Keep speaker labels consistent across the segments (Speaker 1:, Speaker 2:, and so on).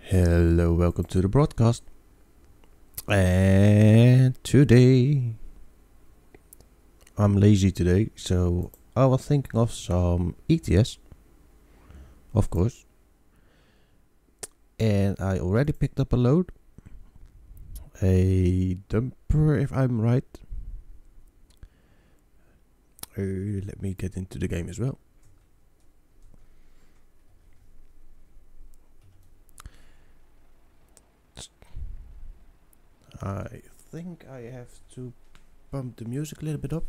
Speaker 1: Hello, welcome to the broadcast. And today, I'm lazy today, so I was thinking of some ETS, of course. And I already picked up a load. A dumper, if I'm right. Let me get into the game as well. I think I have to bump the music a little bit up.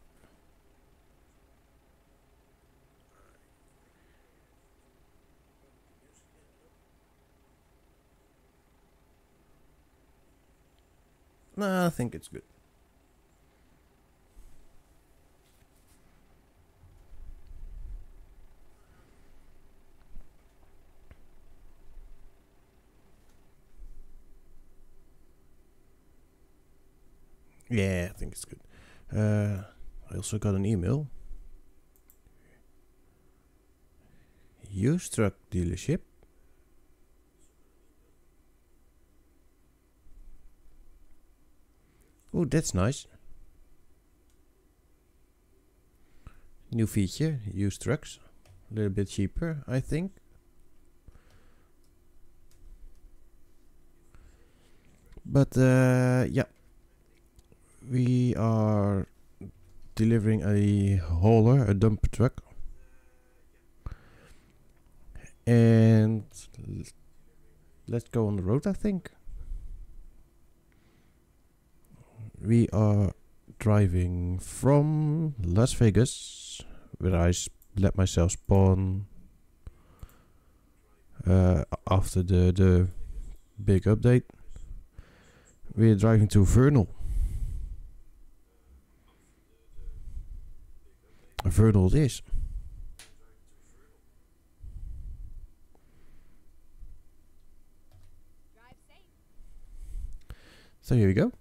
Speaker 1: Nah, I think it's good. Yeah, I think it's good. I also got an email. Used truck dealership. Oh, that's nice. New feature, used trucks. A little bit cheaper, I think. But yeah. We are delivering a hauler, a dump truck. And let's go on the road, I think. We are driving from Las Vegas, where I let myself spawn after the big update. We're driving to Vernal. Vernal it is. So here we go.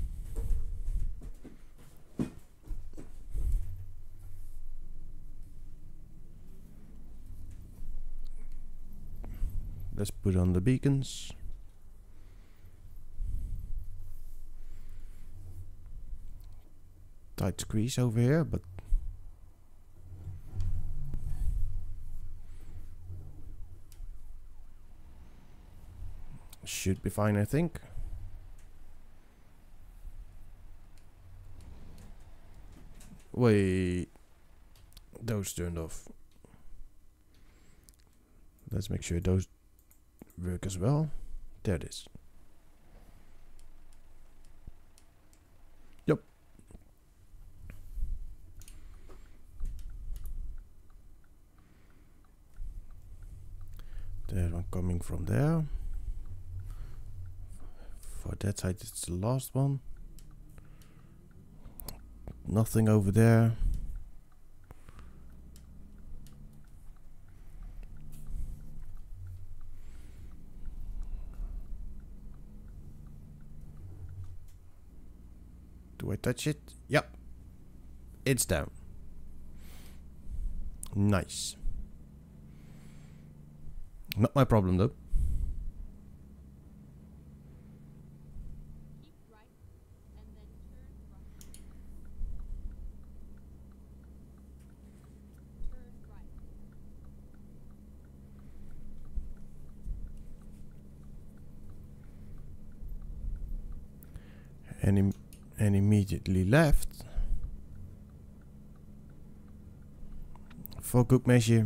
Speaker 1: Let's put on the beacons. Tight squeeze over here, but should be fine, I think. Wait, those turned off. Let's make sure those work as well. There it is. Yep. There's one coming from there. For that side, it's the last one. Nothing over there. Do I touch it? Yep. It's down. Nice. Not my problem though. And immediately left for good measure.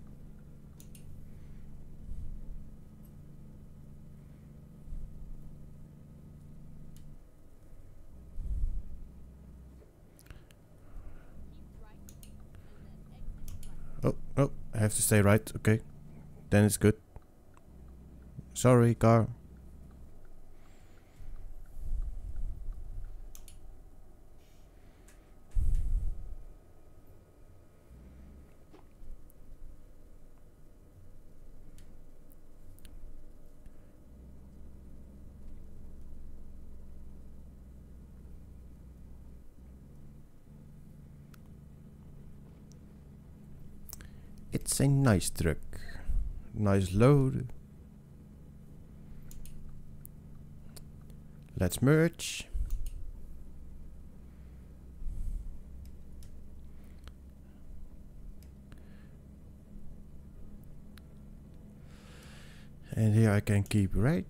Speaker 1: Oh, I have to stay right. Okay, then it's good. Sorry, car. It's a nice truck. Nice load. Let's merge. And here I can keep right.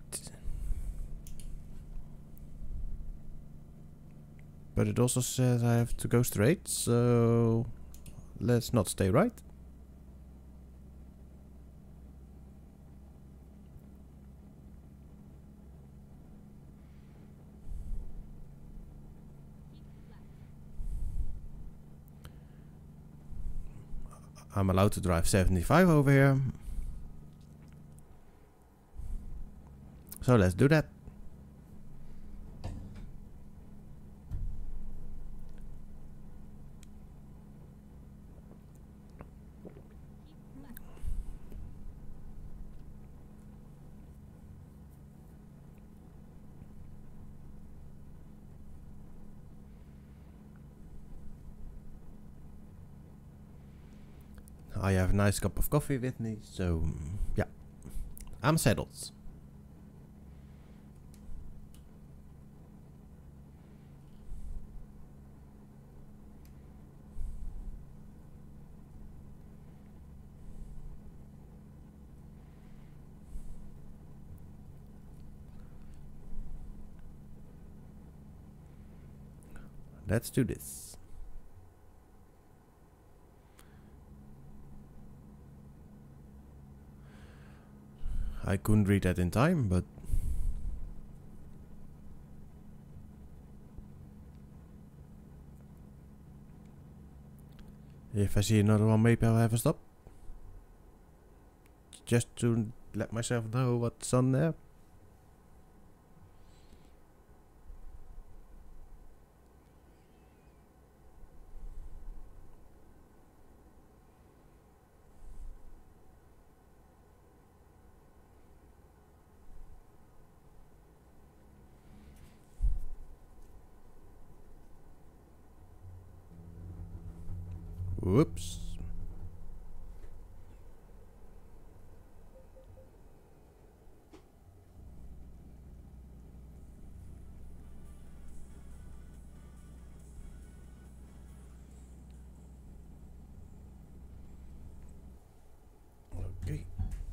Speaker 1: But it also says I have to go straight, so let's not stay right. I'm allowed to drive 75 over here. So let's do that. I have a nice cup of coffee with me, so yeah, I'm settled. Let's do this. I couldn't read that in time, but if I see another one, maybe I'll have a stop. Just to let myself know what's on there. Whoops. Okay.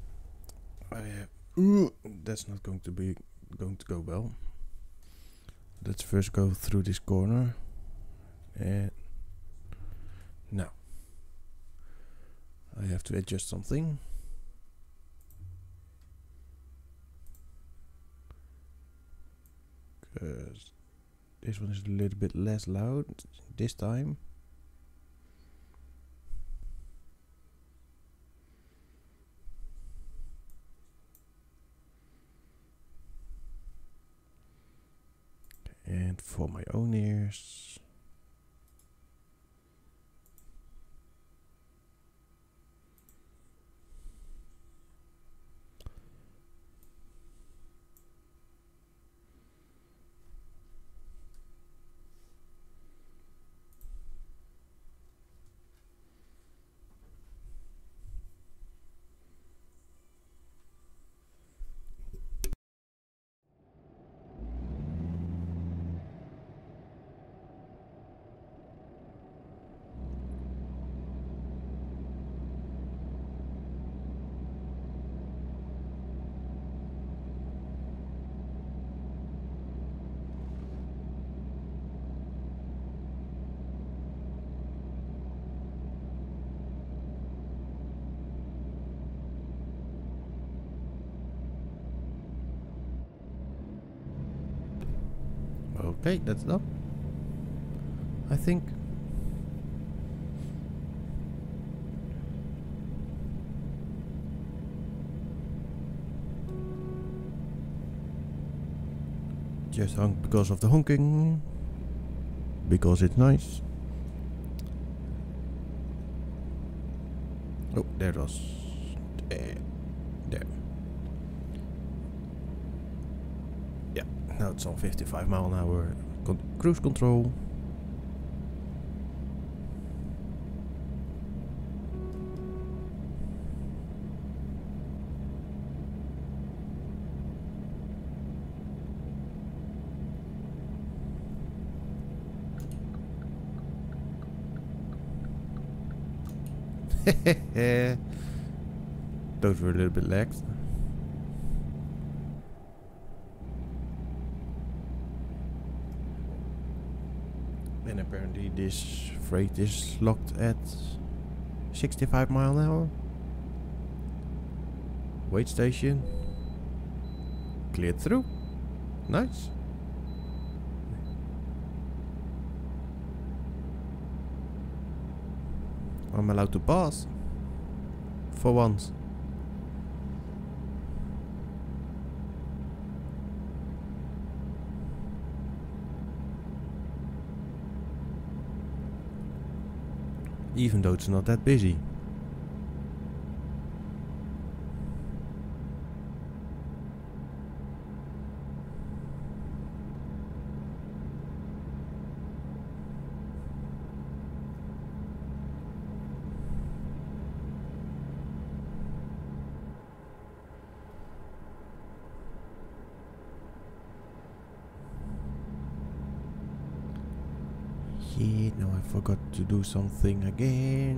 Speaker 1: That's not going to go well. Let's first go through this corner. And now I have to adjust something. Because this one is a little bit less loud this time. And for my own ears. Okay, that's done. I think. Just honk because of the honking. Because it's nice. Oh, there it was. There. Yeah, now it's on 55 mile an hour. Cruise control. Those were a little bit lagged. And apparently this freight is locked at 65 miles an hour. Wait station. Cleared through. Nice. I'm allowed to pass. For once. Even though it's not that busy. Shit, no, I forgot to do something again.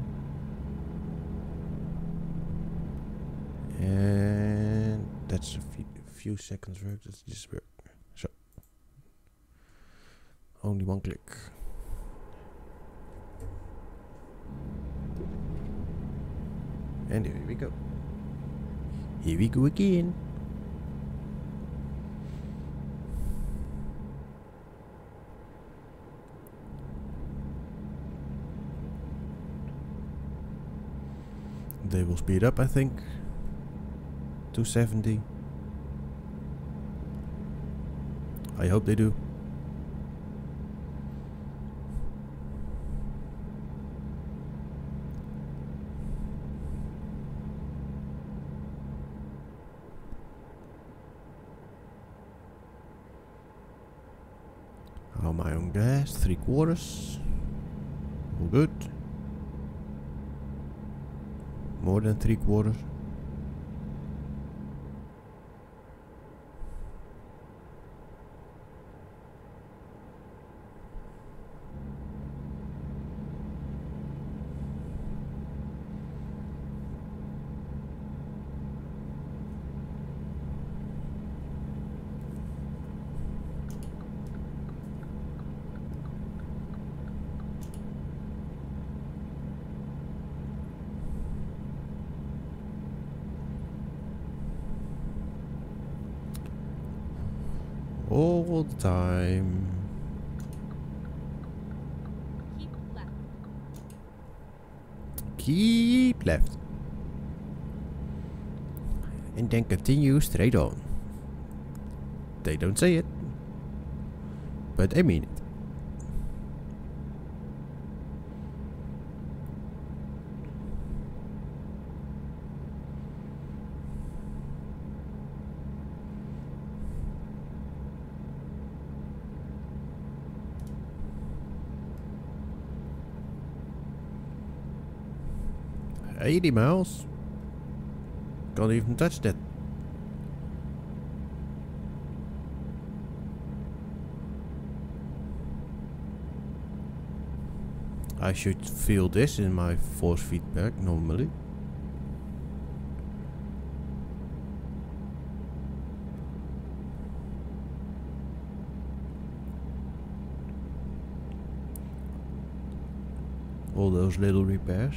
Speaker 1: And that's a few seconds work. That's this work. So only one click. And here we go. Here we go again. They will speed up, I think, to 70. I hope they do. How am I on gas? 3/4. All good. More than 3/4. All the time.
Speaker 2: Keep left.
Speaker 1: Keep left. And then continue straight on. They don't say it, but I mean it. $80 miles. Can't even touch that. I should feel this in my force feedback normally. All those little repairs.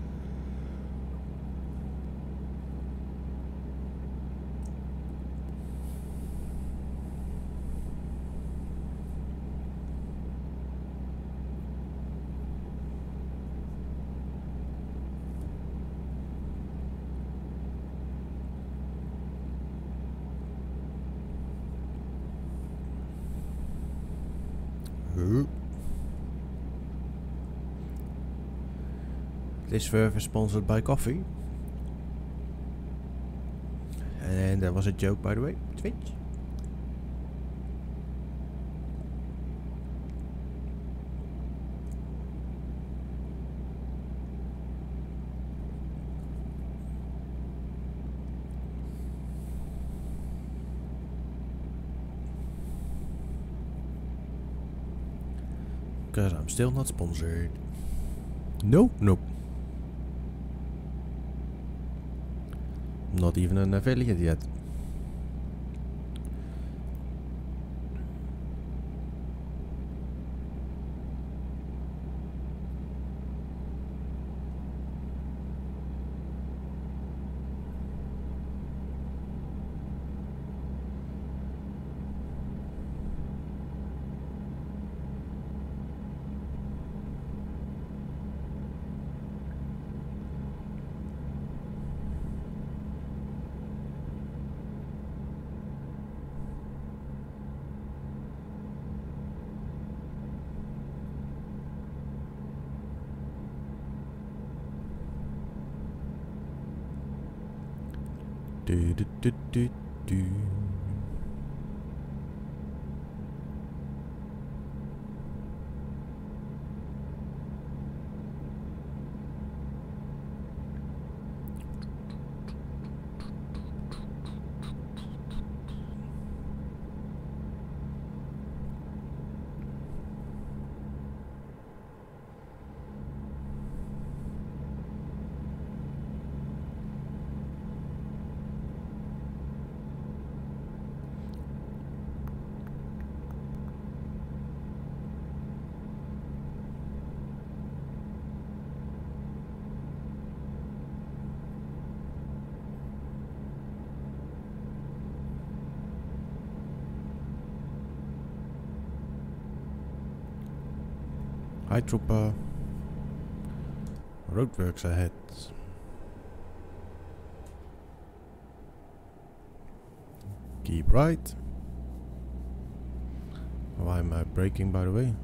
Speaker 1: This verve is sponsored by coffee. And that was a joke, by the way. Twitch. Because I'm still not sponsored. No, nope. Not even an affiliate yet. Do do do do do. Hi trooper. Roadworks ahead. Keep right. Why am I braking, by the way?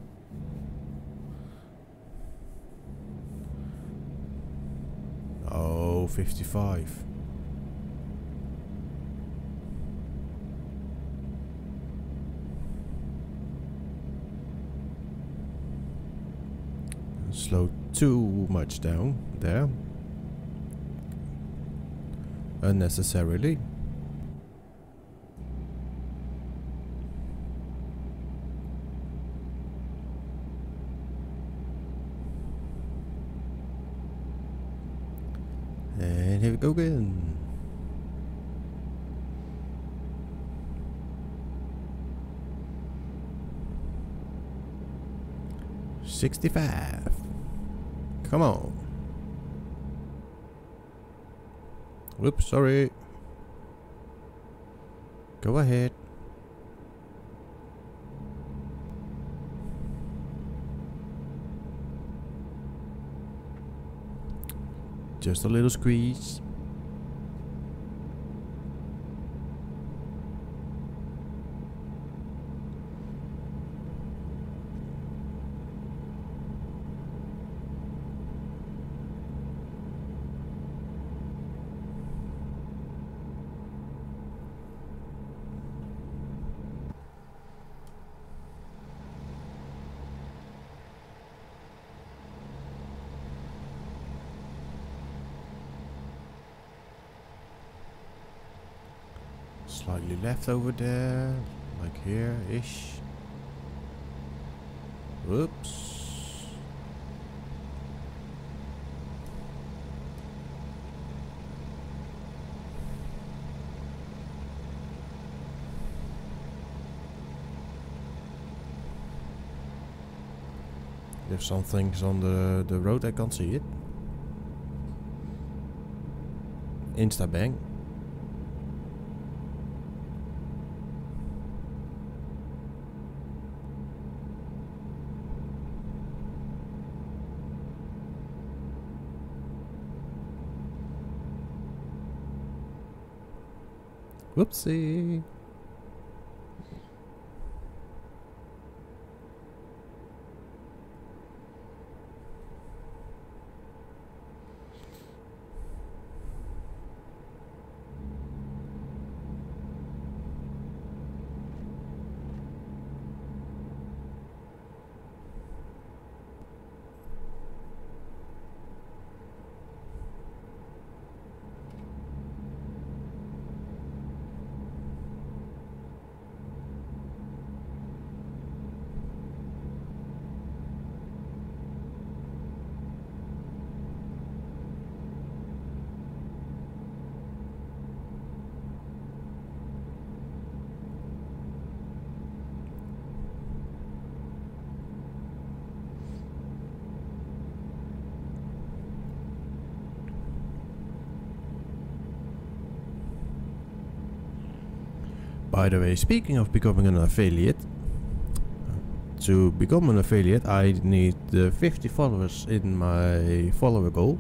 Speaker 1: Oh, 55. Slow too much down there. Unnecessarily. And here we go again. $65. Come on. Whoops, sorry. Go ahead. Just a little squeeze. Slightly left over there, like here-ish. Whoops. If something's on the road, I can't see it. Insta bang. Whoopsie. By the way, speaking of becoming an affiliate, to become an affiliate I need 50 followers in my follower goal,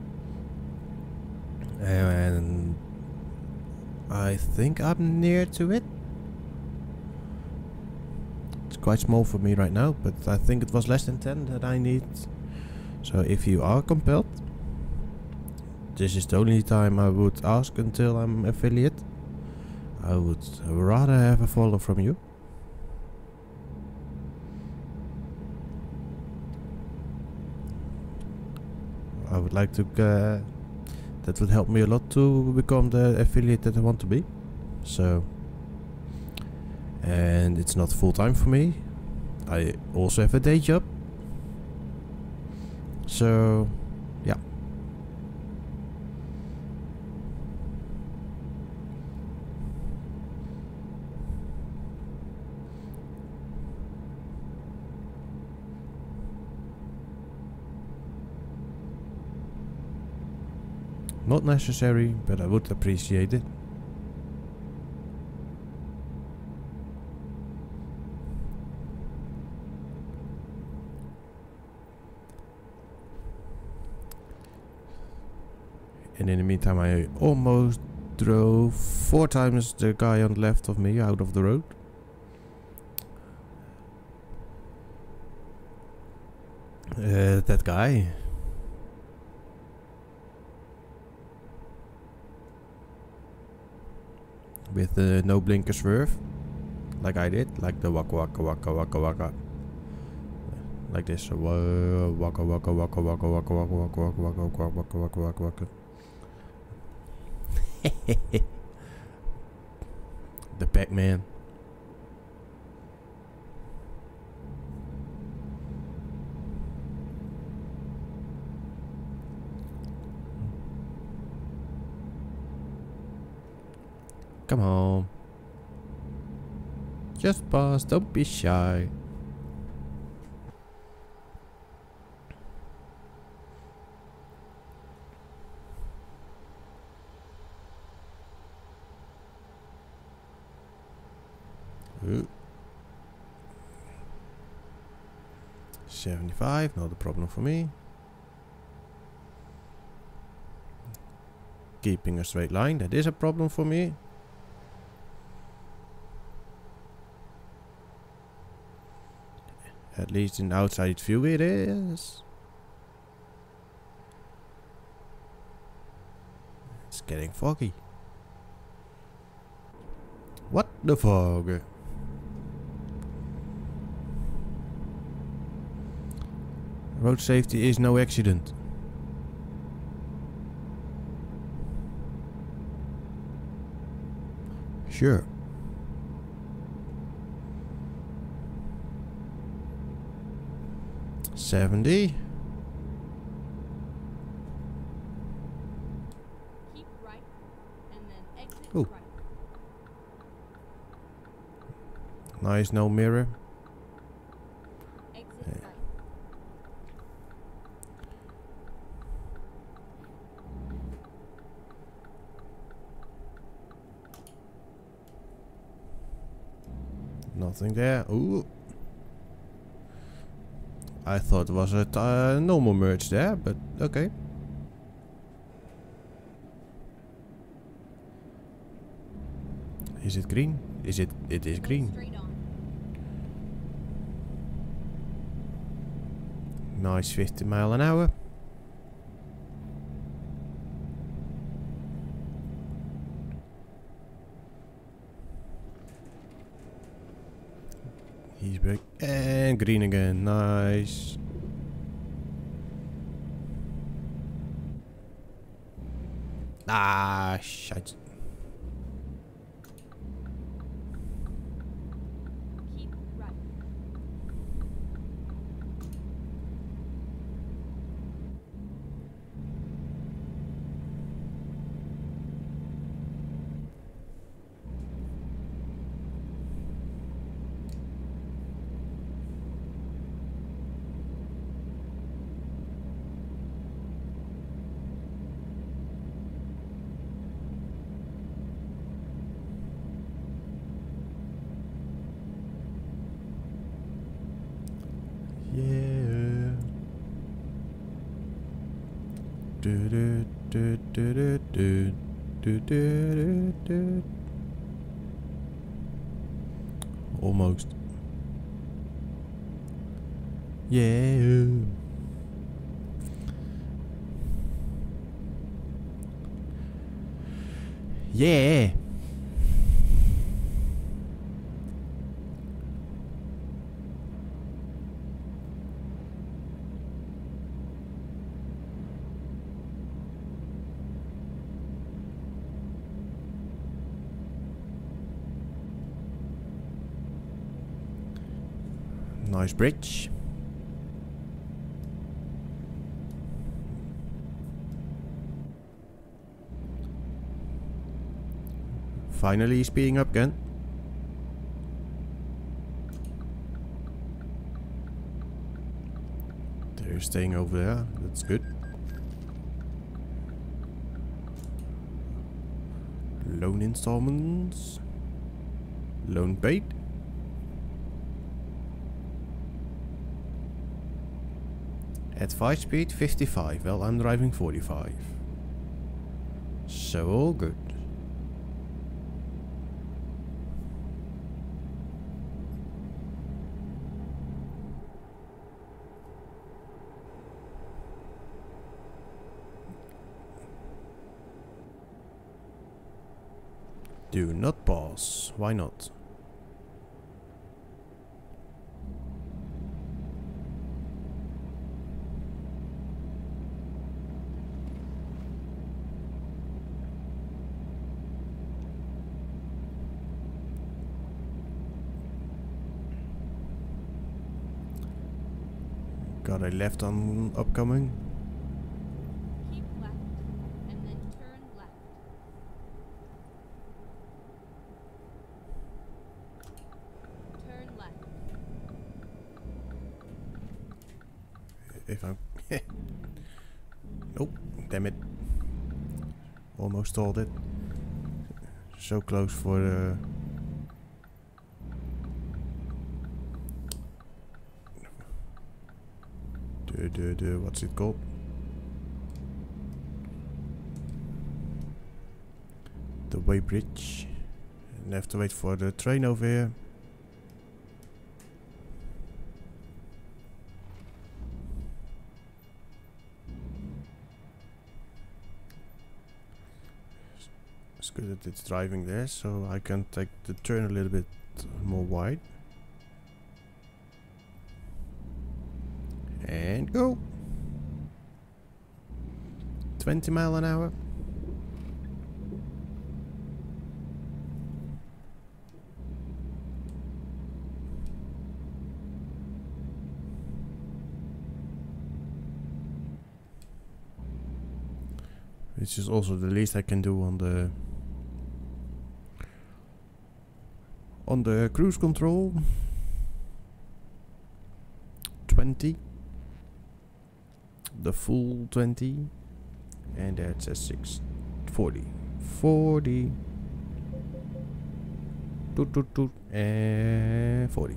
Speaker 1: and I think I'm near to it. It's quite small for me right now, but I think it was less than 10 that I need. So if you are compelled, this is the only time I would ask until I'm affiliate. I would rather have a follow from you. I would like to, that would help me a lot to become the affiliate that I want to be. So, and it's not full time for me. I also have a day job. So, yeah. Not necessary, but I would appreciate it. And in the meantime, I almost drove 4 times the guy on the left of me out of the road. That guy. With the no blinker swerve, like I did, like the waka waka waka waka waka, like this. Waka waka waka waka waka waka waka waka waka waka waka waka waka. The Pac-Man. Come on. Just pass, don't be shy. Ooh. 75, not a problem for me. Keeping a straight line, that is a problem for me. At least in outside view it is. It's getting foggy. What the fog? Road safety is no accident. Sure. $70.
Speaker 2: Keep right and then exit
Speaker 1: Ooh.
Speaker 2: right.
Speaker 1: Nice, no mirror.
Speaker 2: Exit
Speaker 1: Yeah.
Speaker 2: right.
Speaker 1: Nothing there. Ooh. I thought there was a normal merge there, but okay. Is it green? Is it? It is
Speaker 2: Go
Speaker 1: green.
Speaker 2: straight on.
Speaker 1: Nice 50 mile an hour. He's back and green again. Nice. Ah, shit.
Speaker 2: Keep right.
Speaker 1: do, do, do, do, do, do, do, do. Almost. Yeah. Yeah. Nice bridge. Finally speeding up again. They're staying over there, that's good. Loan installments. Loan paid. At 5 speed 55, well I'm driving 45. So all good. Do not pause. Why not? Got a left on upcoming.
Speaker 2: Keep left, and then turn left. Turn left.
Speaker 1: If I'm... Nope, damn it. Almost stalled it. So close for the... what's it called? The way bridge. And I have to wait for the train over here. It's good that it's driving there, so I can take the turn a little bit more wide. And go! 20 miles an hour. Which is also the least I can do on the cruise control. 20. The full 20. And there it says 40. 40. Toot toot toot. And 40.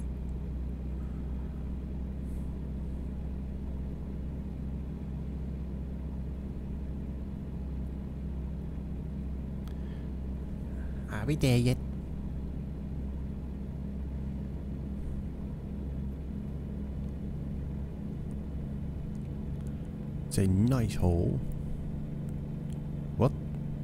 Speaker 1: Are we there yet? It's a nice hole. What?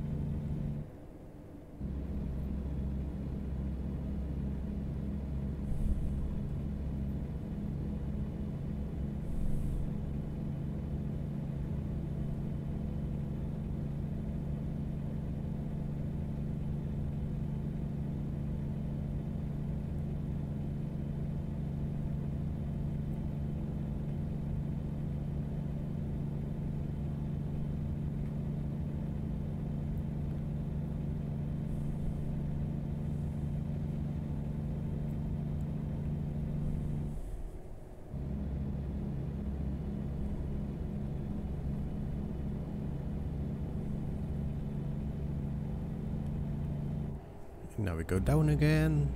Speaker 1: Now we go down again.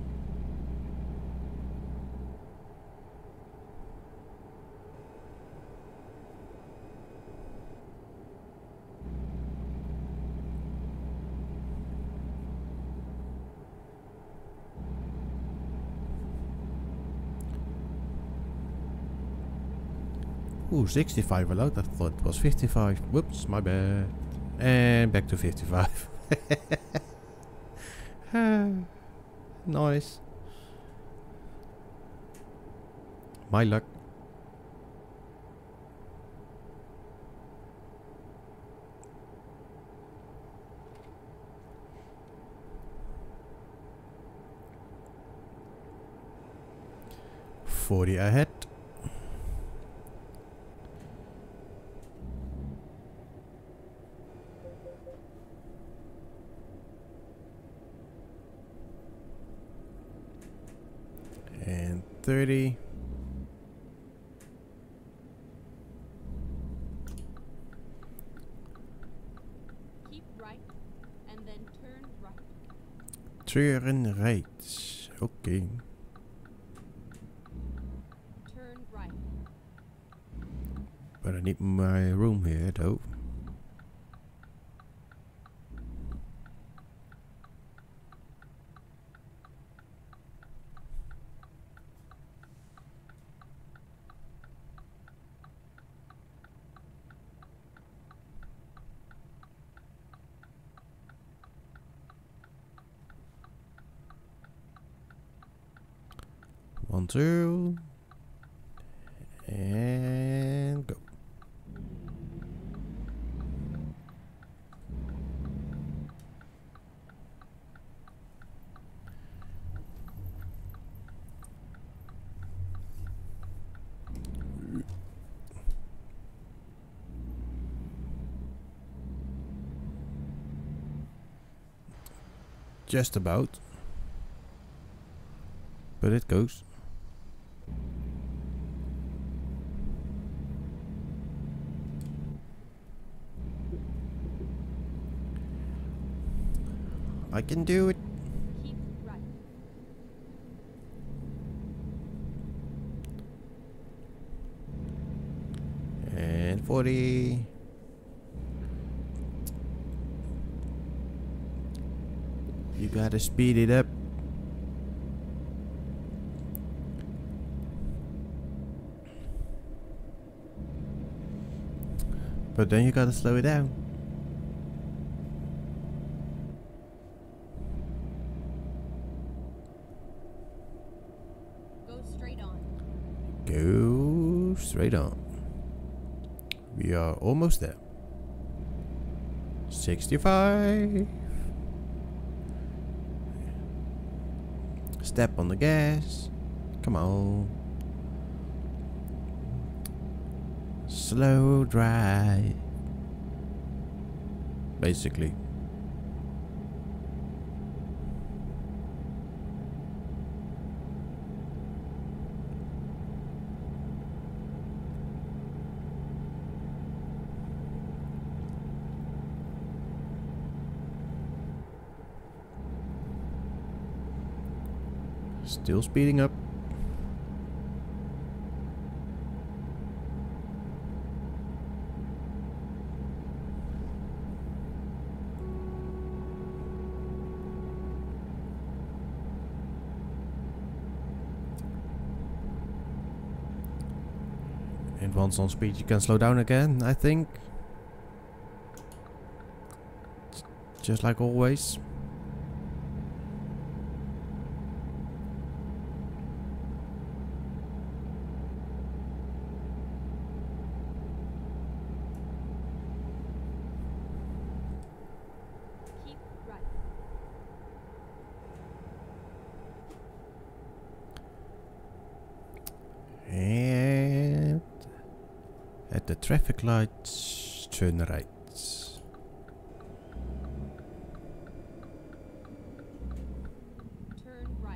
Speaker 1: Ooh, 65 allowed. I thought it was 55. Whoops, my bad. And back to 55. Nice. My luck. $40 ahead. And 30.
Speaker 2: Keep right and then turn right.
Speaker 1: Turn right. Okay.
Speaker 2: Turn right.
Speaker 1: But I need my room here though. One, two, and go. Just about. But it goes. I can do it.
Speaker 2: Keep right.
Speaker 1: And 40. You gotta speed it up. But then you gotta slow it down.
Speaker 2: Go straight on.
Speaker 1: Go straight on. We are almost there. 65. Step on the gas. Come on. Slow drive. Basically. Still speeding up. And once on speed you can slow down again, I think. Just like always.
Speaker 2: Keep right.
Speaker 1: And at the traffic lights, turn right.
Speaker 2: Turn right.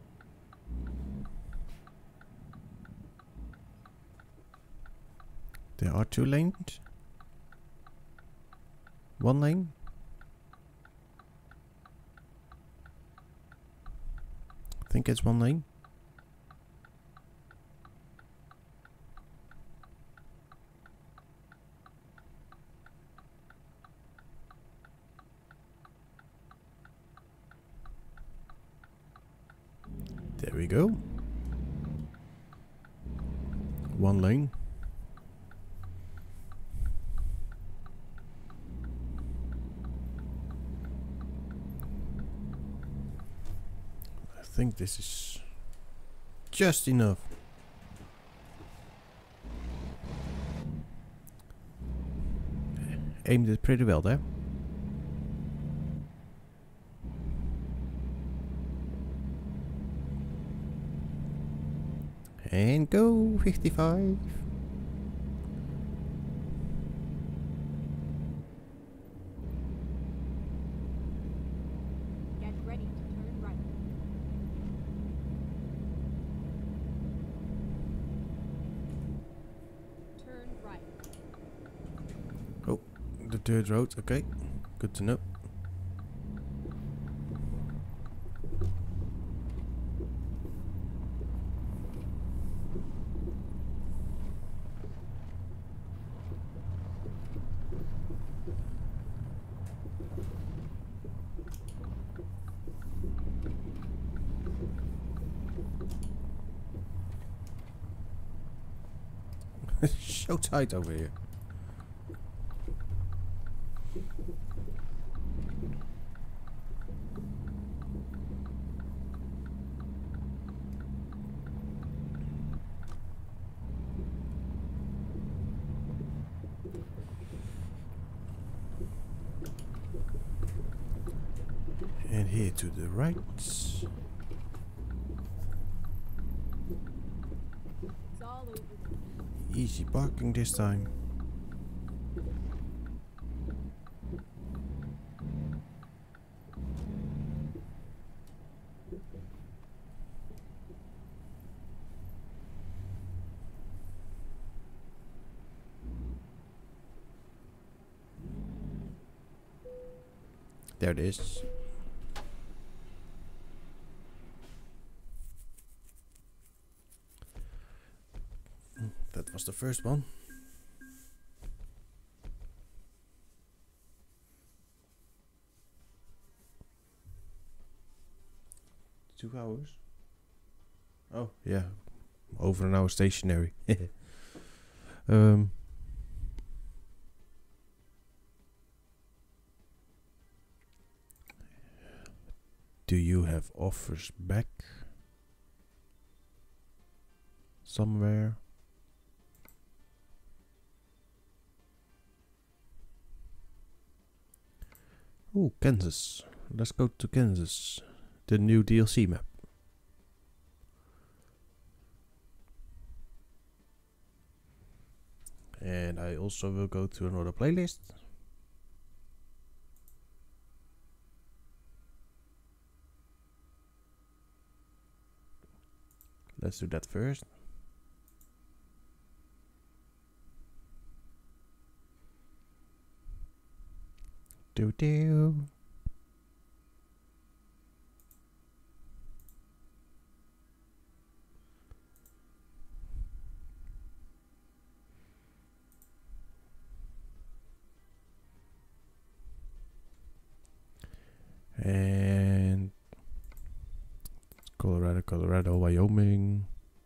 Speaker 1: There are 2 lanes. 1 lane. I think it's 1 lane. There we go. 1 lane. think this is just enough. Aimed it pretty well there. And go 55.
Speaker 2: Get ready to turn right. Turn right.
Speaker 1: Oh, the dirt road. Okay, good to know. So tight over here. And here to the right.
Speaker 2: It's all over there.
Speaker 1: Easy parking this time. There it is. That was the first one. Two hours? Oh, yeah. Over an hour stationary. Do you have offers back? Somewhere? Oh, Kansas. Let's go to Kansas. The new DLC map. And I also will go to another playlist. Let's do that first. Do. And Colorado, Wyoming.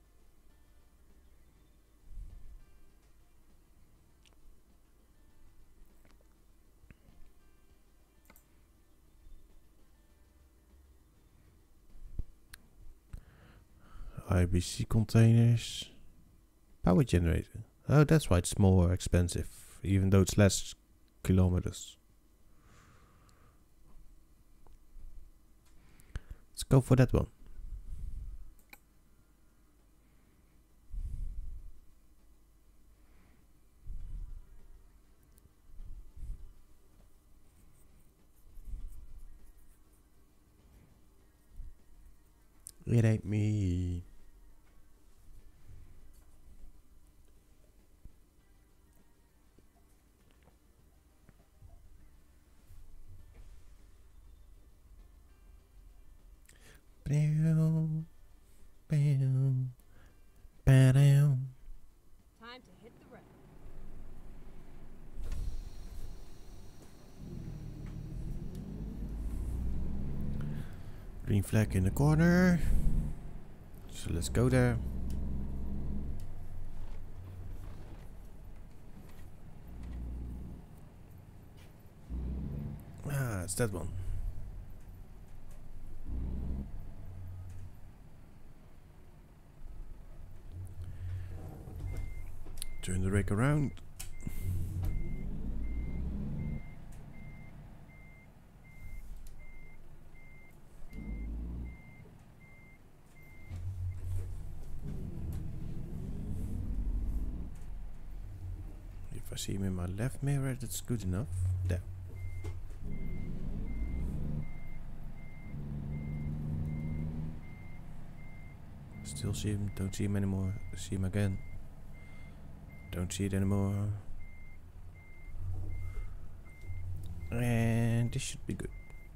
Speaker 1: IBC containers. Power generator. Oh, that's why it's more expensive, even though it's less kilometers. Let's go for that one. It ain't me. Bam, bam, bam.
Speaker 2: Time to hit the road.
Speaker 1: Green flag in the corner. So let's go there. Ah, it's that one. Turn the rig around. If I see him in my left mirror, that's good enough. There. Still see him, don't see him anymore. See him again. Don't see it anymore. And this should be good.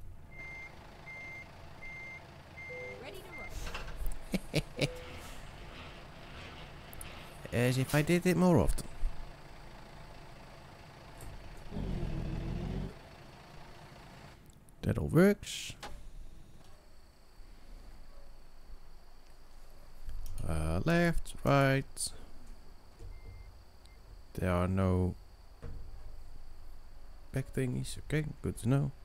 Speaker 2: Ready to roll.
Speaker 1: As if I did it more often. That all works. Left, right. There are no back thingies. Okay, good to know.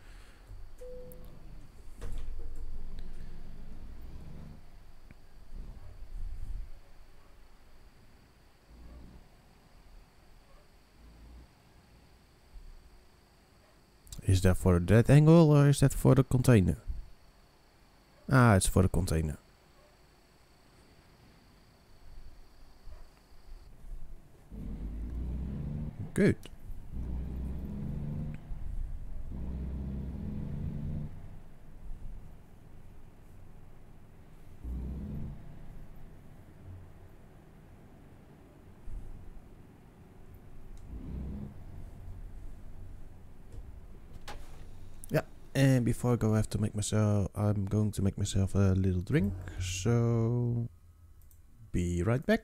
Speaker 1: Is that for that angle or is that for the container? Ah, it's for the container. Good. Yeah, and before I go, I have to make myself. I'm going to make myself a little drink. So, be right back.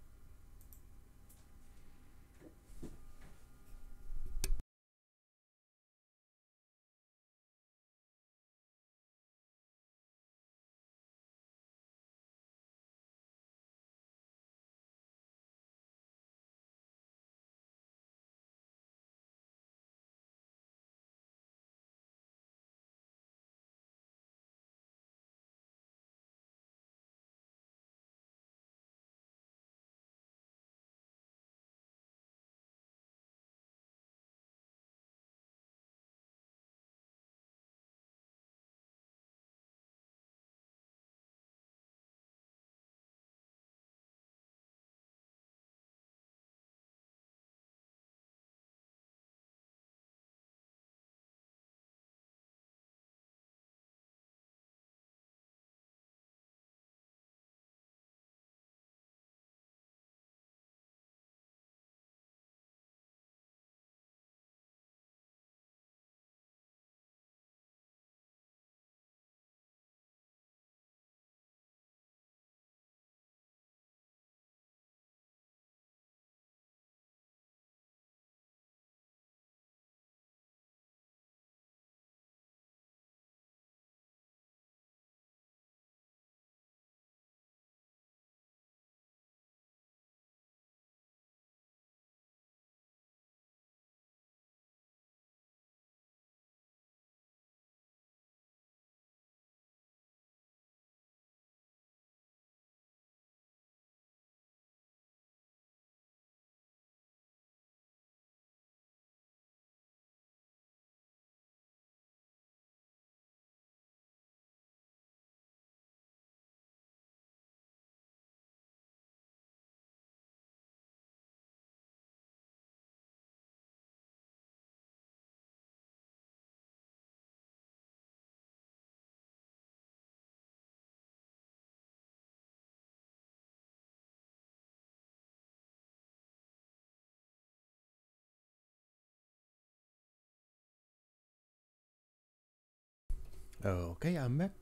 Speaker 1: Okay, I'm back.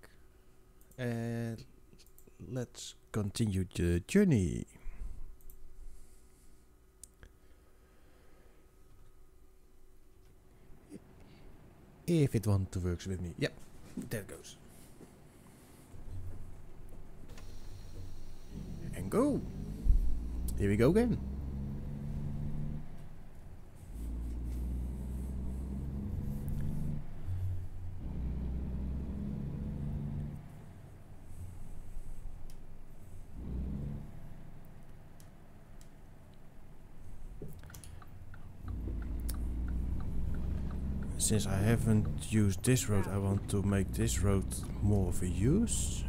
Speaker 1: And let's continue the journey. If it wants to work with me. Yep, there it goes. And go. Here we go again. Since I haven't used this road, I want to make this road more of a use.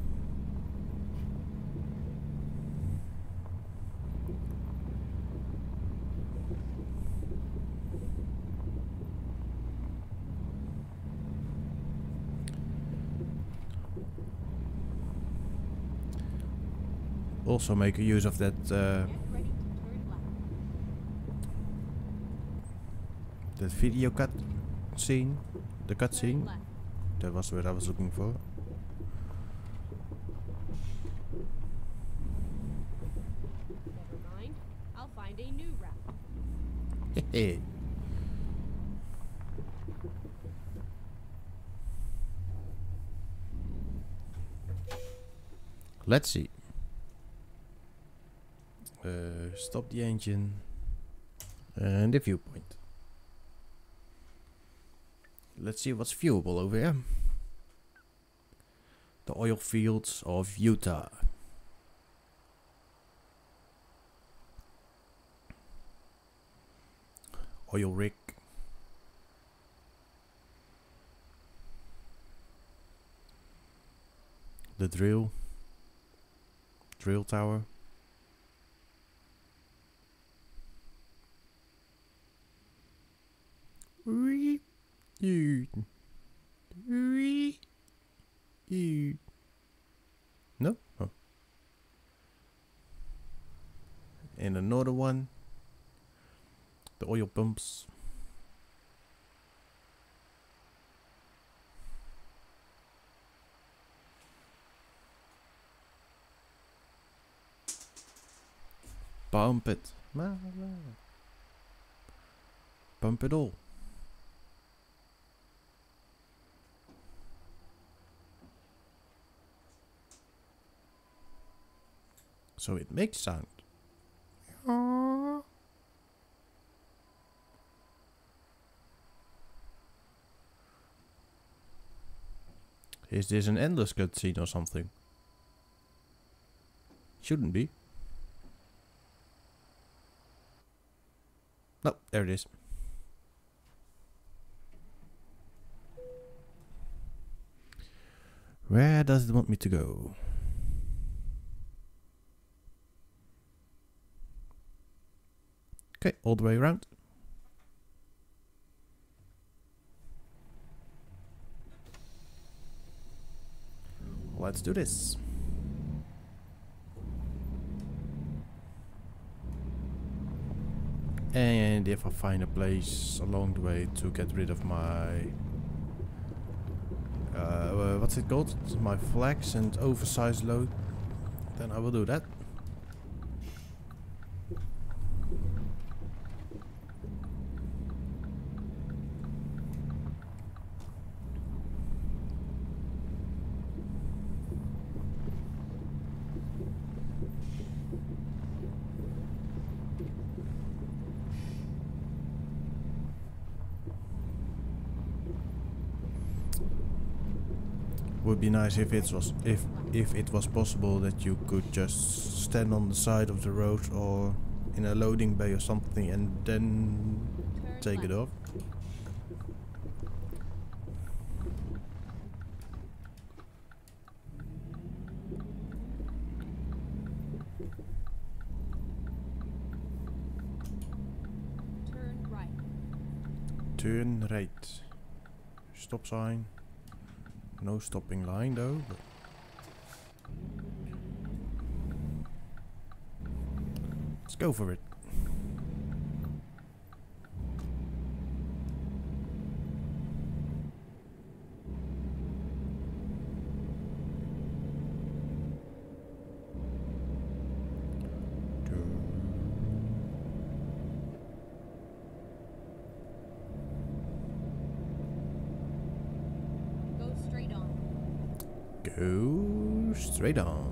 Speaker 1: Also make a use of that
Speaker 2: Get ready to turn left.
Speaker 1: that video cut scene, the cut
Speaker 2: Turn
Speaker 1: scene.
Speaker 2: left.
Speaker 1: That was what I was looking for.
Speaker 2: Never mind. I'll find a new route.
Speaker 1: Hehe. Let's see. Stop the engine and the viewpoint. Let's see what's viewable over here. The oil fields of Utah. Oil rig. The drill tower. No? Oh. And another one. The oil pumps. Pump it. Pump it all. So it makes sound. Is this an endless cutscene or something? Shouldn't be. No, there it is. Where does it want me to go? Okay, all the way around. Let's do this. And if I find a place along the way to get rid of my what's it called? My flags and oversized load, then I will do that. Would be nice if it was possible that you could just stand on the side of the road or in a loading bay or something and then take it off.
Speaker 2: Turn right.
Speaker 1: Turn right. Stop sign. No stopping line though. But let's go for it.
Speaker 2: Go straight on.
Speaker 1: Go straight on.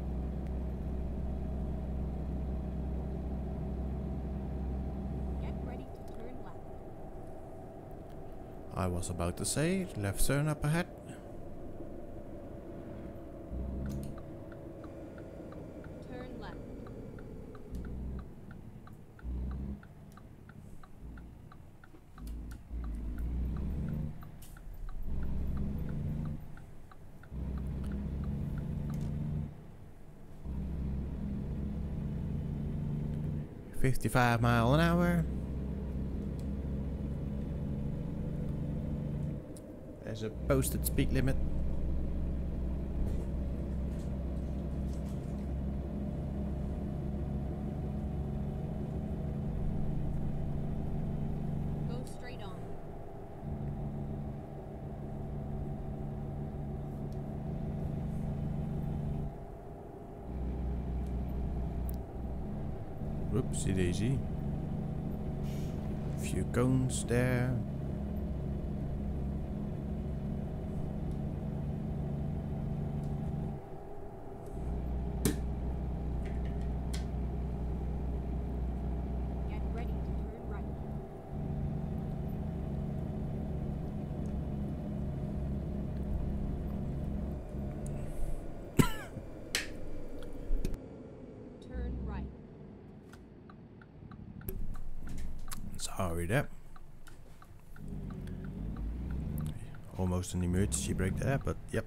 Speaker 2: Get ready to turn left.
Speaker 1: I was about to say left turn up ahead.
Speaker 2: Turn left.
Speaker 1: 55 mile an hour. There's a posted speed limit.
Speaker 2: Go straight on.
Speaker 1: Whoopsie daisy. Few cones there.
Speaker 2: Get ready to turn right. Turn right.
Speaker 1: Sorry there. Almost an emergency brake there, but yep.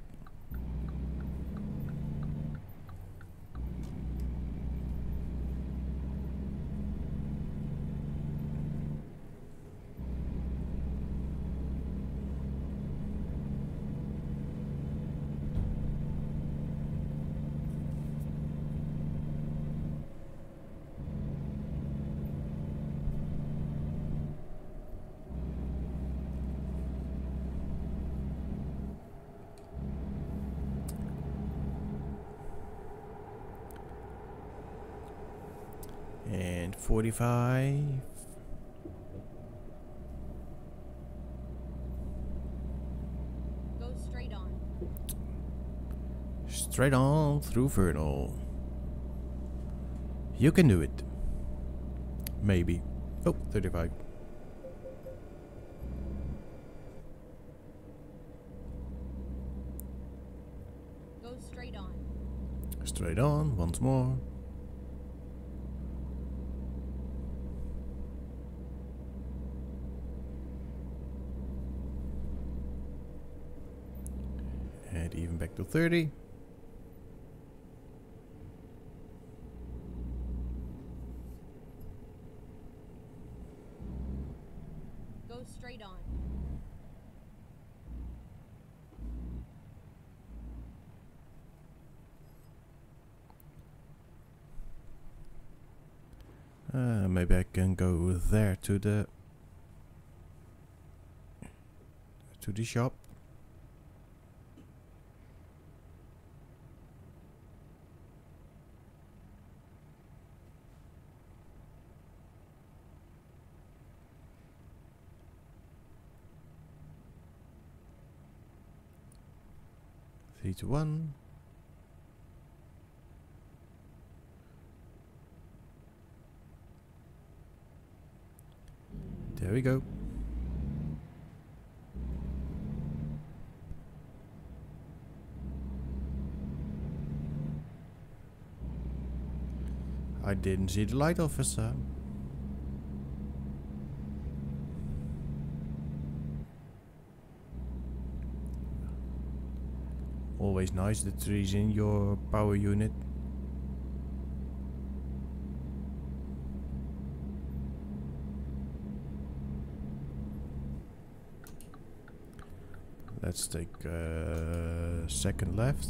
Speaker 1: And 45.
Speaker 2: Go straight on.
Speaker 1: Straight on through Vernal. You can do it. Maybe. Oh, 35.
Speaker 2: Go straight on.
Speaker 1: Straight on, once more. And even back to 30.
Speaker 2: Go straight on.
Speaker 1: Maybe I can go there to the shop. Three to one. There we go. I didn't see the light officer. Always nice that he's in your power unit. Let's take second left.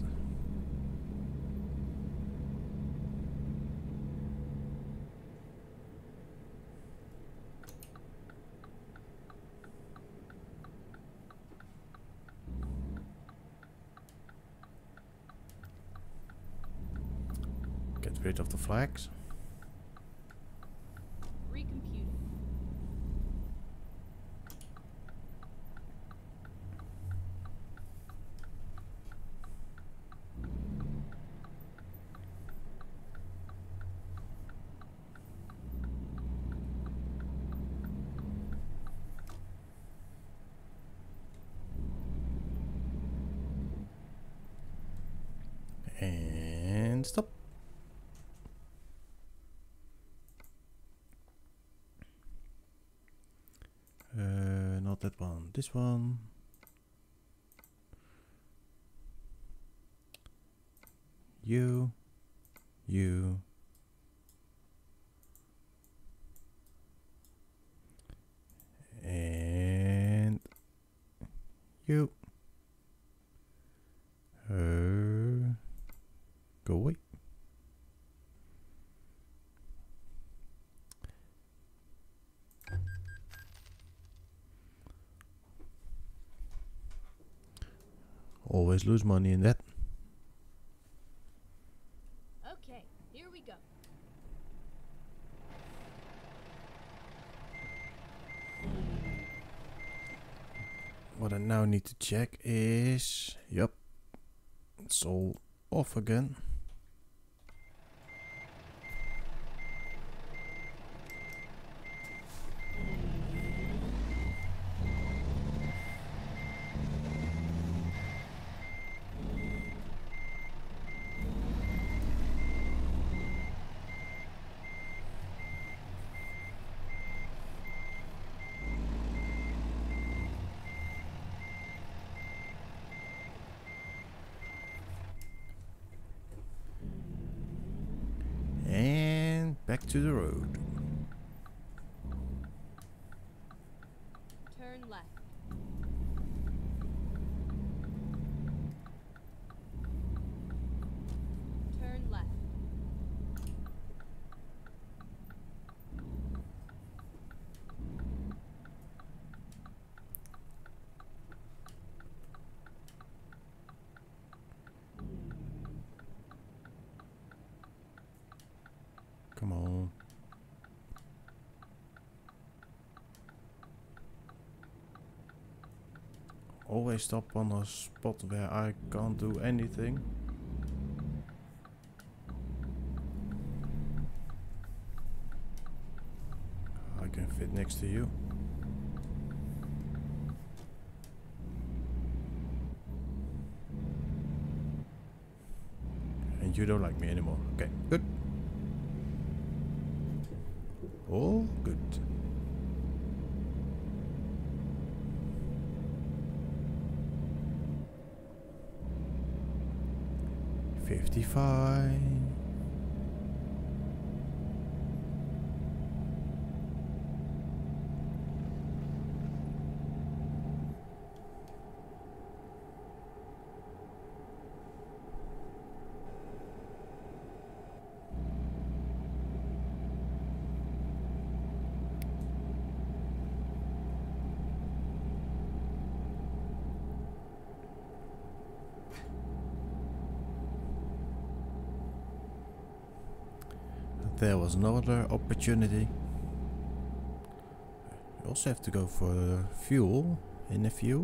Speaker 1: Get rid of the flags.
Speaker 2: Recomputing.
Speaker 1: And stop. Not that one, this one. You. You. Go away. Always lose money in that.
Speaker 2: Okay, here we go.
Speaker 1: What I now need to check is... Yep. It's all off again. And back to the road.
Speaker 2: Turn left. Turn left.
Speaker 1: Come on. Always stop on a spot where I can't do anything. I can fit next to you. And you don't like me anymore. Okay, good. All good. $55. There was another opportunity. You also have to go for fuel in the fuel.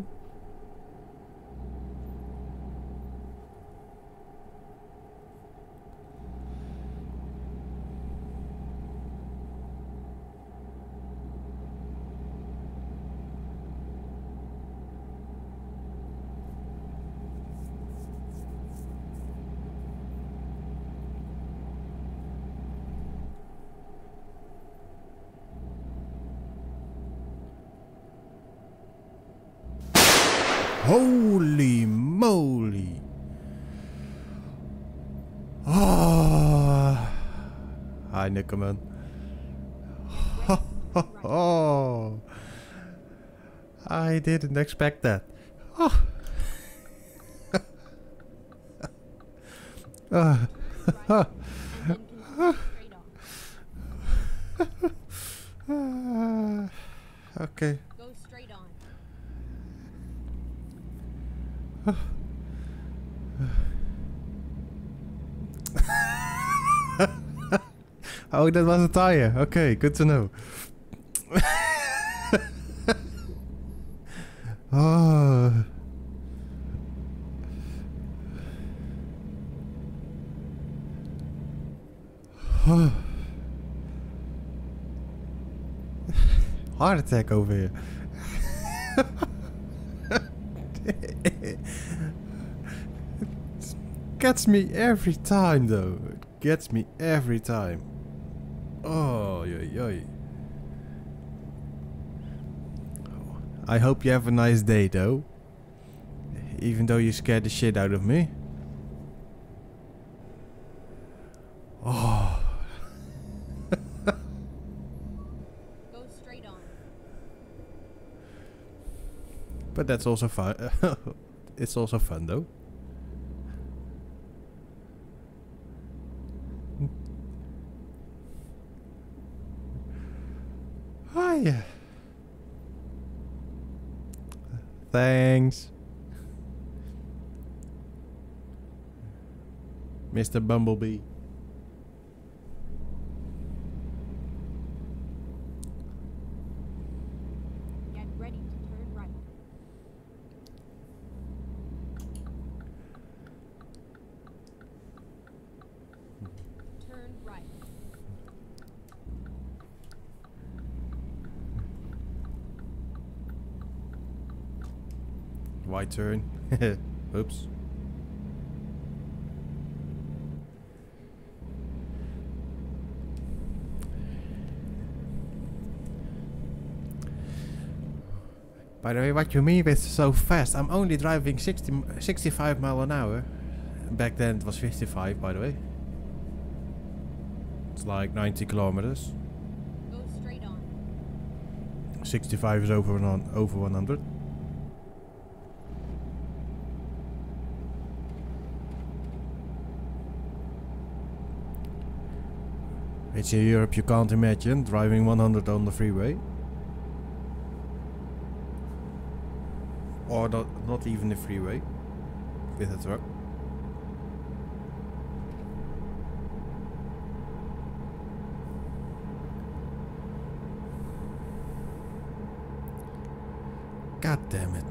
Speaker 1: Holy moly! Ah, hi Nickerman. Oh, I didn't expect that. Oh.
Speaker 2: Right, and then continue straight on.
Speaker 1: Okay.
Speaker 2: Go straight on.
Speaker 1: Oh, that was a tire. Okay, good to know. Oh. Heart attack over here. It gets me every time though. It gets me every time. Oh, yoy, yoy. I hope you have a nice day though. Even though you scared the shit out of me. Oh.
Speaker 2: Go straight on.
Speaker 1: But that's also fun. It's also fun though. Hi. Thanks. Mr. Bumblebee.
Speaker 2: Get ready to turn right. Turn right.
Speaker 1: Wide turn. Oops. By the way, what you mean with so fast? I'm only driving 65 mile an hour. Back then it was 55, by the way. It's like 90 kilometers.
Speaker 2: Go straight on.
Speaker 1: 65 is over 100. It's in Europe, you can't imagine driving 100 on the freeway. Or not even the freeway with a truck. God damn it.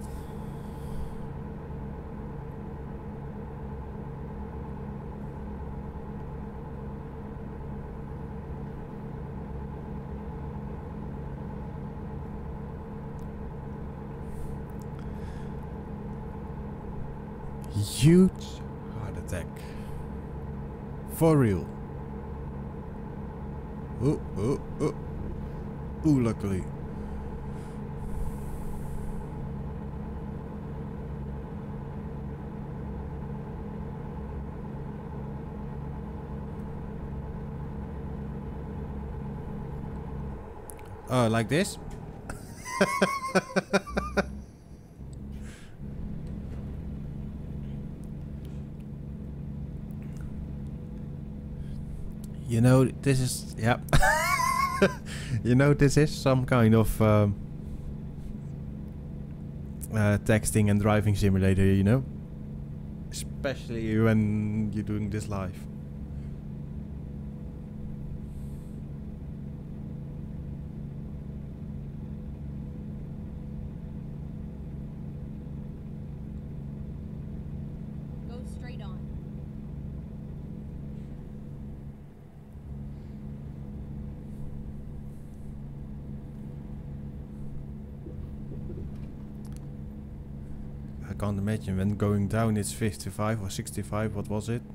Speaker 1: Huge heart attack. For real. Ooh, luckily. Oh, like this? You know, this is... yeah. You know, this is some kind of... texting and driving simulator, you know? Especially when you're doing this live.
Speaker 2: Go straight on.
Speaker 1: I can't imagine when going down it's 55 or 65, what was it?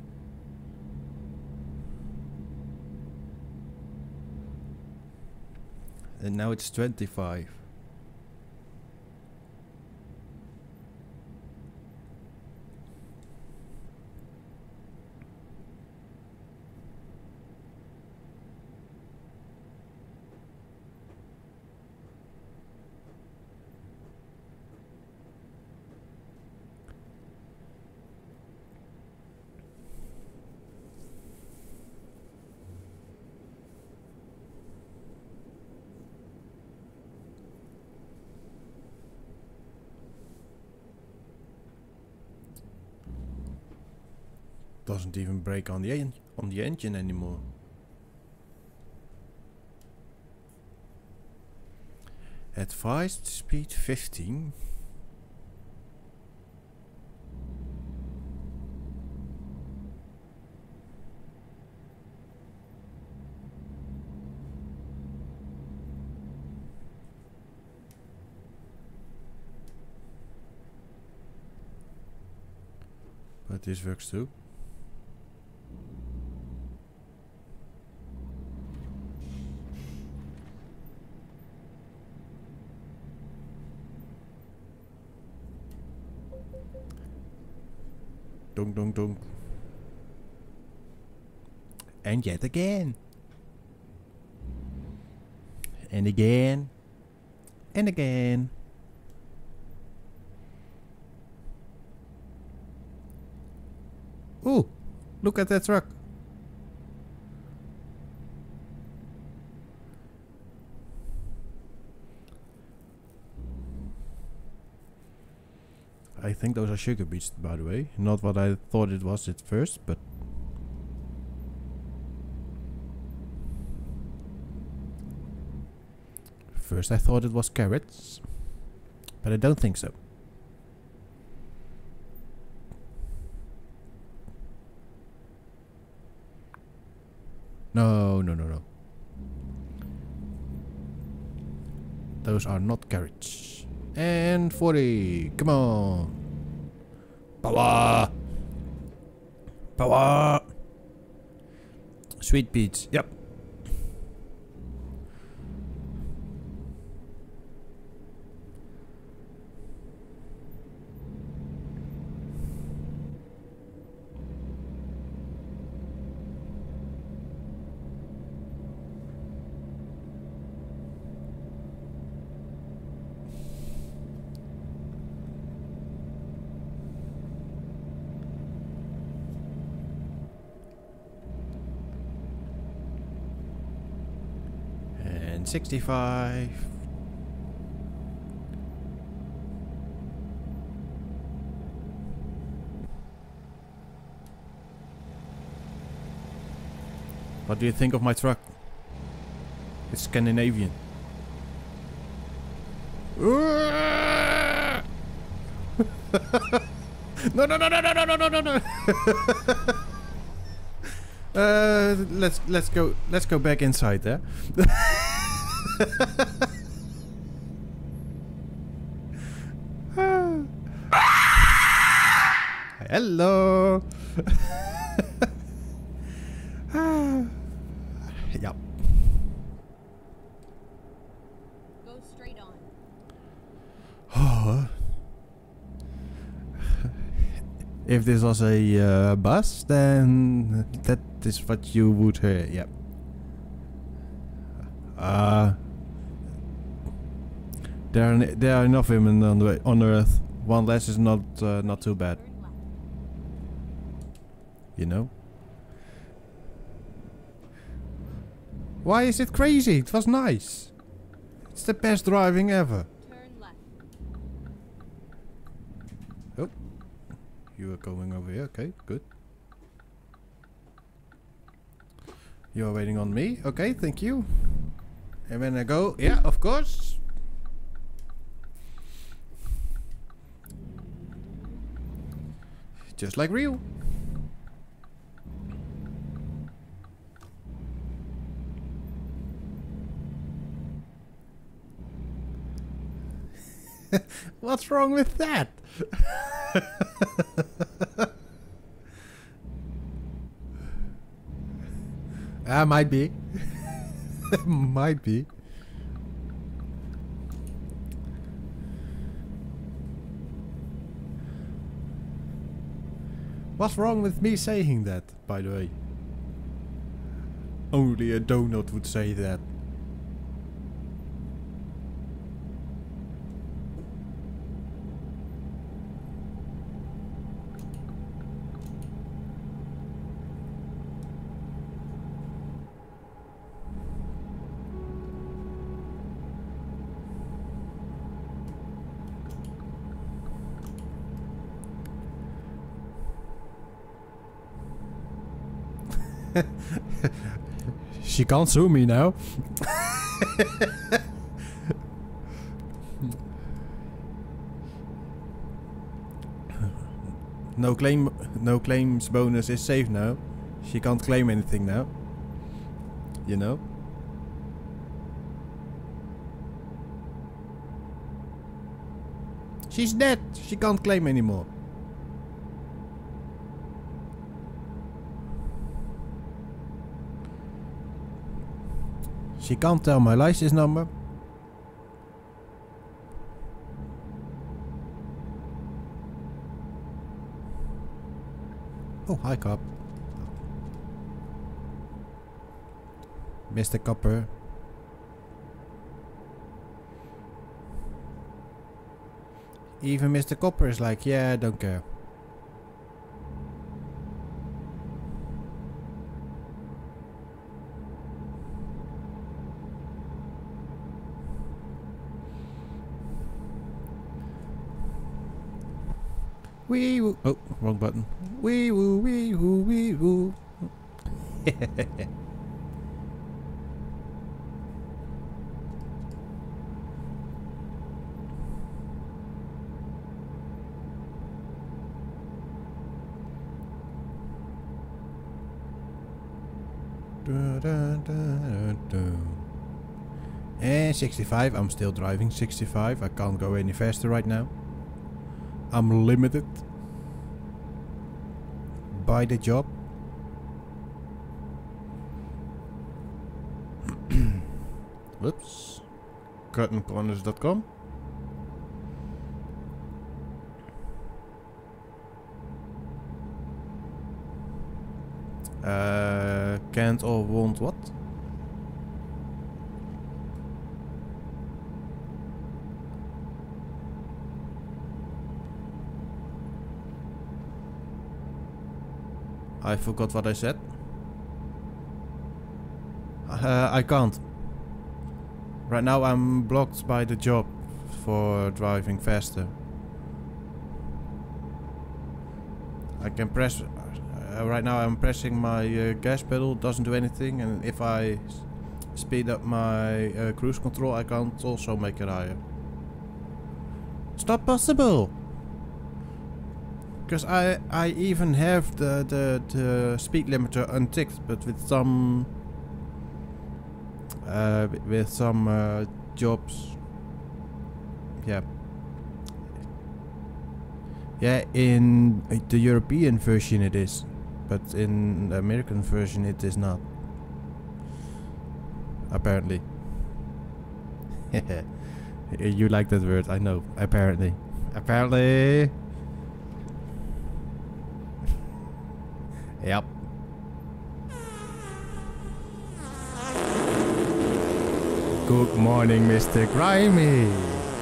Speaker 1: And now it's 25. Doesn't even brake on the engine anymore. Advised speed 15. But this works too. Dunk, dunk, dunk. And yet again. And again. And again. Look at that truck. I think those are sugar beets, by the way. Not what I thought it was at first, but... First I thought it was carrots. But I don't think so. No, no, no, no. Those are not carrots. And 40. Come on. Power. Power. Sweet beets. Yep. And 65. What do you think of my truck? It's Scandinavian. No, no, no, no, no, no, no, no, no, no. Let's go back inside there. Hello. Yep.
Speaker 2: Go straight on.
Speaker 1: Oh. If this was a bus, then that is what you would hear. Yep. There are enough women on Earth. One less is not too bad.
Speaker 2: Turn left.
Speaker 1: You know. Why is it crazy? It was nice. It's the best driving ever.
Speaker 2: Turn left.
Speaker 1: Oh, you are going over here. Okay, good. You are waiting on me. Okay, thank you. And when I go, yeah, of course. Just like real. What's wrong with that? Might be. Might be. What's wrong with me saying that, by the way? Only a donut would say that. She can't sue me now. No claims bonus is safe now. She can't claim anything now. You know? She's dead. She can't claim anymore. She can't tell my license number. Oh, hi cop. Mr. Copper. Even Mr. Copper is like, yeah, I don't care. Wee woo. Oh, wrong button. Wee woo, wee woo, wee woo. And 65, I'm still driving 65. I can't go any faster right now. I'm limited by the job. Whoops. Curtaincorners.com. Can't or won't what? I forgot what I said. I can't. Right now I'm blocked by the job for driving faster. I can press... right now I'm pressing my gas pedal, doesn't do anything, and if I speed up my cruise control I can't also make it higher. It's not possible! Because I even have the speed limiter unticked, but with some jobs, yeah, in the European version it is, but in the American version it is not. Apparently. You like that word, I know. Apparently. Apparently. Yep. Good morning, Mr. Grimy.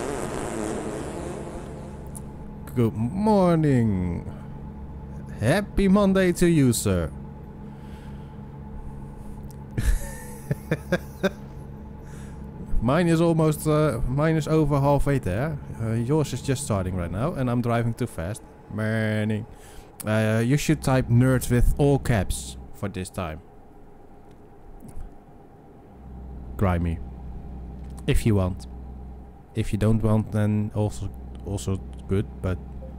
Speaker 1: Good morning. Happy Monday to you, sir. Mine is almost, mine is over halfway there. Yours is just starting right now, and I'm driving too fast. Morning. You should type nerd with all caps for this time. Grimy. If you want. If you don't want, then also good, but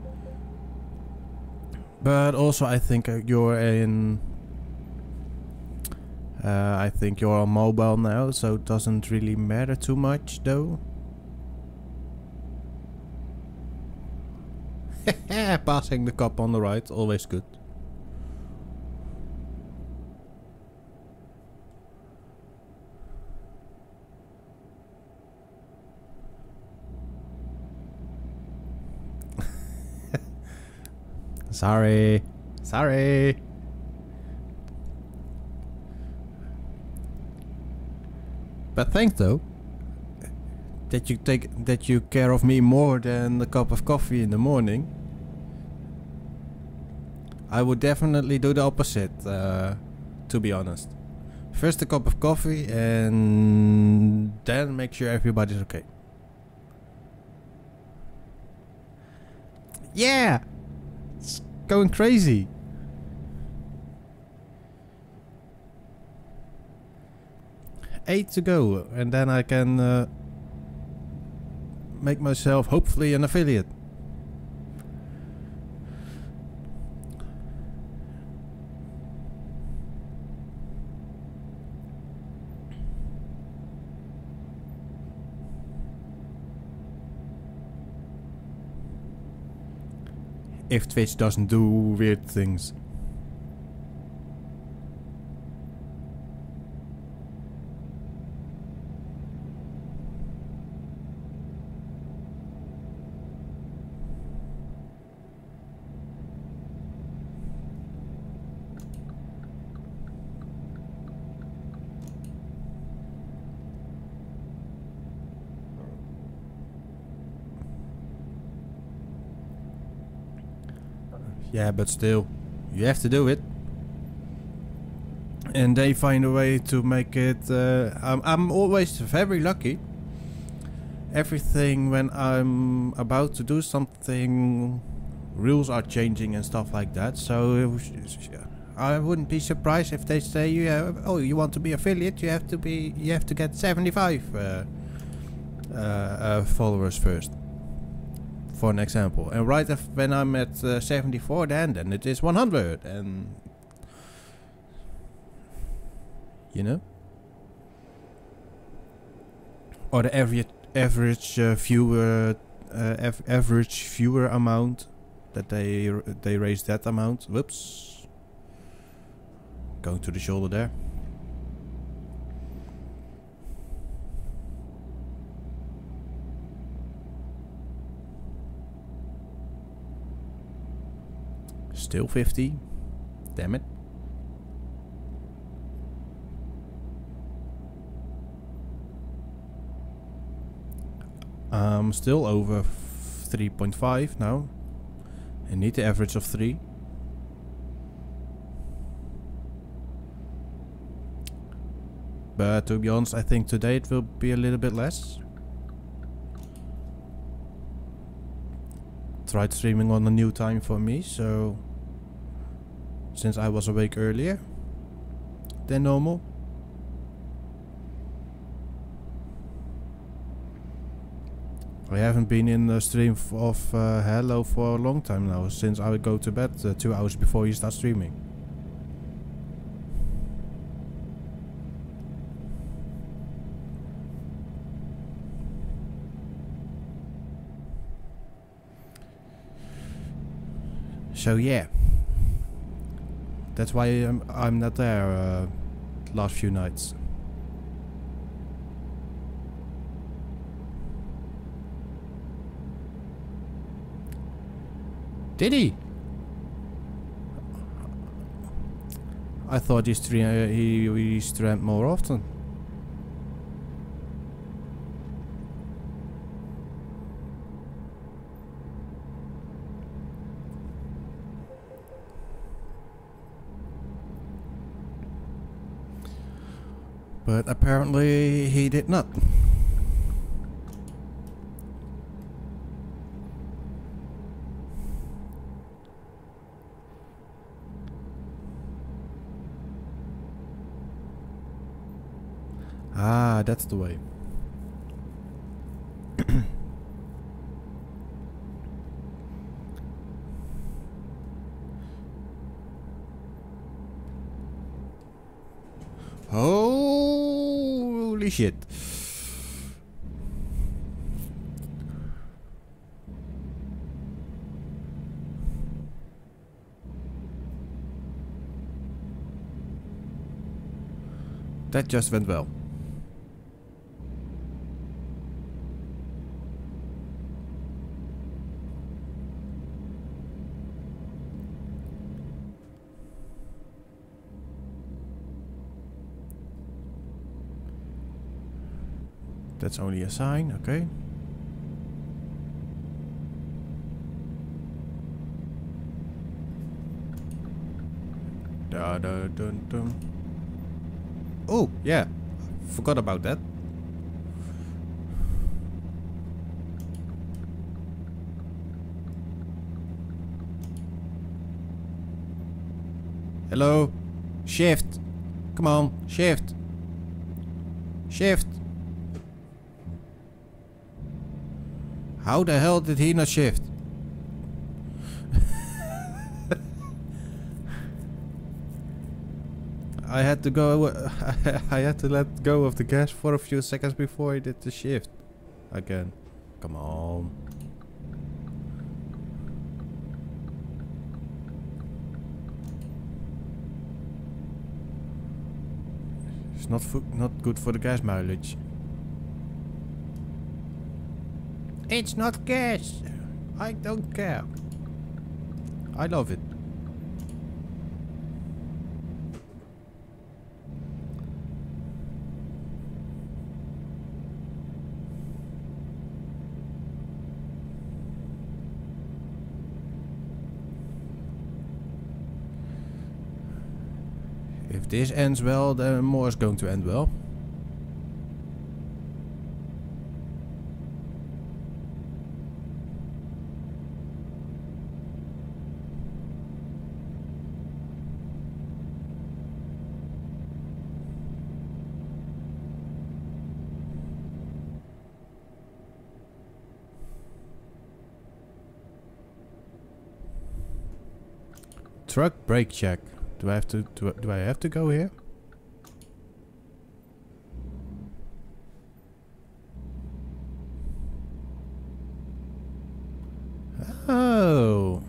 Speaker 1: also I think you're in I think you're on mobile now, so it doesn't really matter too much though. Passing the cop on the right, always good. Sorry. Sorry. But thanks though. That you care of me more than a cup of coffee in the morning. I would definitely do the opposite, to be honest. First a cup of coffee and then make sure everybody's okay. Yeah! It's going crazy. Eight to go, and then I can make myself hopefully an affiliate. If Twitch doesn't do weird things. Yeah, but still, you have to do it. And they find a way to make it... I'm always very lucky. Everything when I'm about to do something rules are changing and stuff like that. So I wouldn't be surprised if they say, yeah, oh, you want to be affiliate, you have to get 75 followers first, for an example. And right when I'm at 74, then it is 100, and you know, or the average viewer amount that they raise that amount. Whoops, going to the shoulder there. Still 50. Damn it. I'm still over 3.5 now. I need the average of 3. But to be honest, I think today it will be a little bit less. Tried streaming on a new time for me, so since I was awake earlier than normal. I haven't been in the stream of Hello for a long time now, since I would go to bed 2 hours before you start streaming. So yeah, that's why I'm not there last few nights. Did he? I thought he streamed more often. But apparently he did not. Ah, that's the way. Holy shit. That just went well. That's only a sign, okay. Da da dun dun. Oh, yeah. Forgot about that. Hello? Shift. Come on, shift. Shift. How the hell did he not shift? I had to go. I had to let go of the gas for a few seconds before he did the shift again. Come on. It's not good for the gas mileage. It's not gas. I don't care. I love it. If this ends well, then more is going to end well. Truck brake check. Do I have to go here? Oh.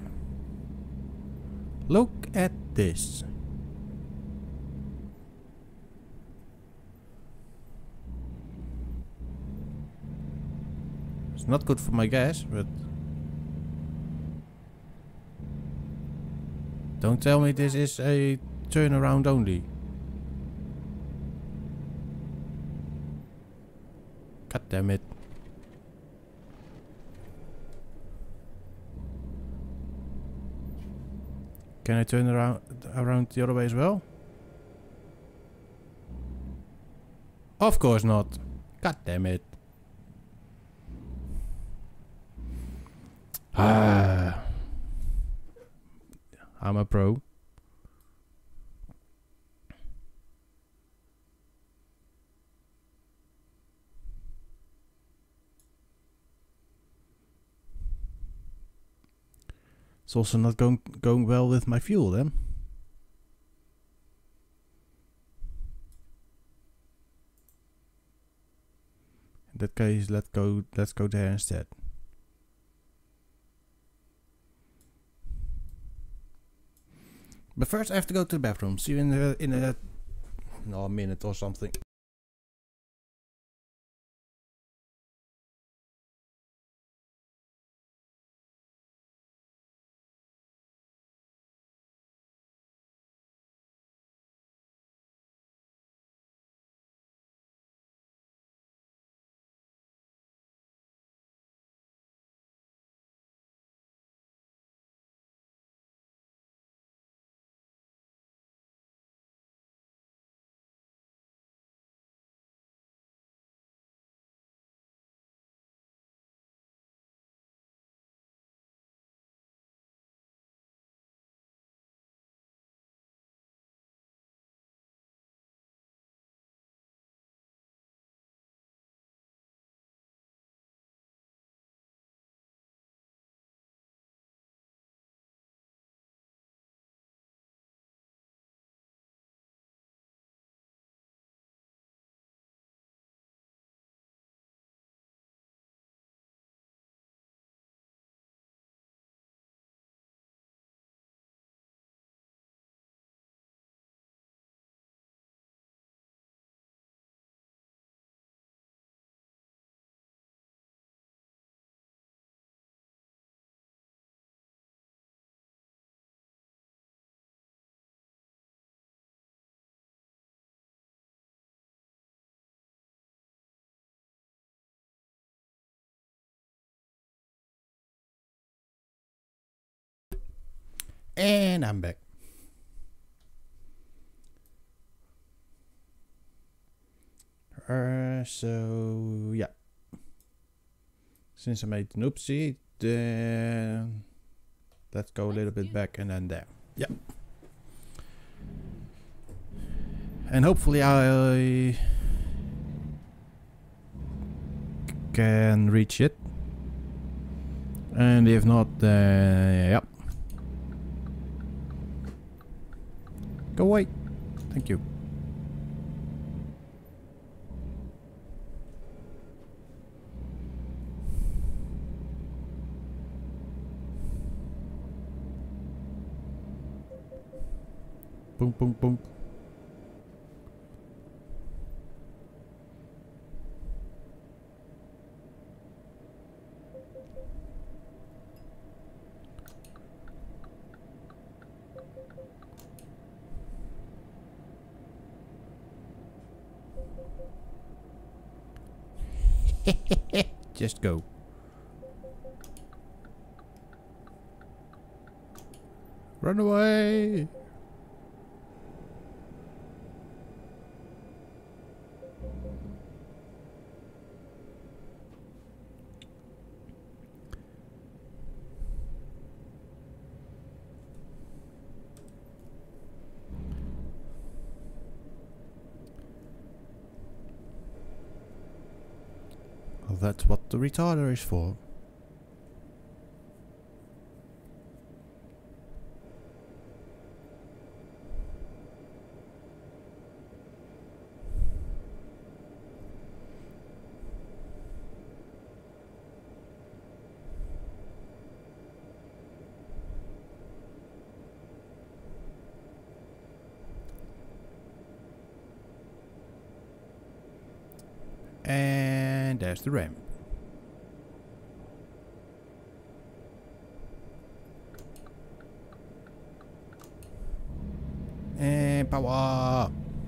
Speaker 1: Look at this. It's not good for my gas, but don't tell me this is a turnaround only. God damn it. Can I turn around the other way as well? Of course not. God damn it. Ah. I'm a pro. It's also not going well with my fuel then. In that case, let's go there instead. But first I have to go to the bathroom. See you in a minute or something. And I'm back. So yeah. Since I made an oopsie, then let's go a little bit back and then there. Yeah. And hopefully I can reach it. And if not, yeah. Go away. Thank you. Boom, boom, boom. Just go. Run away. Well, that's what the retarder is for. And there's the ramp. And power.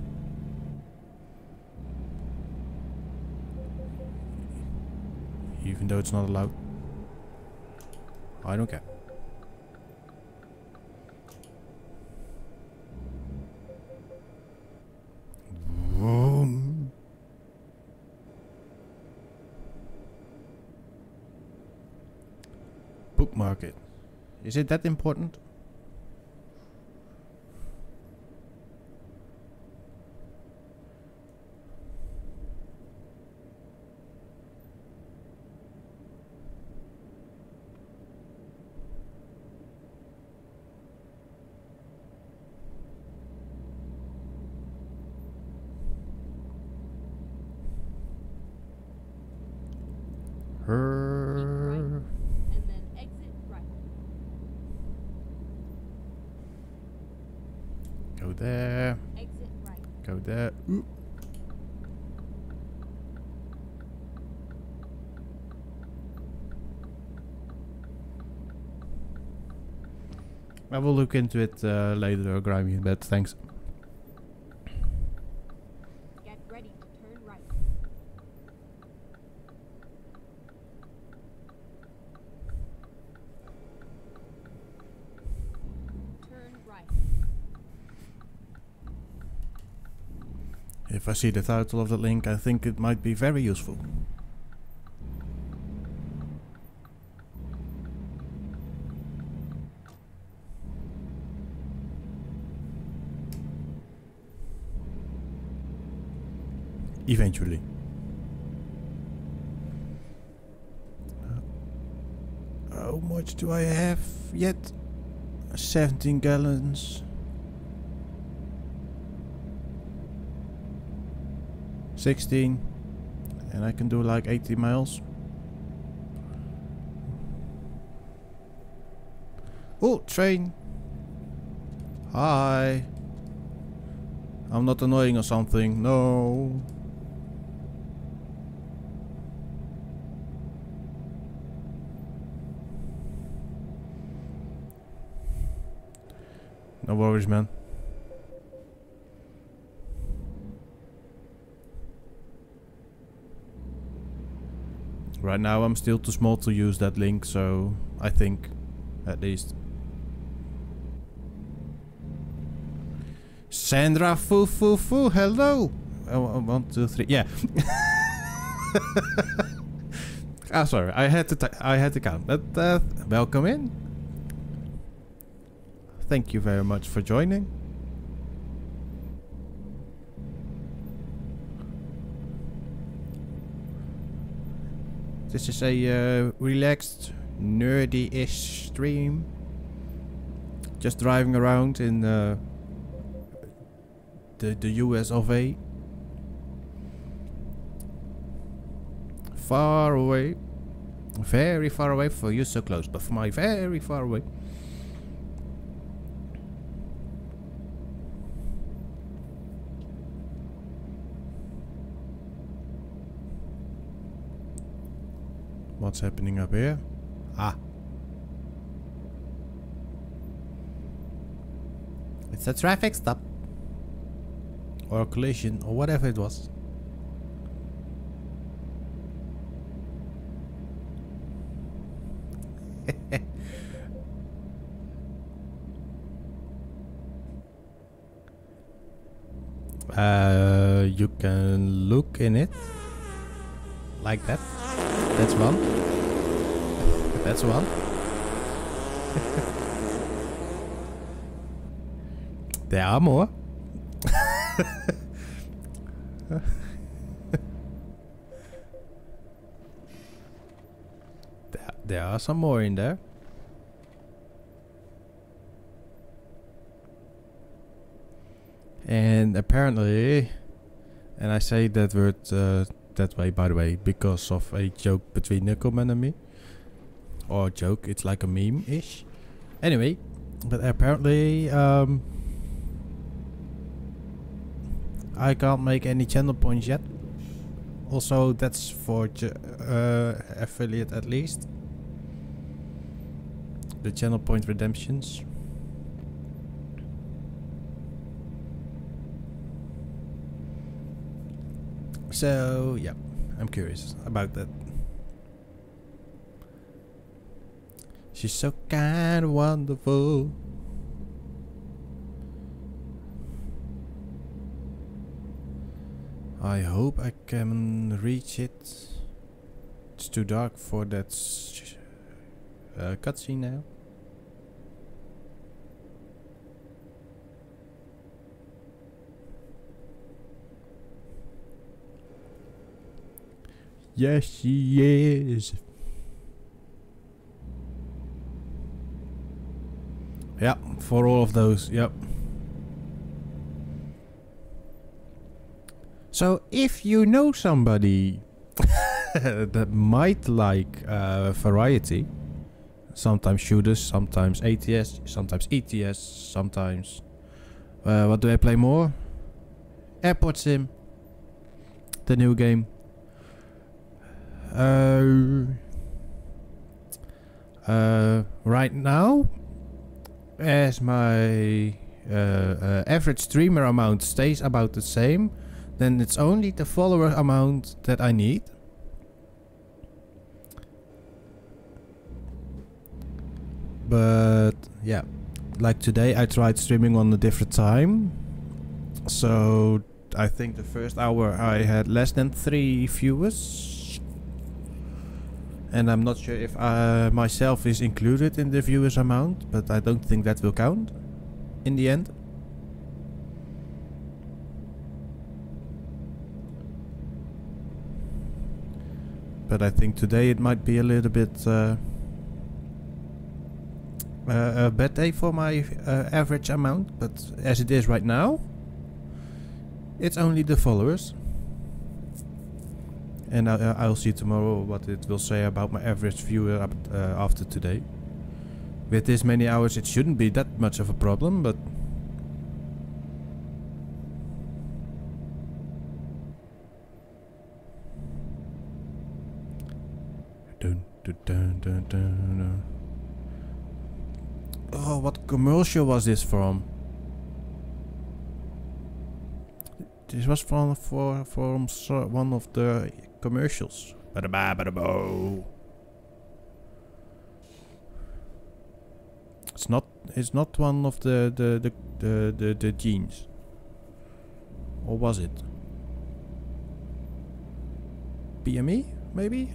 Speaker 1: Even though it's not allowed. I don't care. Vroom. Bookmark it. Is it that important?
Speaker 2: Keep right, and then exit right.
Speaker 1: Go there.
Speaker 2: Exit right.
Speaker 1: Go there. Ooh. I will look into it later, Grimy, but thanks.
Speaker 2: Get ready to turn right. Turn right.
Speaker 1: If I see the title of the link, I think it might be very useful. Eventually. How much do I have yet? 17 gallons. 16. And I can do like 80 miles. Oh, train. Hi. I'm not annoying or something. No. No worries, man. Right now I'm still too small to use that link, so I think, at least. Sandra foo foo foo, hello! Oh, 1, 2, 3, yeah. Ah, sorry, I had to count, but welcome in. Thank you very much for joining. This is a relaxed, nerdy-ish stream. Just driving around in the US of A. Far away. Very far away. For you so close, but for my very far away. What's happening up here? Ah. It's a traffic stop. Or a collision, or whatever it was. You can look in it. Like that. That's one. That's one. There are more. There are some more in there. And apparently, and I say that word that way, by the way, because of a joke between Nickelman and me. Or joke, it's like a meme-ish. Anyway, but apparently I can't make any channel points yet Also, that's for affiliate at least. The channel point redemptions. So yeah, I'm curious about that. She's so kind of wonderful. I hope I can reach it. It's too dark for that cutscene now. Yes, she is. Yeah, for all of those, yep. So, if you know somebody that might like variety, sometimes shooters, sometimes ATS, sometimes ETS, sometimes... what do I play more? Airport Sim. The new game. Right now, as my average streamer amount stays about the same, then it's only the follower amount that I need. But yeah, like today I tried streaming on a different time, so I think the first hour I had less than 3 viewers, and I'm not sure if myself is included in the viewers amount, but I don't think that will count in the end. But I think today it might be a little bit a bad day for my average amount, but as it is right now, it's only the followers. And I'll see tomorrow what it will say about my average viewer after today. With this many hours it shouldn't be that much of a problem, but... Oh, what commercial was this from? This was from one of the commercials. It's not one of the jeans. Or was it? BME maybe?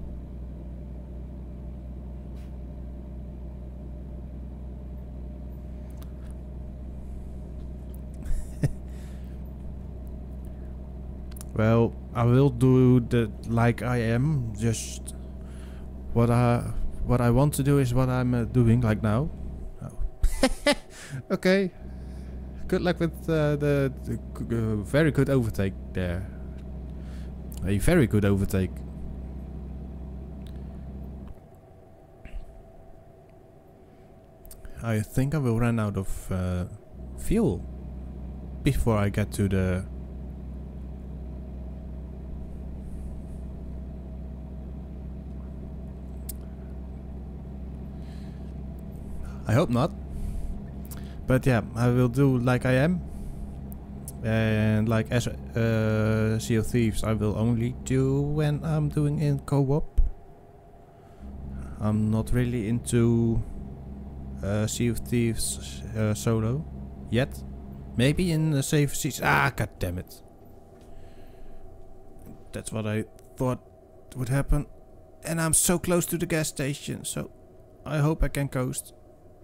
Speaker 1: Well, I will do the like I am. Just what I want to do is what I'm doing like now. Oh. Okay. Good luck with the very good overtake there. A very good overtake. I think I will run out of fuel before I get to the... I hope not. But yeah, I will do like I am. And like as Sea of Thieves, I will only do when I'm doing in co-op. I'm not really into Sea of Thieves solo yet. Maybe in the safe seas. Ah, god damn it. That's what I thought would happen. And I'm so close to the gas station, so I hope I can coast.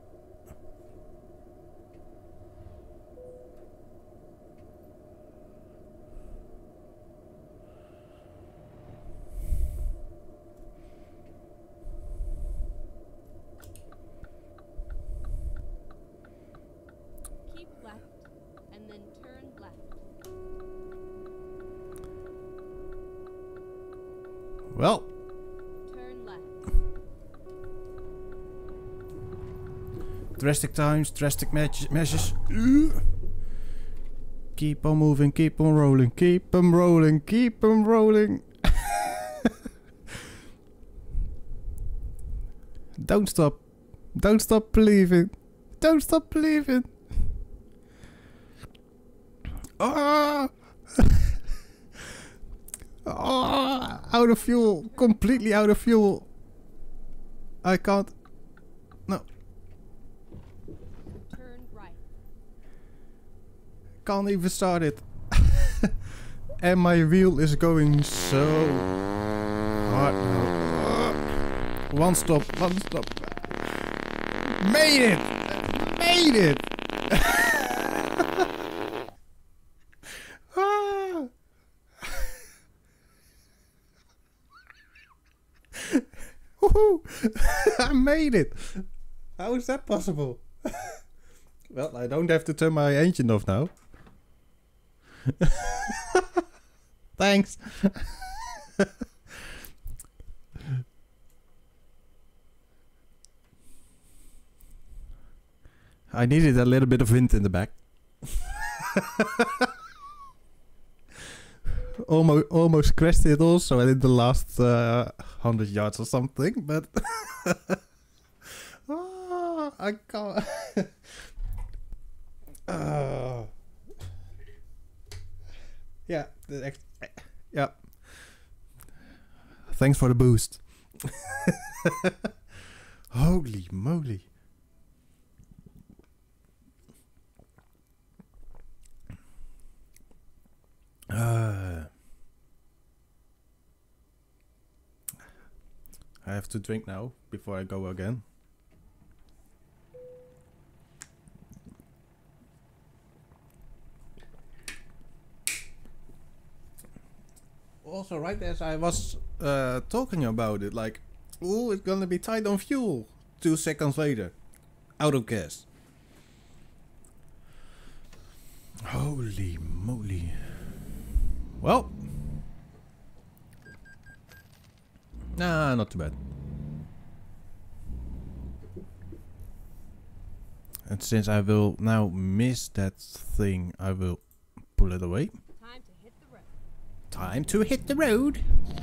Speaker 1: Well,
Speaker 2: Turn left.
Speaker 1: drastic times, drastic measures. Keep on moving, keep on rolling, keep 'em rolling, keep 'em rolling. Don't stop. Don't stop believing. Don't stop believing. Ah! Oh, out of fuel. Completely out of fuel. I can't. No.
Speaker 2: Turn right.
Speaker 1: Can't even start it. And my wheel is going so hard now. One stop, one stop. Made it! Made it! Ah. Woohoo! I made it! How is that possible? Well, I don't have to turn my engine off now. Thanks. I needed a little bit of wind in the back. almost crashed it also in the last 100 yards or something, but oh, I can't. Yeah, yeah. Thanks for the boost. Holy moly. I have to drink now before I go again. Also, right as I was talking about it, like, oh, it's gonna be tight on fuel. 2 seconds later, out of gas. Holy moly. Well, nah, not too bad. And since I will now miss that thing, I will pull it away.
Speaker 2: Time to hit the road.
Speaker 1: Time to hit the road.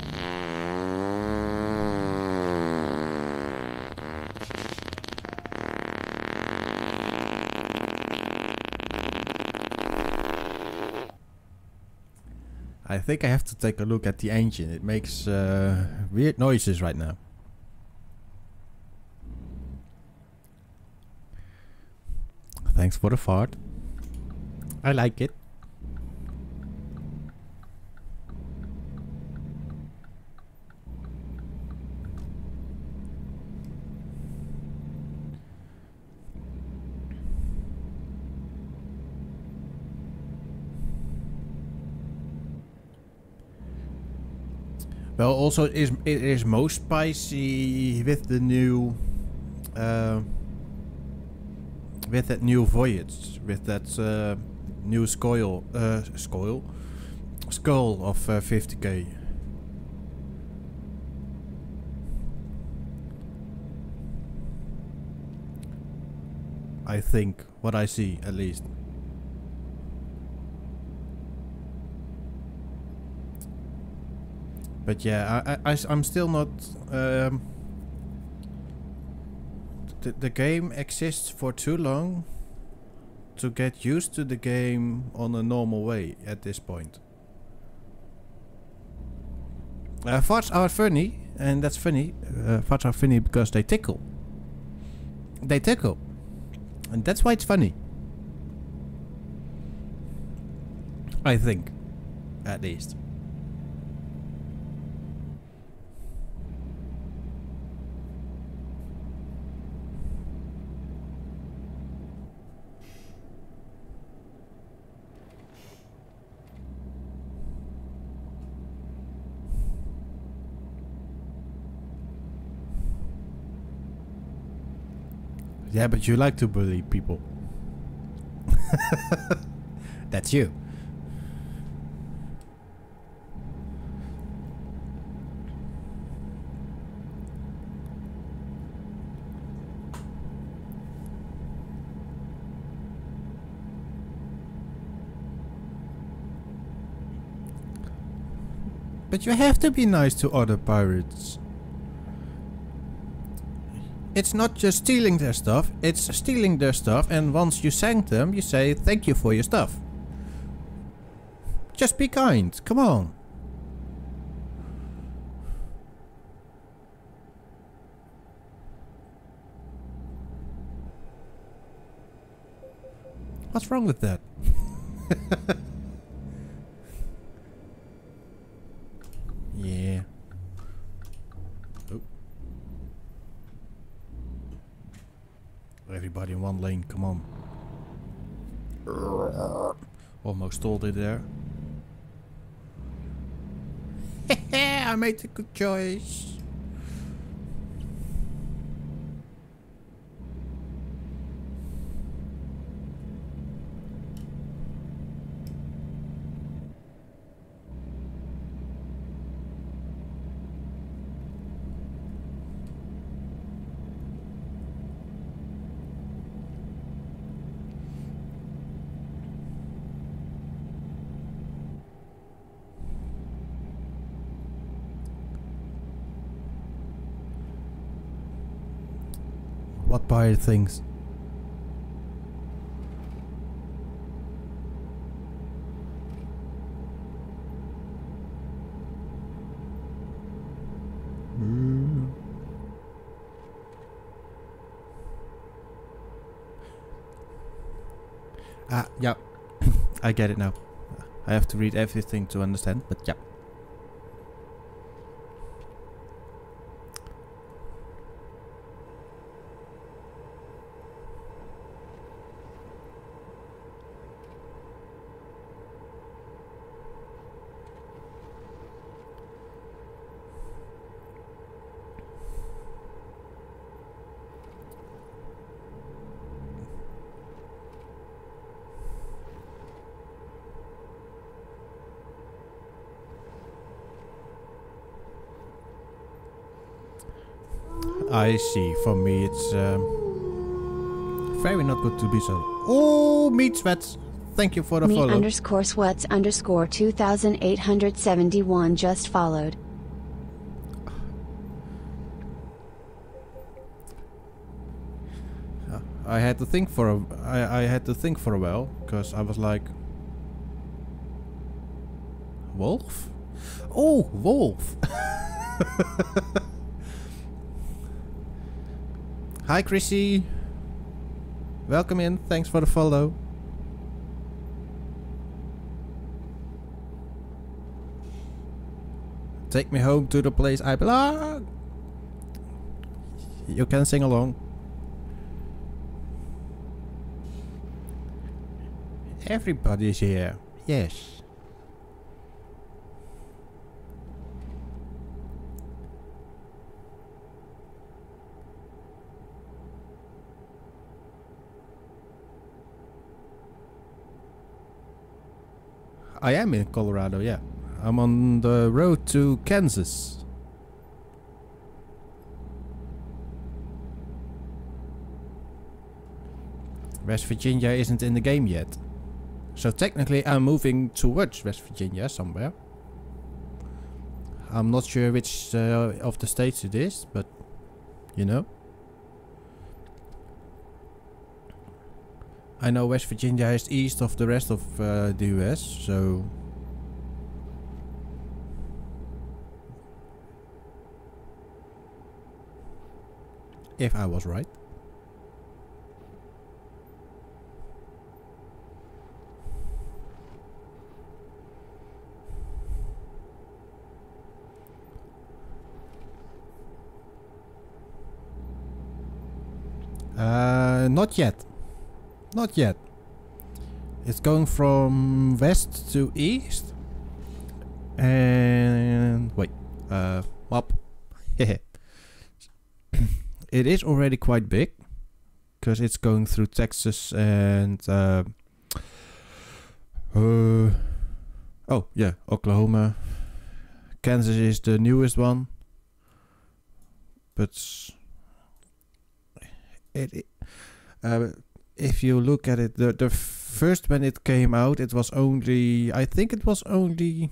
Speaker 1: I think I have to take a look at the engine. It makes weird noises right now. Thanks for the fart. I like it. Well, also it is most spicy with the new with that new voyage, with that new skull of 50k. I think what I see, at least. But yeah, I'm still not. The game exists for too long to get used to the game on a normal way at this point. Farts are funny, and that's funny. Farts are funny because they tickle. They tickle. And that's why it's funny. I think. At least. Yeah, but you like to bully people. That's you. But you have to be nice to other pirates. It's not just stealing their stuff, it's stealing their stuff, and once you thank them, you say thank you for your stuff. Just be kind, come on. What's wrong with that? Yeah. Oh. Everybody in one lane, come on. Almost stalled it there. I made a good choice. What pirate things? Ah, yeah. I get it now. I have to read everything to understand, but yeah. I see. For me, it's very not good to be so. Oh, meat sweats. Thank you for the follow.
Speaker 3: Me_sweats_2871 just followed.
Speaker 1: I had to think for a. I had to think for a while because I was like, wolf. Oh, wolf. Hi Chrissy, welcome in, thanks for the follow. Take me home to the place I belong. You can sing along. Everybody's here, yes. I am in Colorado, yeah. I'm on the road to Kansas. West Virginia isn't in the game yet. So technically I'm moving towards West Virginia somewhere. I'm not sure which of the states it is, but you know. I know West Virginia is east of the rest of the US, so... If I was right. Not yet. Not yet. It's going from west to east. And wait, up. It is already quite big because it's going through Texas and oh yeah, Oklahoma. Kansas is the newest one, but if you look at it, the first when it came out, it was only, I think it was only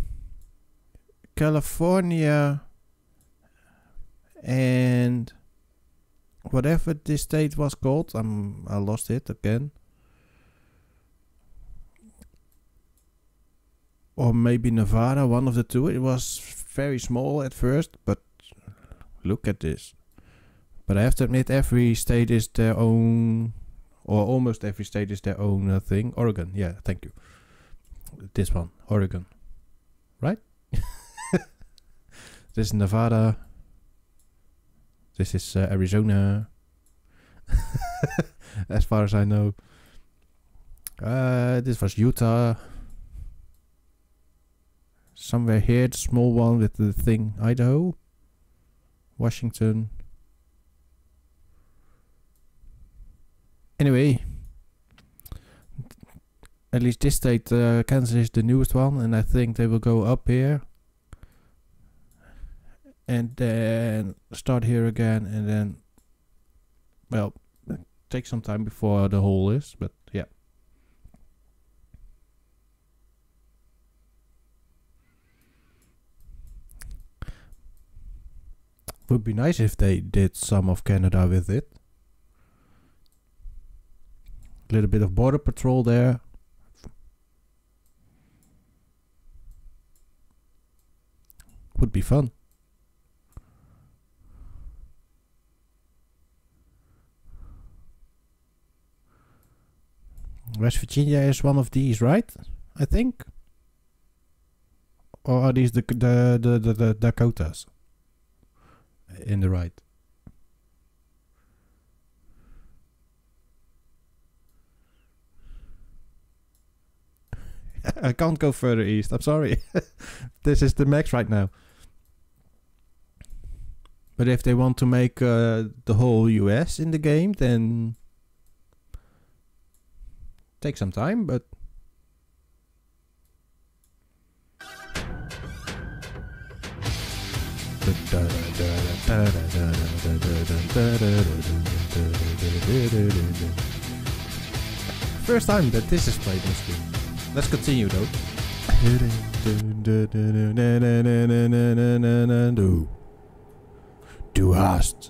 Speaker 1: California and whatever this state was called. I lost it again. Or maybe Nevada, one of the two. It was very small at first, but look at this. But I have to admit, every state is their own, or almost every state is their own thing. Oregon, yeah, thank you. This one, Oregon, right? This is Nevada. This is Arizona. As far as I know. This was Utah. Somewhere here, the small one with the thing, Idaho. Washington. Anyway, at least this state, Kansas is the newest one, and I think they will go up here and then start here again, and then, well, take some time before the whole is, but yeah. Would be nice if they did some of Canada with it. A little bit of border patrol there. Would be fun. West Virginia is one of these, right? I think. Or are these the Dakotas? In the right. I can't go further east. I'm sorry. This is the max right now. But if they want to make the whole US in the game, then take some time, but first time that this is played in this game. Let's continue though. Du hast.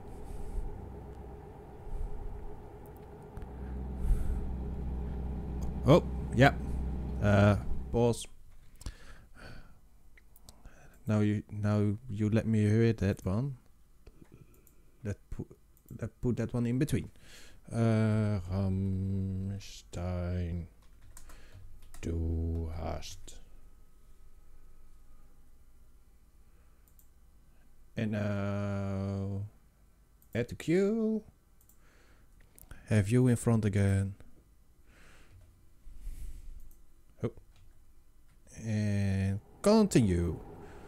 Speaker 1: Oh, yeah. Pause. Now you let me hear that one. Let's put that one in between. Rammstein. Du hast. And now add the queue. Have you in front again. Oh. And continue.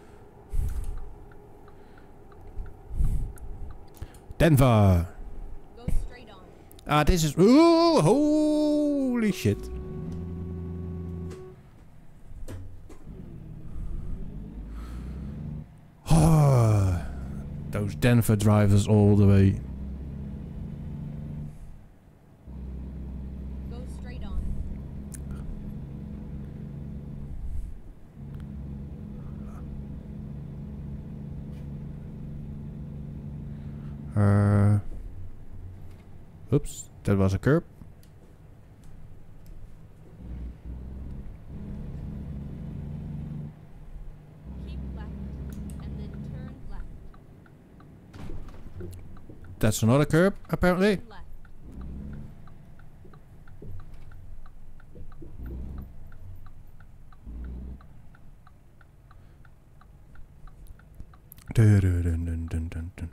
Speaker 1: Denver.
Speaker 2: Go straight on.
Speaker 1: Ah, this is. Ooh, holy shit. Those Denver drivers all the way.
Speaker 2: Go straight on.
Speaker 1: Oops, that was a curb.
Speaker 2: Keep left and then turn left.
Speaker 1: That's another curb, apparently.
Speaker 2: Left.
Speaker 1: Dun, dun, dun, dun, dun, dun, dun.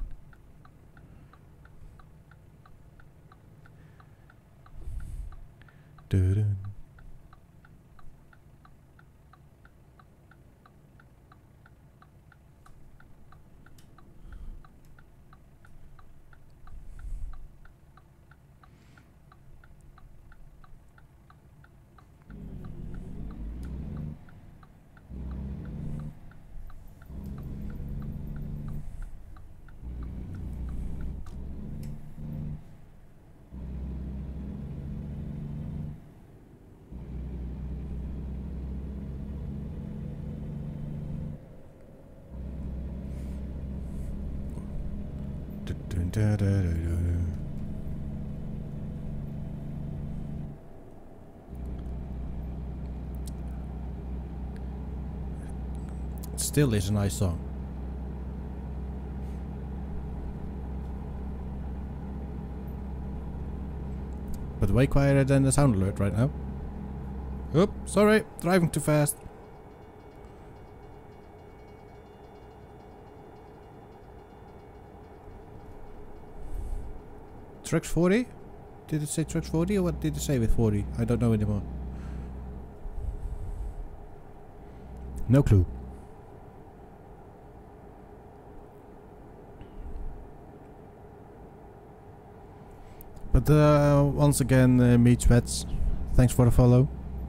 Speaker 1: Dun, dun. Da, da, da, da. It still is a nice song. But way quieter than the sound alert right now. Oop, sorry, driving too fast. Trucks 40? Did it say trucks 40 or what did it say with 40? I don't know anymore. No clue. But once again, Meat Sweats, thanks for the follow.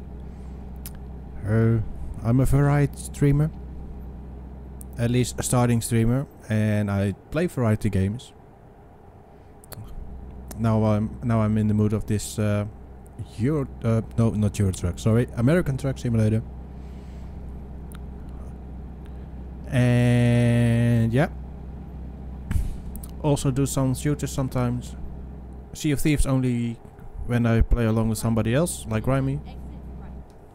Speaker 1: I'm a variety streamer, at least a starting streamer, and I play variety games. Now I'm in the mood of this no, not Euro Truck, sorry, American Truck Simulator. And yeah, also do some shooters sometimes. Sea of Thieves only when I play along with somebody else, like Grimy.
Speaker 2: Exit right.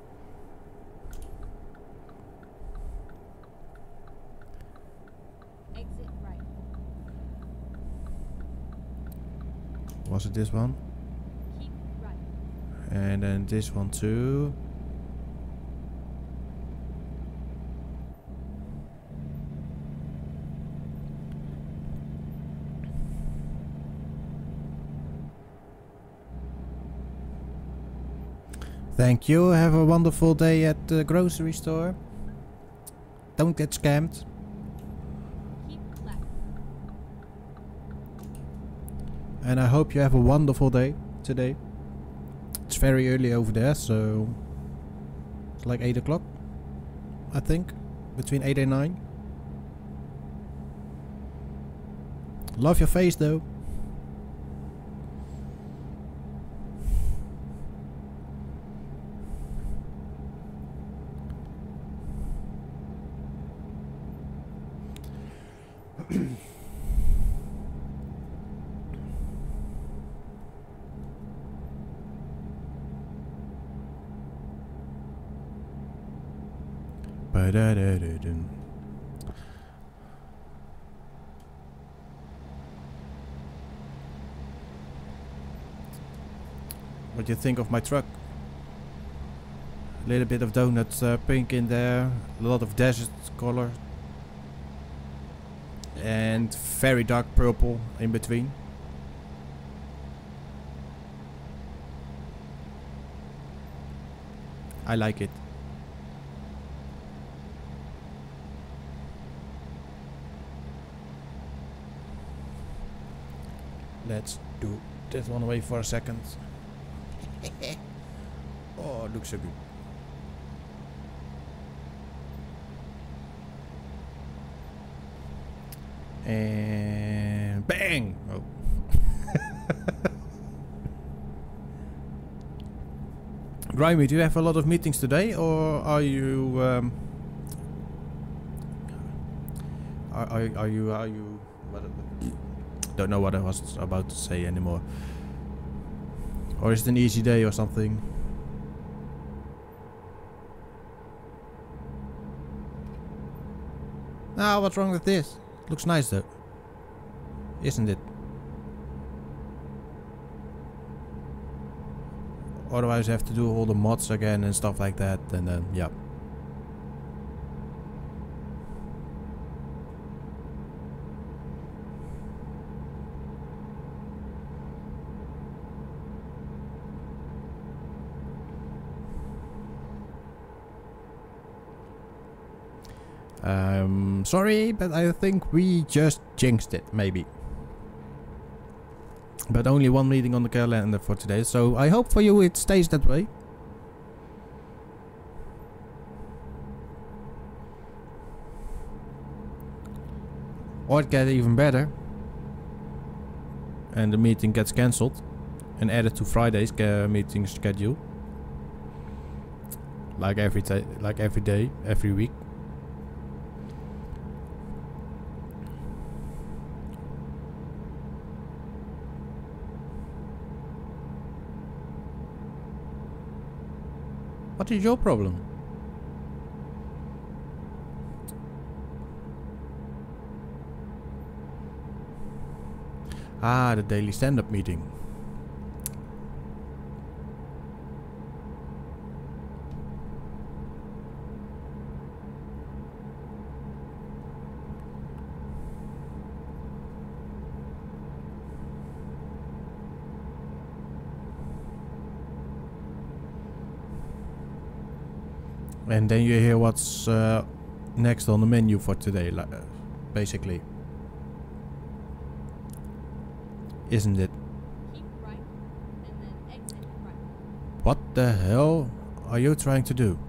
Speaker 2: Exit right.
Speaker 1: Was it this one?
Speaker 2: Keep right.
Speaker 1: And then this one too. Thank you. Have a wonderful day at the grocery store. Don't get scammed.
Speaker 2: Keep left.
Speaker 1: And I hope you have a wonderful day today. It's very early over there, so it's like 8 o'clock, I think. Between 8 and 9. Love your face though. Ba-da-da-da-dun. What do you think of my truck? A little bit of donut pink in there, a lot of desert color, and very dark purple in between. I like it. Let's do that one away for a second. Oh, looks so good. And bang! Oh. Grimy, do you have a lot of meetings today, or are you are you what, don't know what I was about to say anymore. Or is it an easy day or something? Ah, what's wrong with this? Looks nice though, isn't it? Otherwise I have to do all the mods again and stuff like that, and then yeah. Sorry, but I think we just jinxed it, maybe. But only one meeting on the calendar for today, so I hope for you it stays that way. Or it gets even better, and the meeting gets cancelled and added to Friday's meeting schedule. Like every day, every week. What is your problem? Ah, the daily stand-up meeting. And then you hear what's next on the menu for today, basically. Isn't it?
Speaker 2: Keep right, and then exit right.
Speaker 1: What the hell are you trying to do?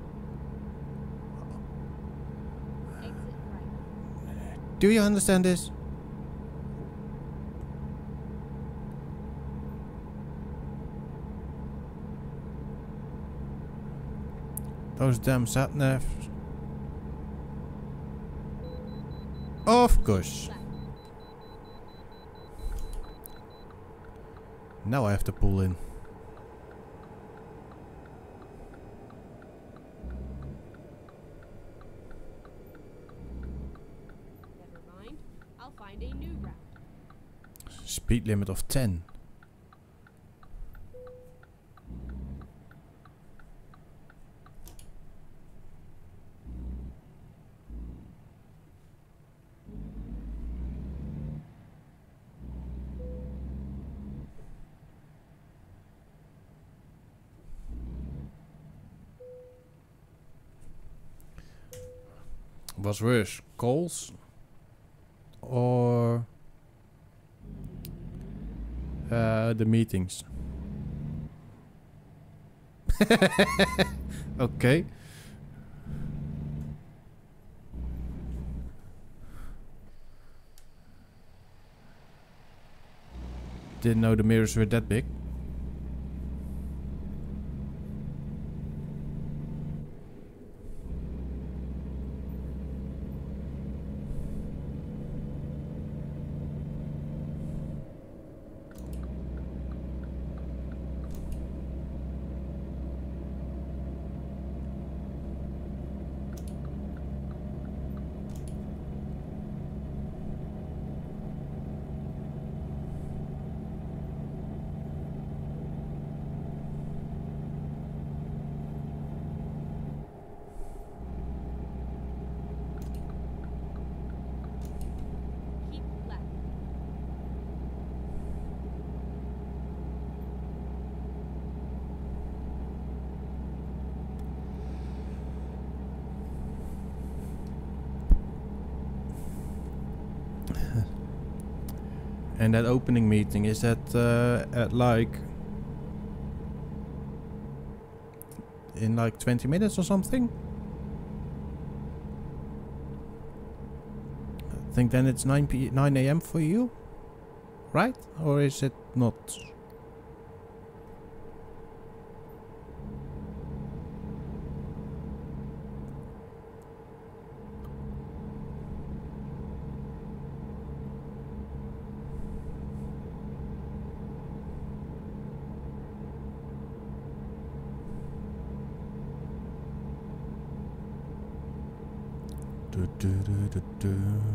Speaker 2: Exit right.
Speaker 1: Do you understand this? Those damn sat-navs. Of course.
Speaker 2: Left.
Speaker 1: Now I have to pull in.
Speaker 2: Never mind. I'll find a new route.
Speaker 1: Speed limit of 10. What's worse, calls or the meetings? Okay. Didn't know the mirrors were that big.
Speaker 2: Keep left.
Speaker 1: And that opening meeting, is that at like in like 20 minutes or something? I think then it's 9 a.m. for you, right? Or is it not? Do, do, do, do, do.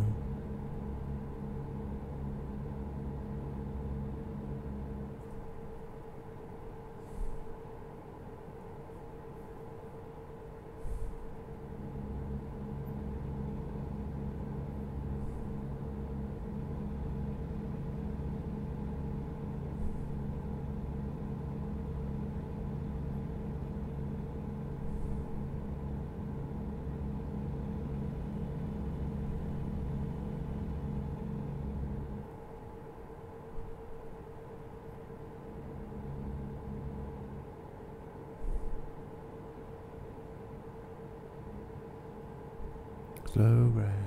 Speaker 1: Slow rain.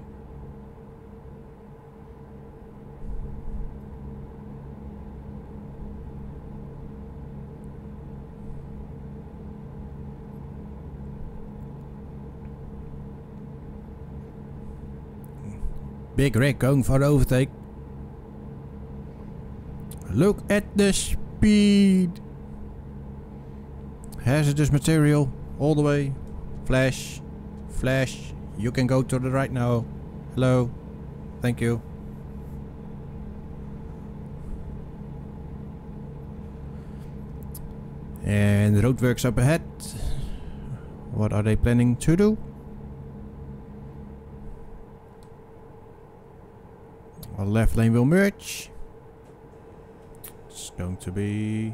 Speaker 1: Big Rick going for the overtake. Look at the speed. Hazardous material All the way. Flash. Flash. You can go to the right now. Hello. Thank you. And the roadworks up ahead. What are they planning to do? Our left lane will merge. It's going to be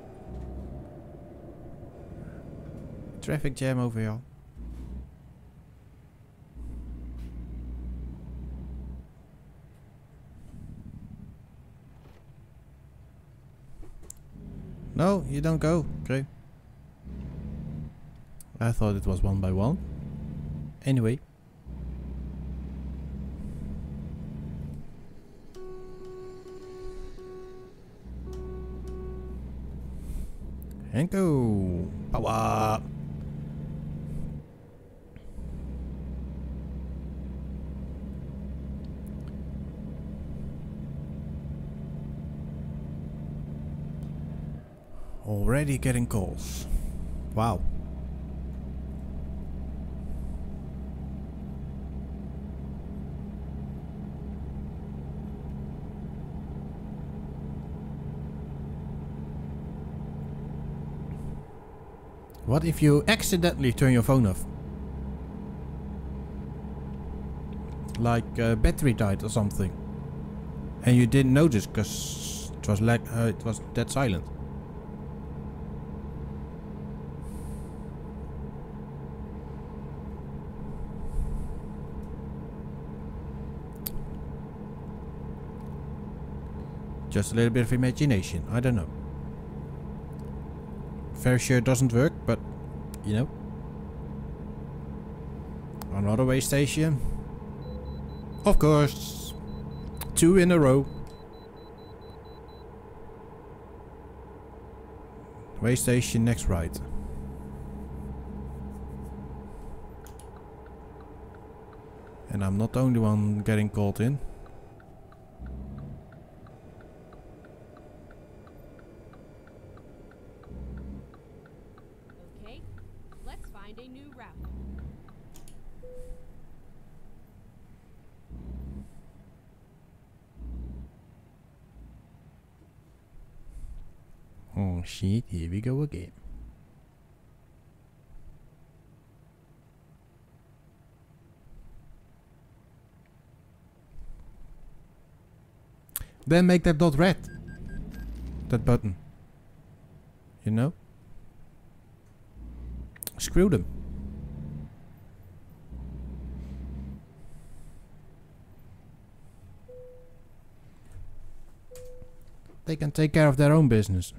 Speaker 1: traffic jam over here. No, you don't go. Okay. I thought it was one by one. Anyway. And go. Power. Already getting calls. Wow. What if you accidentally turn your phone off? Like battery died or something. And you didn't notice because it was like it was dead silent. Just a little bit of imagination, I don't know. Very sure it doesn't work, but you know. Another way station. Of course. 2 in a row. Way station next right. And I'm not the only one getting called in.
Speaker 2: Okay, let's find a new route.
Speaker 1: Oh shit, here we go again. Then make that dot red. That button. You know? Screw them. They can take care of their own business.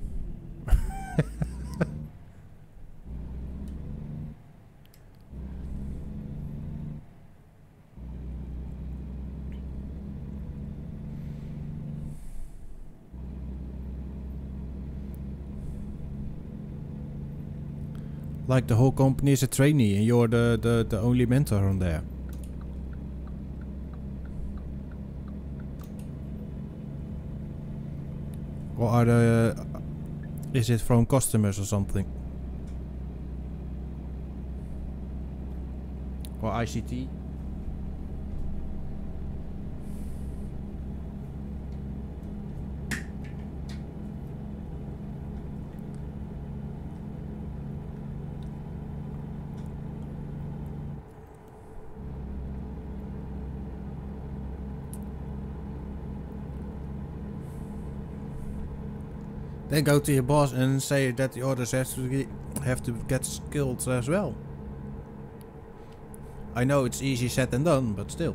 Speaker 1: Like the whole company is a trainee and you're the only mentor on there. Or are the... is it from customers or something? Or ICT? Then go to your boss and say that the orders have to get skilled as well. I know it's easy said than done, but still.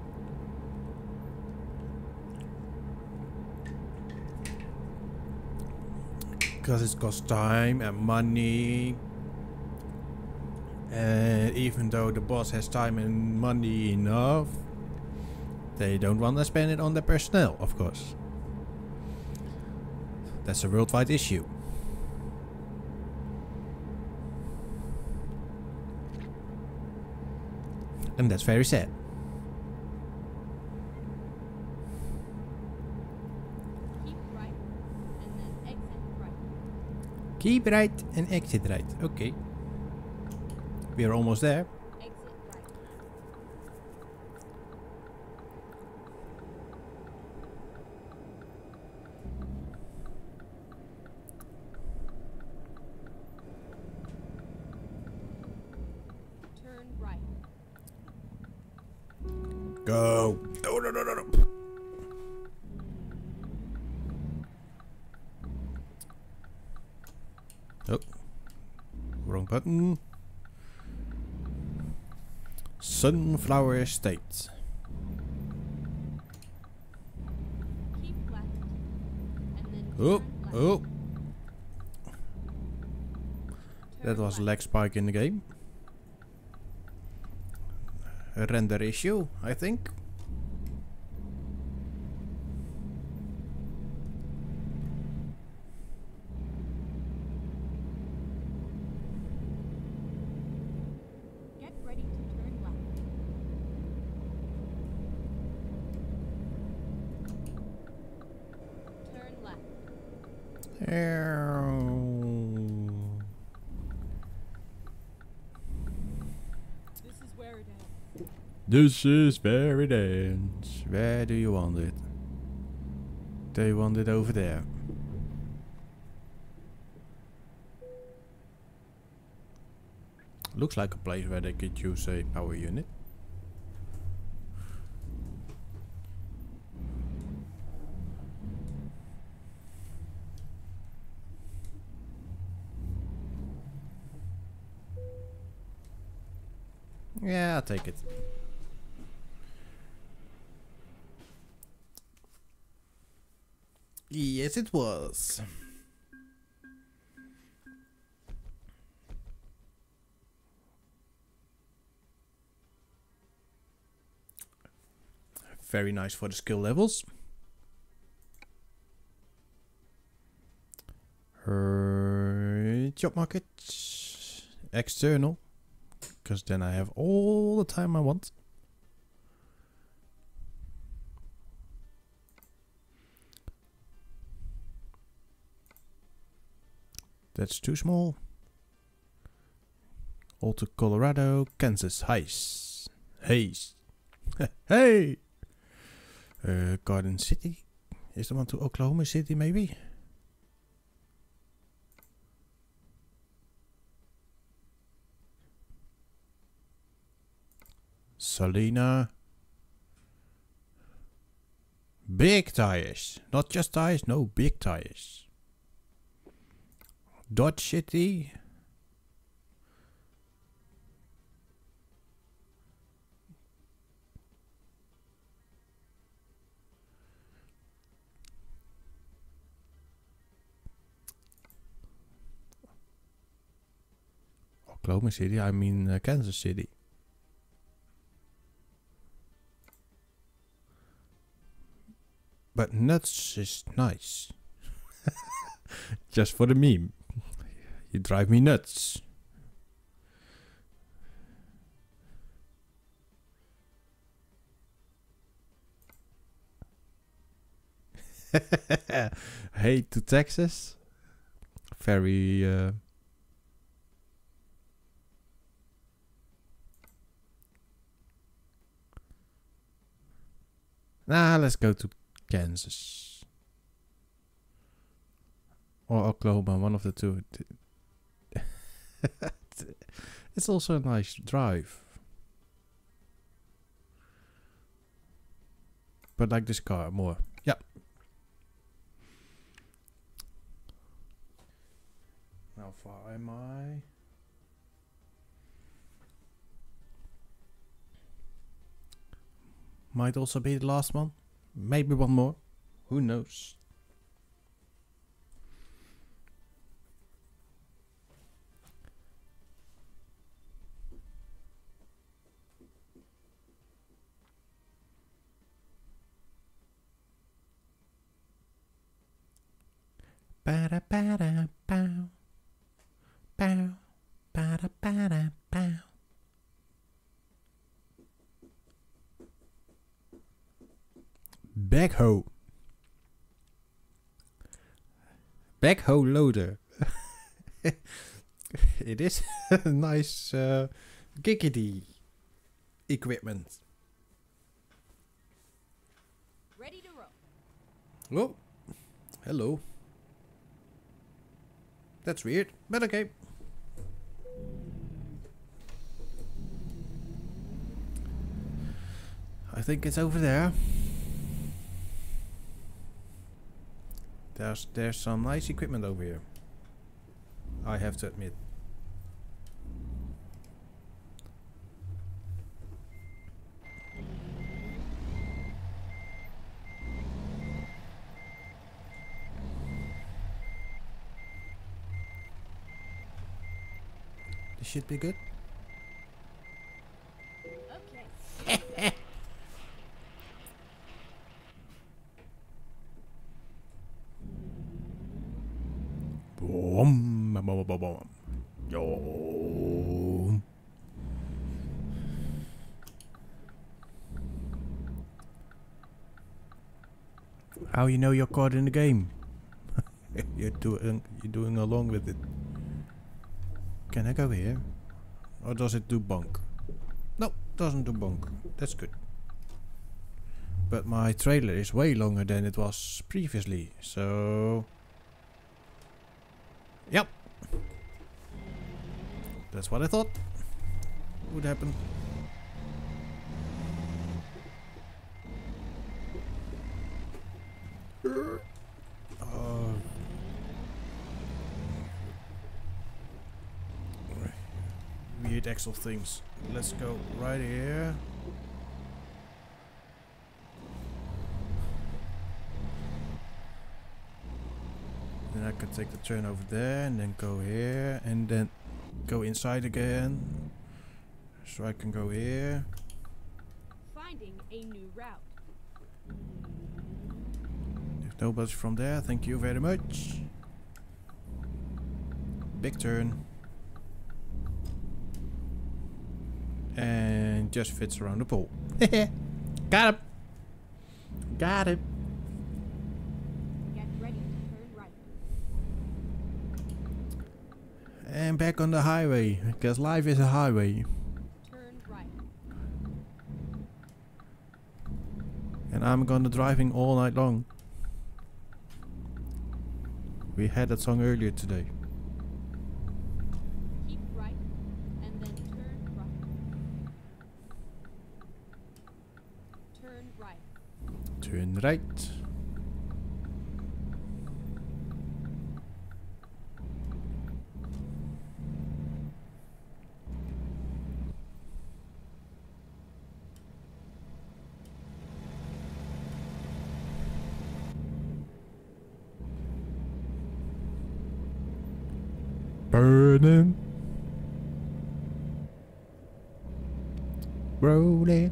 Speaker 1: Because it costs time and money. And even though the boss has time and money enough, they don't want to spend it on their personnel, of course. That's a worldwide issue. And that's very sad.
Speaker 2: Keep right, and then exit right.
Speaker 1: Keep right and exit right. Okay. We are almost there.
Speaker 2: Exit right. Turn right.
Speaker 1: Go. No, no, no, no, no. Oh. Wrong button. Sunflower Estate.
Speaker 2: Keep left. And then
Speaker 1: Oh,
Speaker 2: turn left.
Speaker 1: oh.
Speaker 2: Turn
Speaker 1: That was a
Speaker 2: left.
Speaker 1: lag spike in the game. A render issue, I think.
Speaker 2: Get ready to turn left. Turn left. This is where it ends.
Speaker 1: This is where it ends. Where do you want it? Do you want it over there? Looks like a place where they could use a power unit. Yeah, I'll take it. Yes, it was. Very nice for the skill levels. Job market. External. Because then I have all the time I want. That's too small. Alto Colorado, Kansas, Hayes. Hayes. Hey! Garden City. Is the one to Oklahoma City maybe? Salina. Big tires. Not just tires, no, big tires. Dodge City. Oklahoma City, I mean Kansas City. But nuts is nice. Just for the meme. You drive me nuts. Hey to Texas. Very nah, let's go to Kansas. Or Oklahoma, one of the two. It's also a nice drive. But like this car more. Yeah. How far am I? Might also be the last one. Maybe one more. Who knows? Ba-da ba-da bow. Bow. Ba-da ba-da bow. Backhoe. Backhoe loader. It is nice giggity equipment.
Speaker 2: Ready to roll.
Speaker 1: Oh, hello. That's weird, but okay. I think it's over there. There's some nice equipment over here, I have to admit. This should be good.
Speaker 2: Okay.
Speaker 1: Boom, boom, boom, boom, boom. Yo. How you know you're caught in the game? you're doing along with it. Can I go here? Or does it do bonk? No, doesn't do bonk. That's good. But my trailer is way longer than it was previously, so... Yep. That's what I thought would happen. Weird axle things. Let's go right here. Then I could take the turn over there and then go here and then go inside again. So I can go here.
Speaker 2: Finding a new route.
Speaker 1: If nobody's from there, thank you very much. Big turn. And just fits around the pole. Got him. Got it.
Speaker 2: Get ready to turn right.
Speaker 1: And back on the highway, because life is a highway.
Speaker 2: Turn right.
Speaker 1: And I'm gonna driving all night long. We had that song earlier today.
Speaker 2: Keep right and then turn right. Turn right.
Speaker 1: Turn right. Burning. Rolling.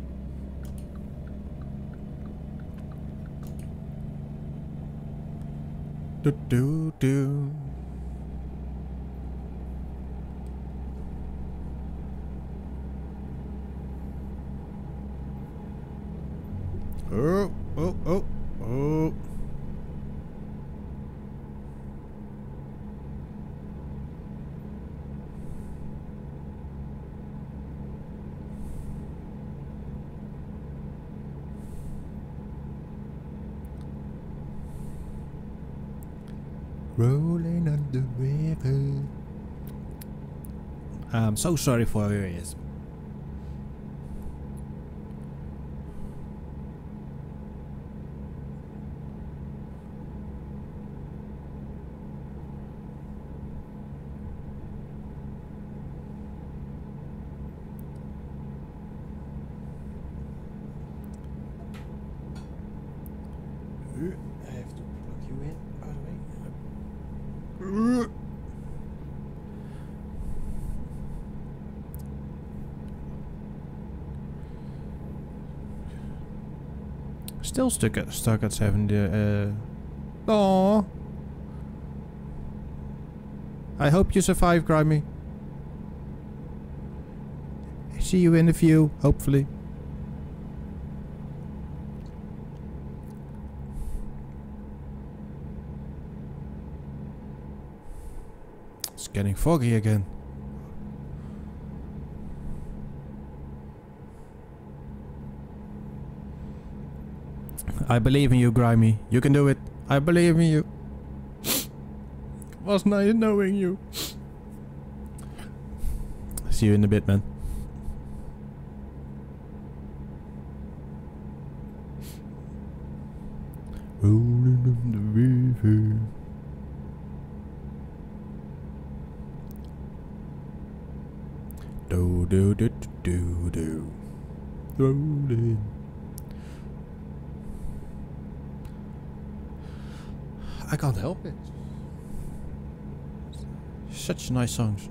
Speaker 1: Do do do. Oh, oh, oh, oh. Rolling on the river. I'm so sorry for your ears. I have to plug you in, by the way. Still stuck at 70. Aww. I hope you survive, Grimy. See you in a few, hopefully. It's getting foggy again. I believe in you, Grimy. You can do it. I believe in you. Was nice knowing you. See you in a bit, man. Rolling on the river. Do do do do do. Rolling. I can't help it. Such nice songs.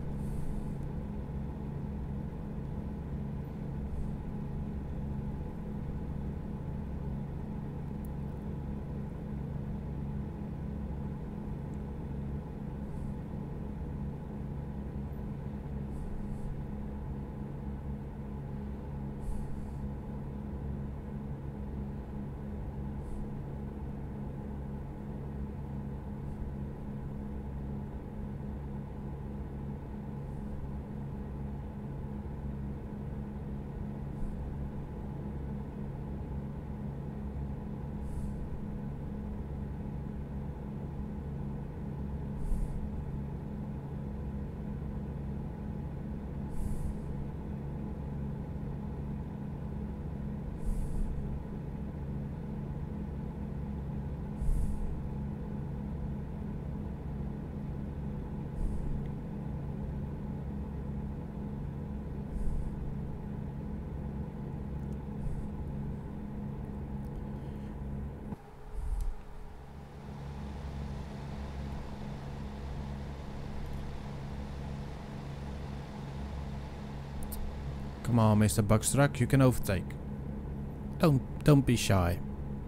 Speaker 1: Come on, Mr. Buckstruck, you can overtake. Don't be shy.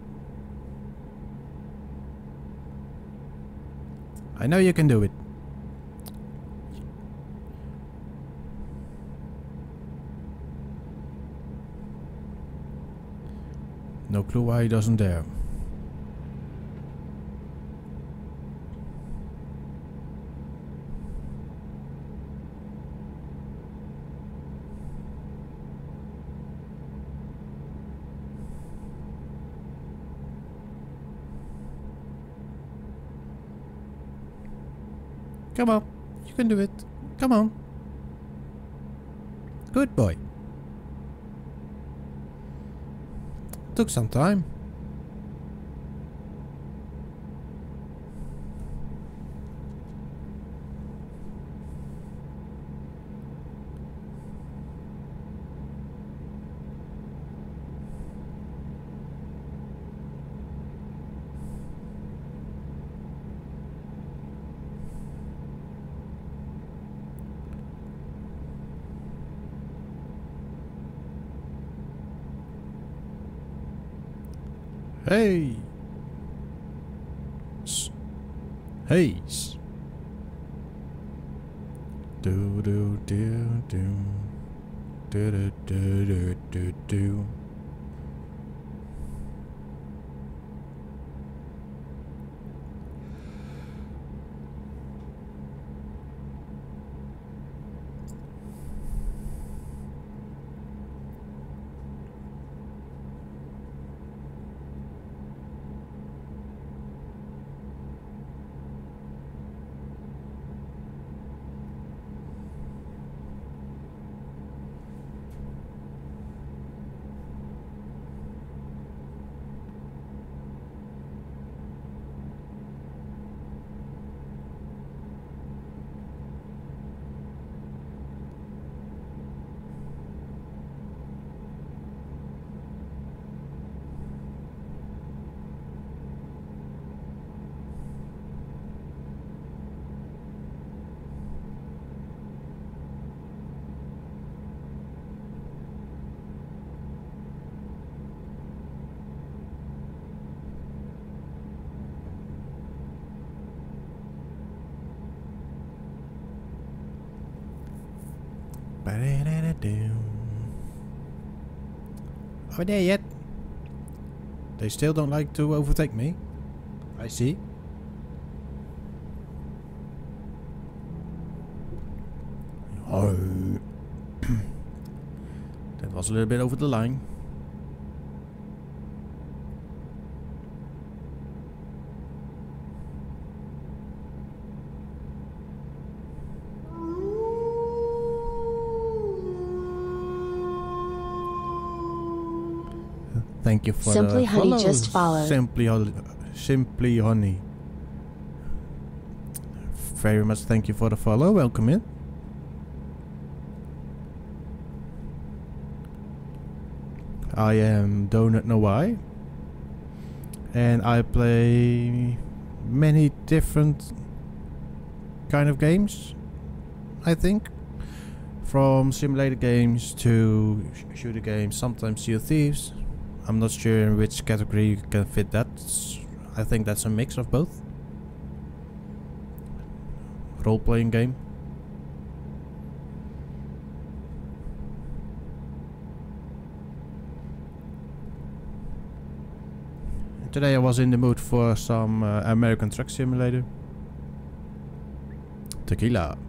Speaker 1: I know you can do it. No clue why he doesn't dare. Come on, you can do it. Come on. Good boy. Took some time. Hey! Hey! Do do do do do do do do do. Are we there yet? They still don't like to overtake me. I see. was a little bit over the line. Thank you for
Speaker 3: Simply
Speaker 1: the
Speaker 3: Honey
Speaker 1: follow.
Speaker 3: just followed.
Speaker 1: Simply Honey. Very much thank you for the follow. Welcome in. I am DonutKnowWhy, and I play many different kind of games, I think. From simulator games to shooter games, sometimes Sea of Thieves. I'm not sure in which category you can fit that. I think that's a mix of both. Role-playing game. Today I was in the mood for some American Truck Simulator. Tequila.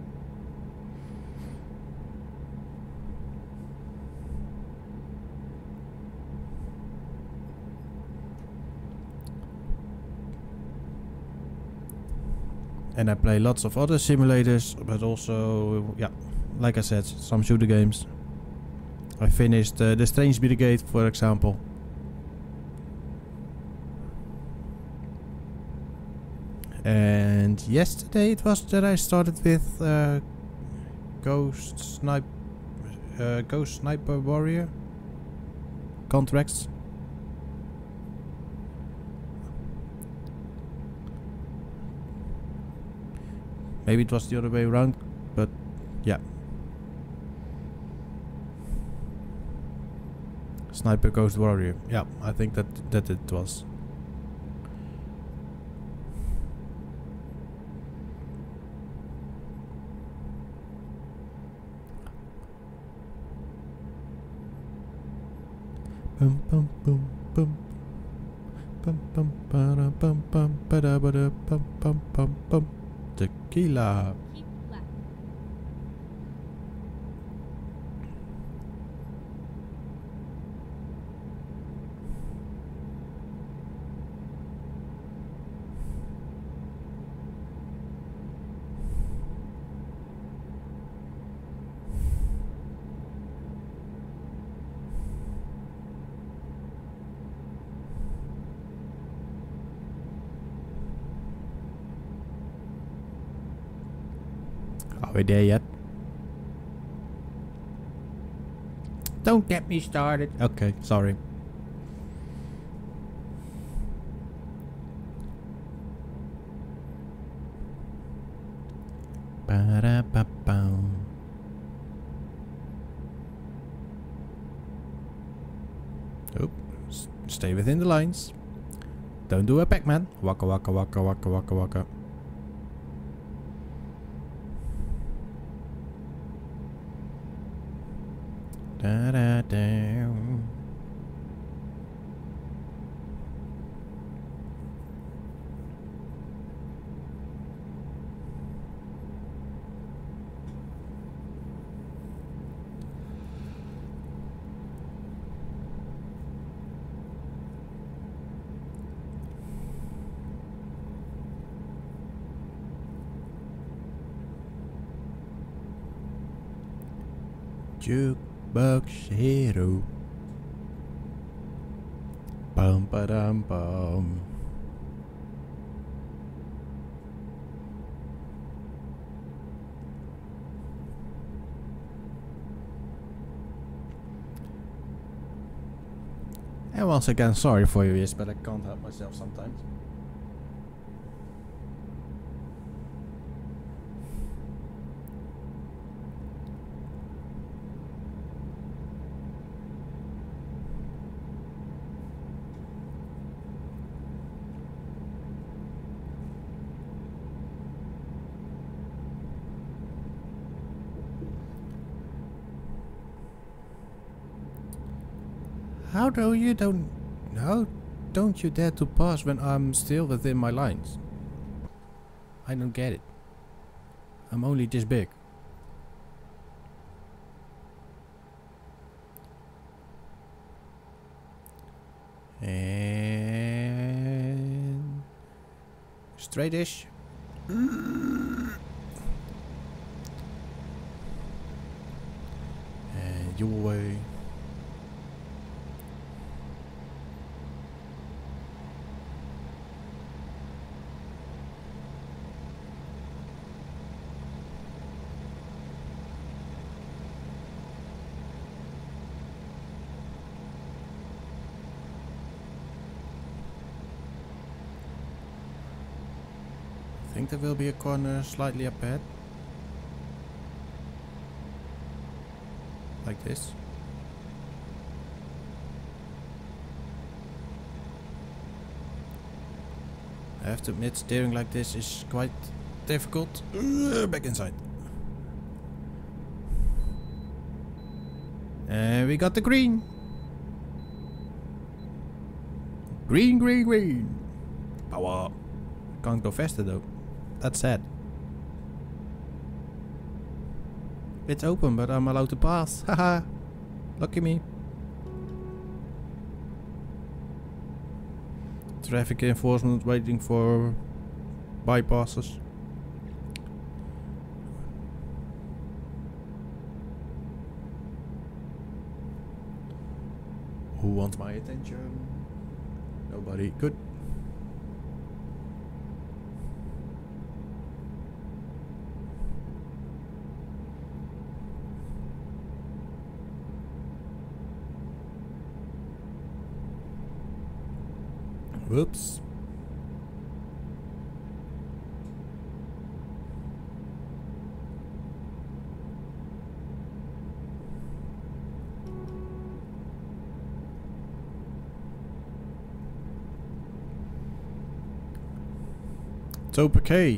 Speaker 1: And I play lots of other simulators, but also, yeah, like I said, some shooter games. I finished the Strange Brigade, for example. And yesterday it was that I started with Ghost Sniper Warrior contracts. Maybe it was the other way around, but yeah. Sniper Ghost Warrior. Yeah, I think that it was. Bum bum bum bum. Bum bum ba bum bum ba da bum bum bum bum. Tequila.
Speaker 2: Keep left.
Speaker 1: Are we there yet? Don't get me started. Okay, sorry. Ba-da-ba-bum. Oh, stay within the lines. Don't do a Pac-Man. Waka waka waka waka waka waka. Da da da. Jukebox hero. Bum ba dum bum. And once again, sorry for you, yes, but I can't help myself sometimes. How do you don't you dare to pass when I'm still within my lines? I don't get it. I'm only this big. And straightish. And your way. I think there will be a corner slightly up ahead. Like this. I have to admit, steering like this is quite difficult. Back inside. And we got the green. Green, green, green. Power. Can't go faster though. That's sad. It's open, but I'm allowed to pass. Haha. Lucky me. Traffic enforcement waiting for bypasses. Who wants my attention? Nobody. Good. Whoops. Topeke.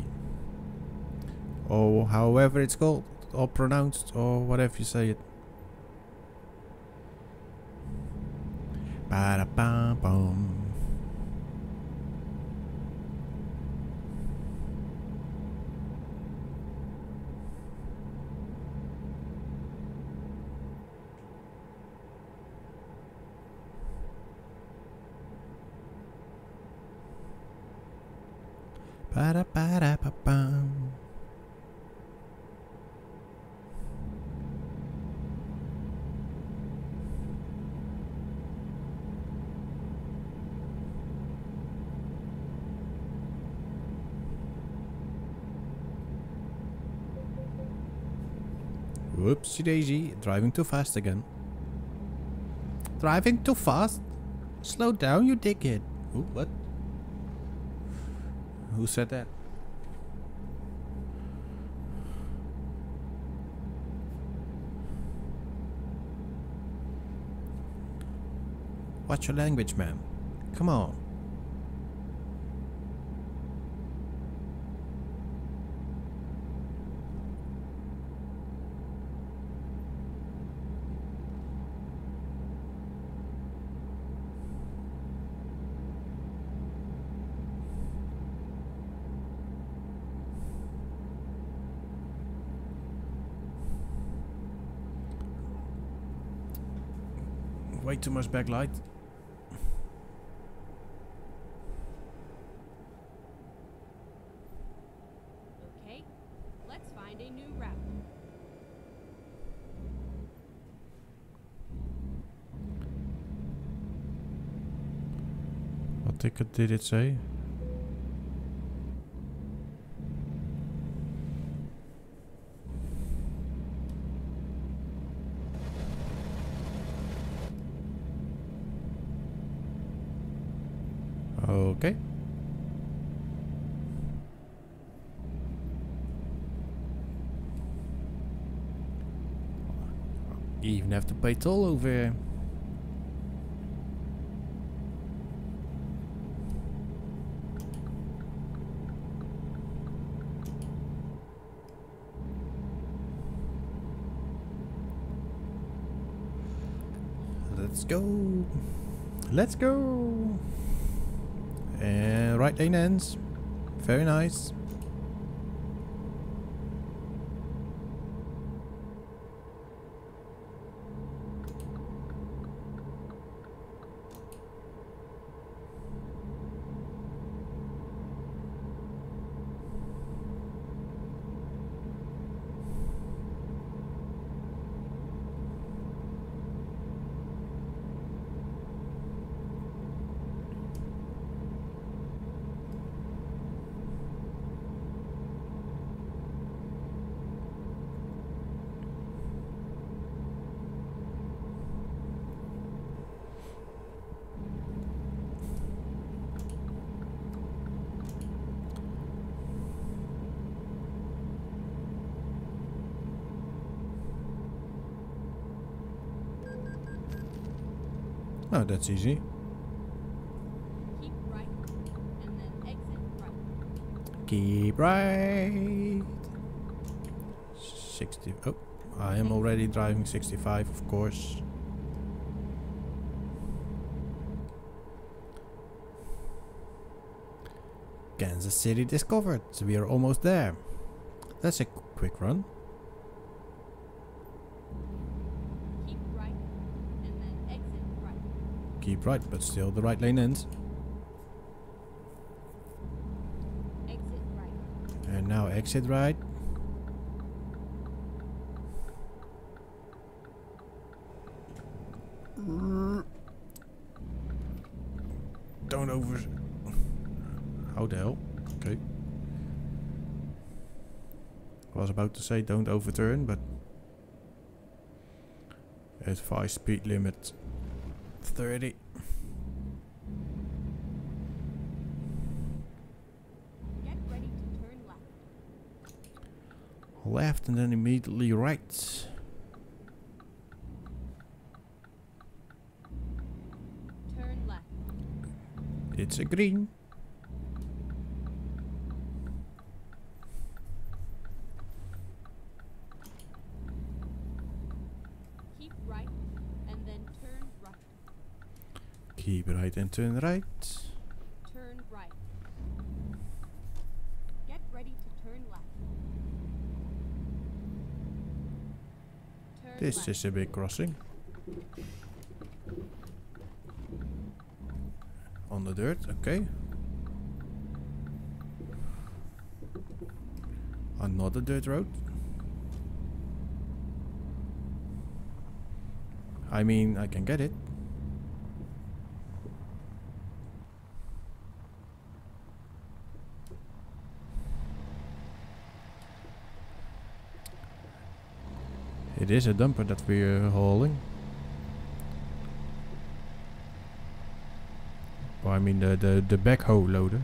Speaker 1: Or however it's called, or pronounced, or whatever you say it. Ba-da-ba-bum. Ba-da-ba-da-ba-bum. Whoopsie daisy, driving too fast again. Driving too fast? Slow down, you dickhead. Ooh, what? Who said that? Watch your language, man. Come on. Way too much backlight.
Speaker 2: Okay, let's find a new route.
Speaker 1: What ticket did it say? Okay. Even have to pay toll over here. Let's go. Let's go. And right lane ends. Very nice. Oh, that's easy.
Speaker 2: Keep right, and then exit right.
Speaker 1: Keep right. 60. Oh, I am already driving 65, of course. Kansas City discovered. We are almost there. That's a quick run.
Speaker 2: Keep right, and then exit right.
Speaker 1: Keep right, but still the right lane ends.
Speaker 2: Exit right.
Speaker 1: And now exit right. Don't over... How the hell? Okay. I was about to say don't overturn, but... Advice speed limit 30.
Speaker 2: Get ready to turn left.
Speaker 1: Left and then immediately right.
Speaker 2: Turn left.
Speaker 1: It's a green.
Speaker 2: Keep right, and then turn right.
Speaker 1: Keep right and turn right.
Speaker 2: Turn right. Get ready to turn left. Turn
Speaker 1: This
Speaker 2: left.
Speaker 1: is a big crossing. On the dirt, okay. Another dirt road. I mean, I can get it. It is a dumper that we're hauling. Or I mean the backhoe loader.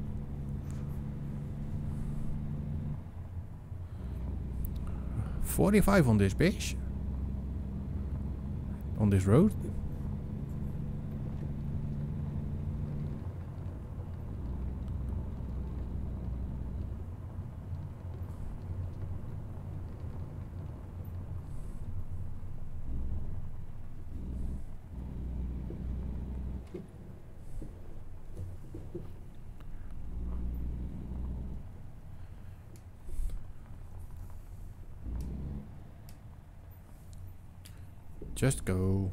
Speaker 1: $45 on this bitch. On this road. Just go.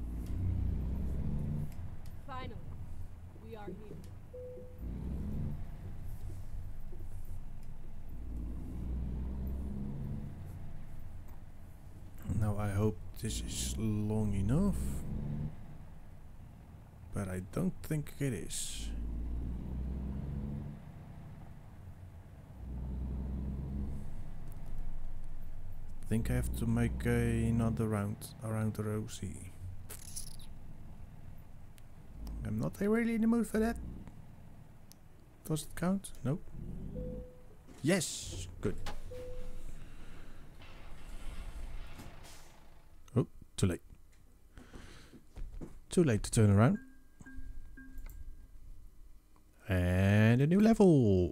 Speaker 2: Finally, we are here.
Speaker 1: Now I hope this is long enough. But I don't think it is. I think I have to make another round around the Rosie. I'm not really in the mood for that. Does it count? Nope. Yes! Good. Oh, too late. Too late to turn around. And a new level.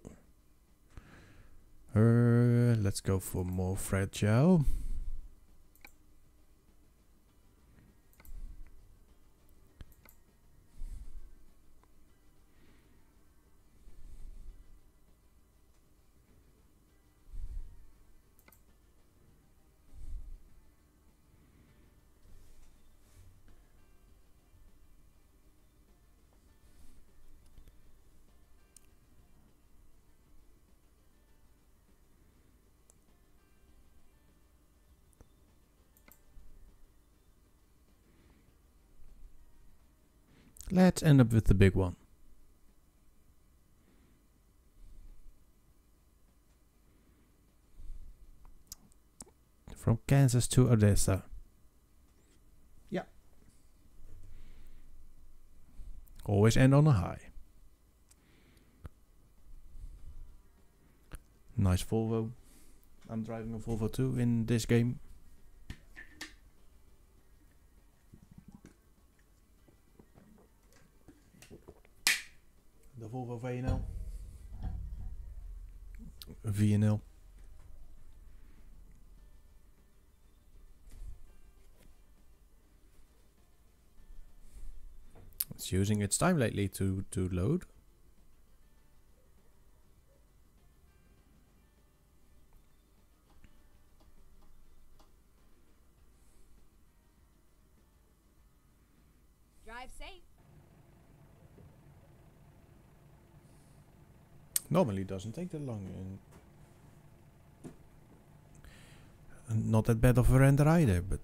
Speaker 1: Let's go for more fragile. Let's end up with the big one. From Kansas to Odessa. Yeah. Always end on a high. Nice Volvo. I'm driving a Volvo too in this game. Volvo VNL. VNL. It's using its time lately to load.
Speaker 2: Drive safe.
Speaker 1: Normally it doesn't take that long. And not that bad of a render either, but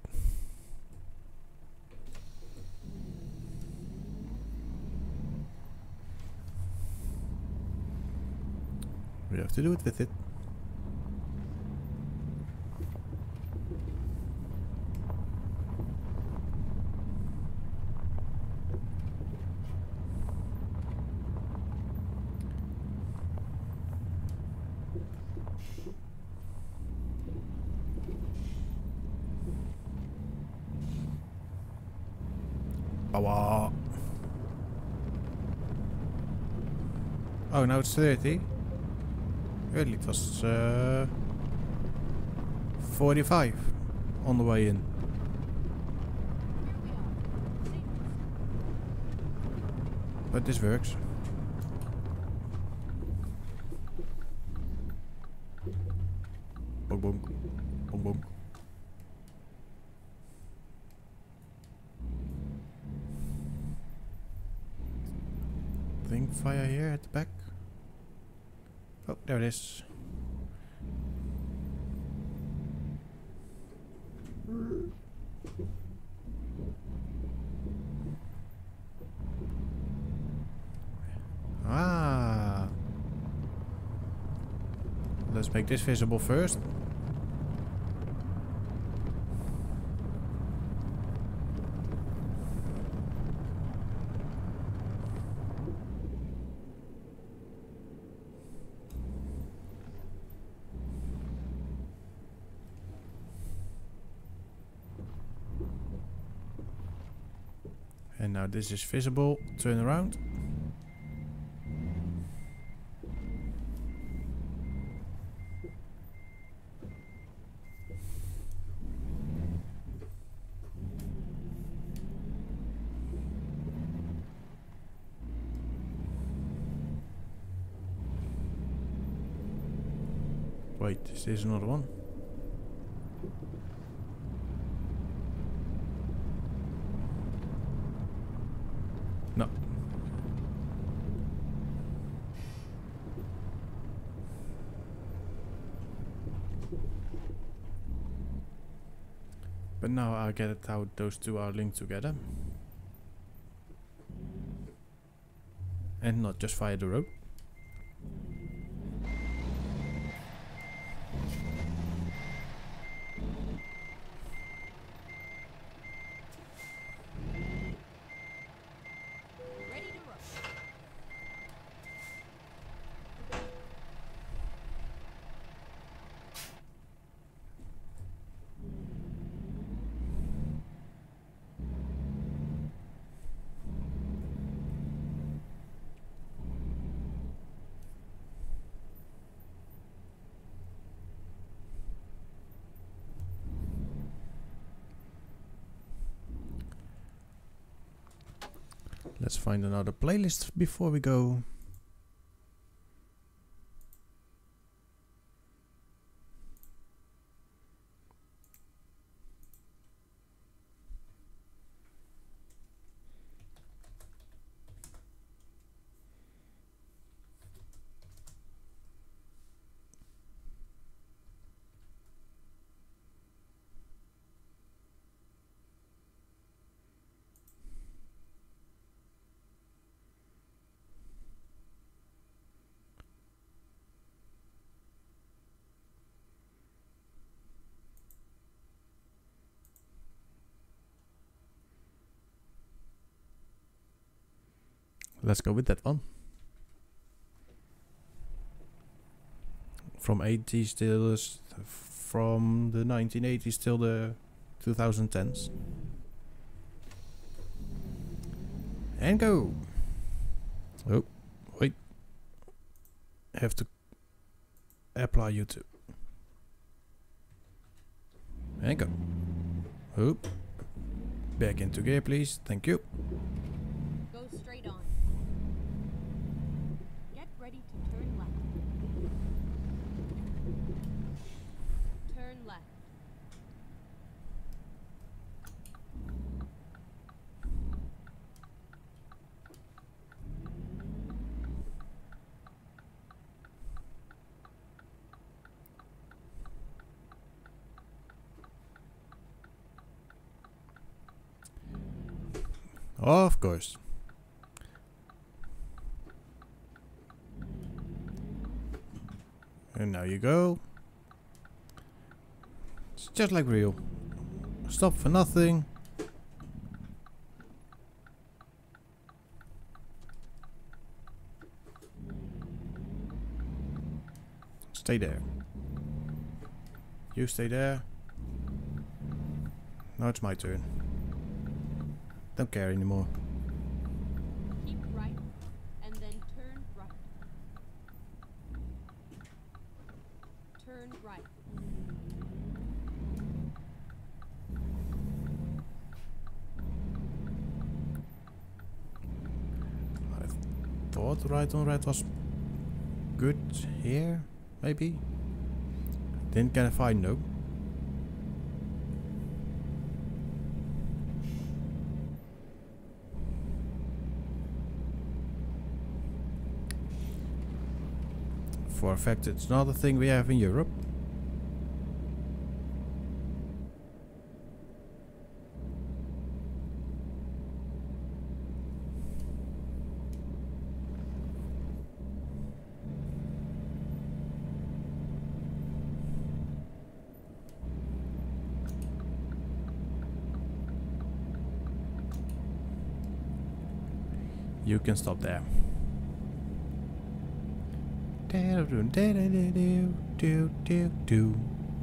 Speaker 1: we have to do it with it. Power. Oh, now it's 30. Earlier it was 45 on the way in.
Speaker 2: Here we are. Safe.
Speaker 1: But this works. Bonk bonk. Bonk bonk. Think fire here at the back. Oh, there it is. Ah. Let's make this visible first. And now this is visible. Turn around. Wait, is this another one? No. But now I get it how those two are linked together. And not just via the road.
Speaker 2: Ready to roll.
Speaker 1: Let's find another playlist before we go. Let's go with that one. From 80s till from the 1980s till the 2010s. And go. Oh, wait. have to apply YouTube. And go. Oop. Back into gear, please. Thank you.
Speaker 2: Go straight on. Get ready to turn left. Turn left.
Speaker 1: Of course. And now you go. It's just like real. Stop for nothing. Stay there. You stay there. Now it's my turn. Don't care anymore.
Speaker 2: Keep right and then turn right. Turn right.
Speaker 1: I thought right on right was good here, maybe. Didn't get a fine though. For a fact, it's not a thing we have in Europe. You can stop there. Do.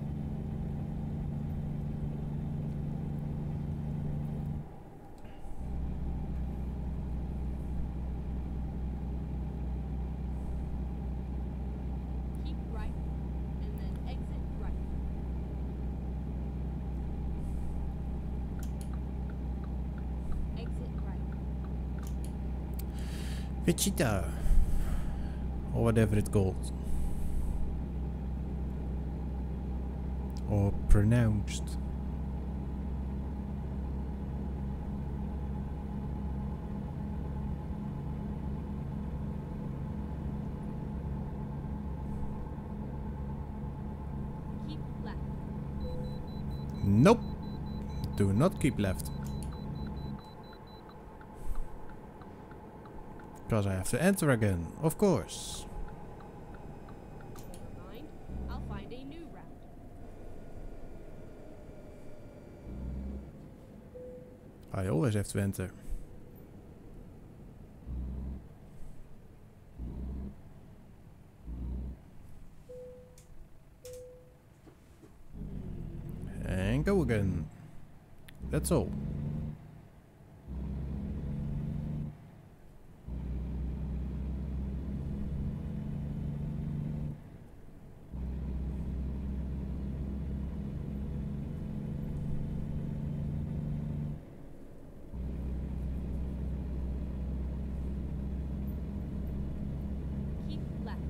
Speaker 2: Keep right and then exit right. Exit right.
Speaker 1: Wichita, or whatever it's called, or pronounced.
Speaker 2: Keep left.
Speaker 1: Nope. Do not keep left. Because I have to enter again, of course.
Speaker 2: Never mind. I'll find a new route.
Speaker 1: I always have to enter. And go again. That's all.
Speaker 2: Keep left.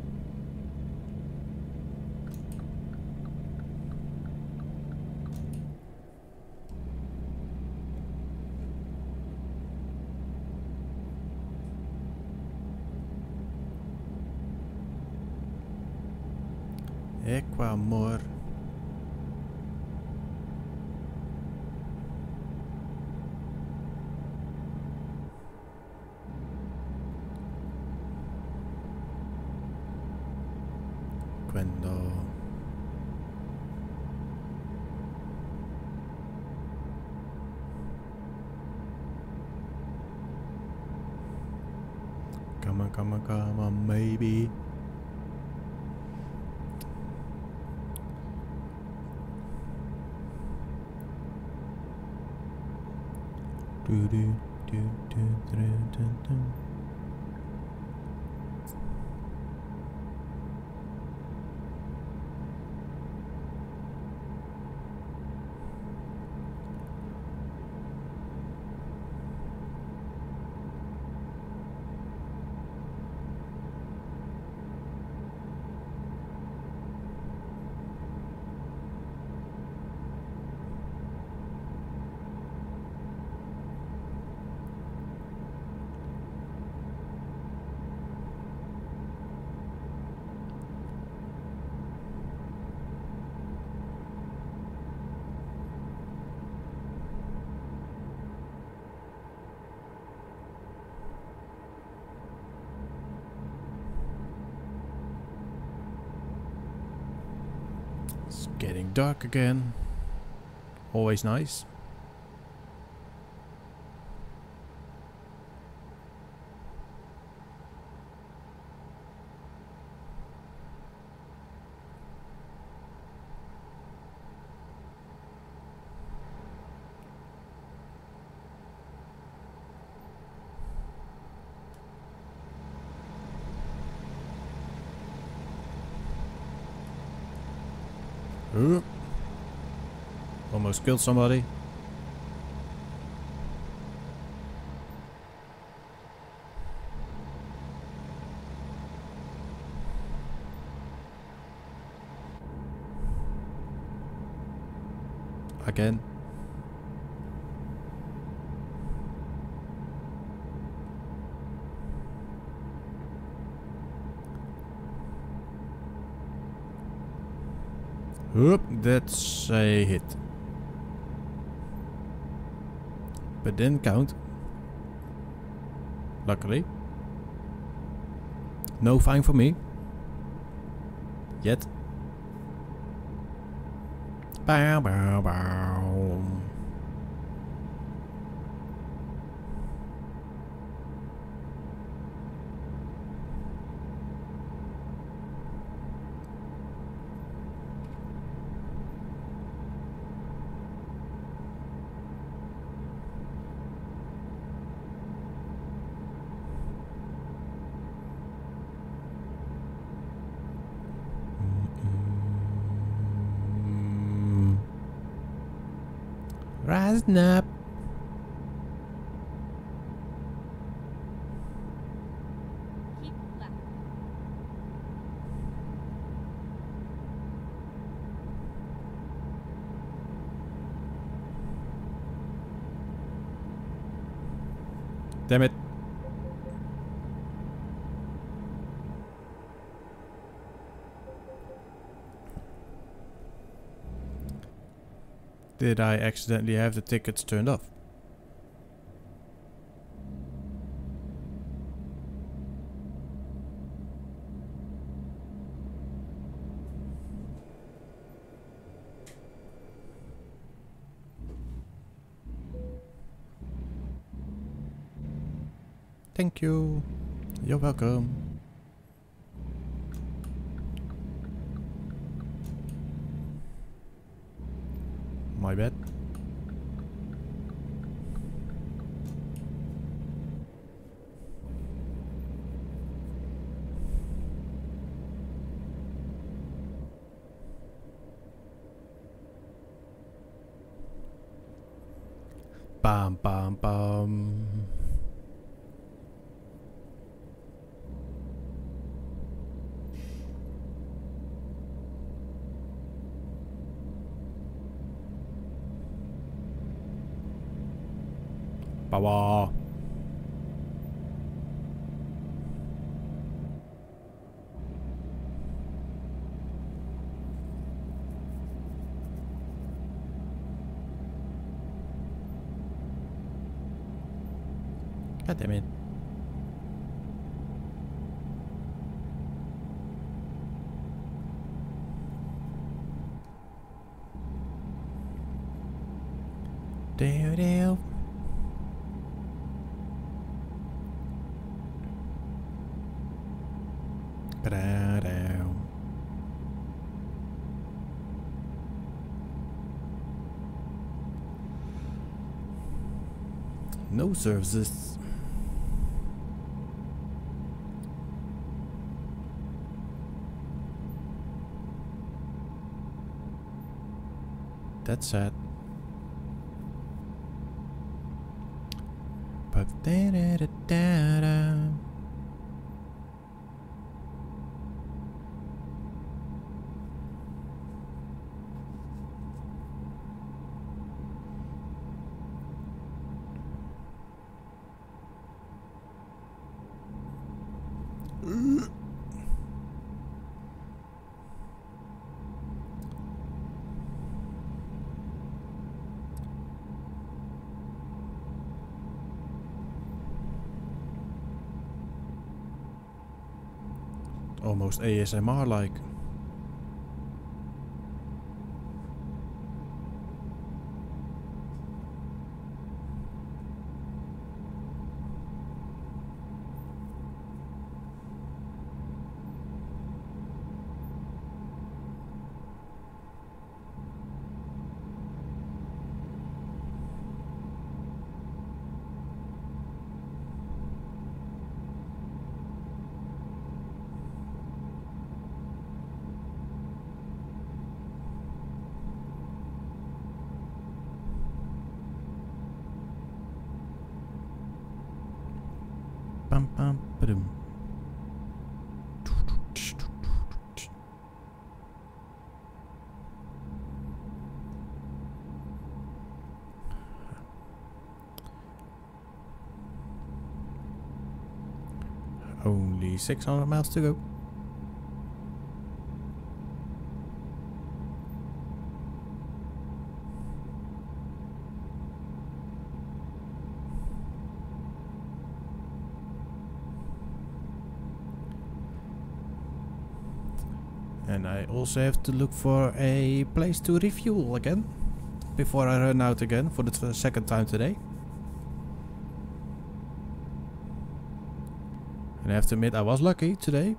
Speaker 1: Equamor. Cuando. Come on, maybe. It's getting dark again. Always nice. Almost killed somebody. Again. Oop, that's a hit. But didn't count. Luckily. No fine for me. Yet. Bow, bow, bow. Rising up.
Speaker 2: Keep left.
Speaker 1: Damn it. Did I accidentally have the tickets turned off? Thank you. You're welcome. My bad. Bam bam bam. Power. God damn it. Do do. Ba-da-da. No services. That's sad. But da-da-da-da-da. Almost ASMR like. Bam, bam, ba-dum. Only 600 miles to go. And I also have to look for a place to refuel again before I run out again for the second time today. And I have to admit, I was lucky today.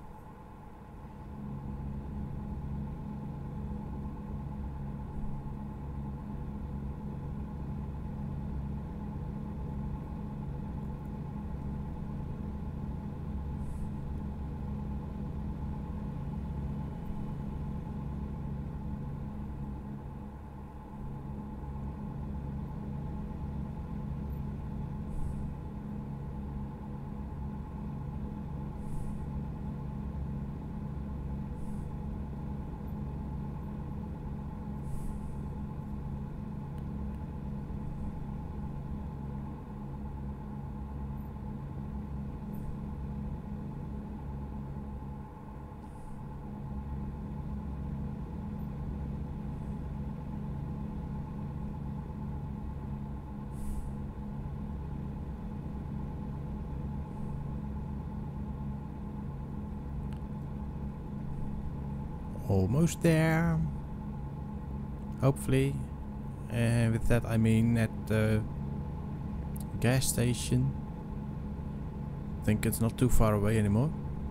Speaker 1: Almost there. Hopefully. And with that I mean at the gas station. I think it's not too far away anymore.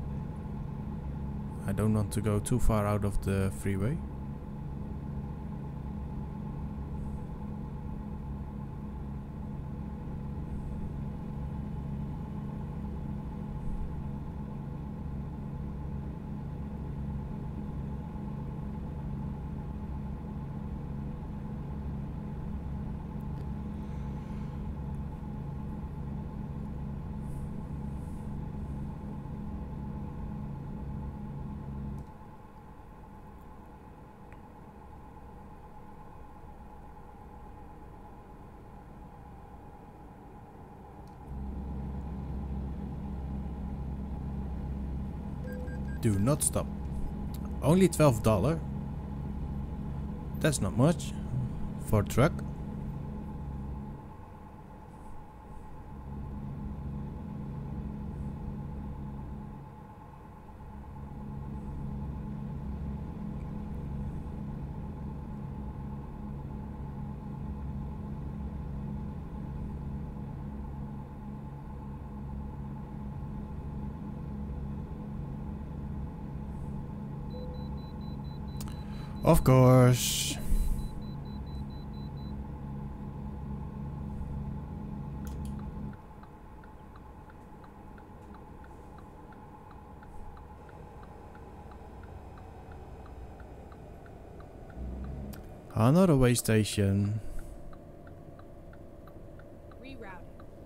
Speaker 1: I don't want to go too far out of the freeway. Do not stop. Only $12. That's not much for a truck. Of course. Another way station.
Speaker 2: Rerouting.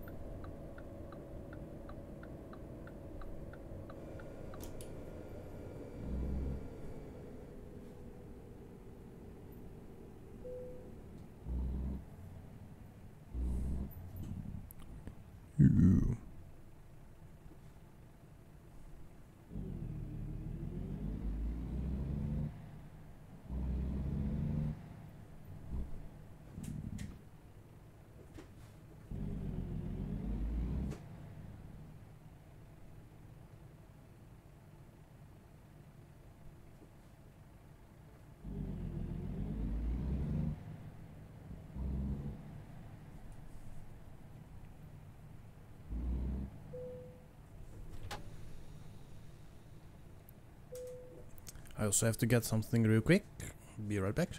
Speaker 1: Ooh. I also have to get something real quick. Be right back.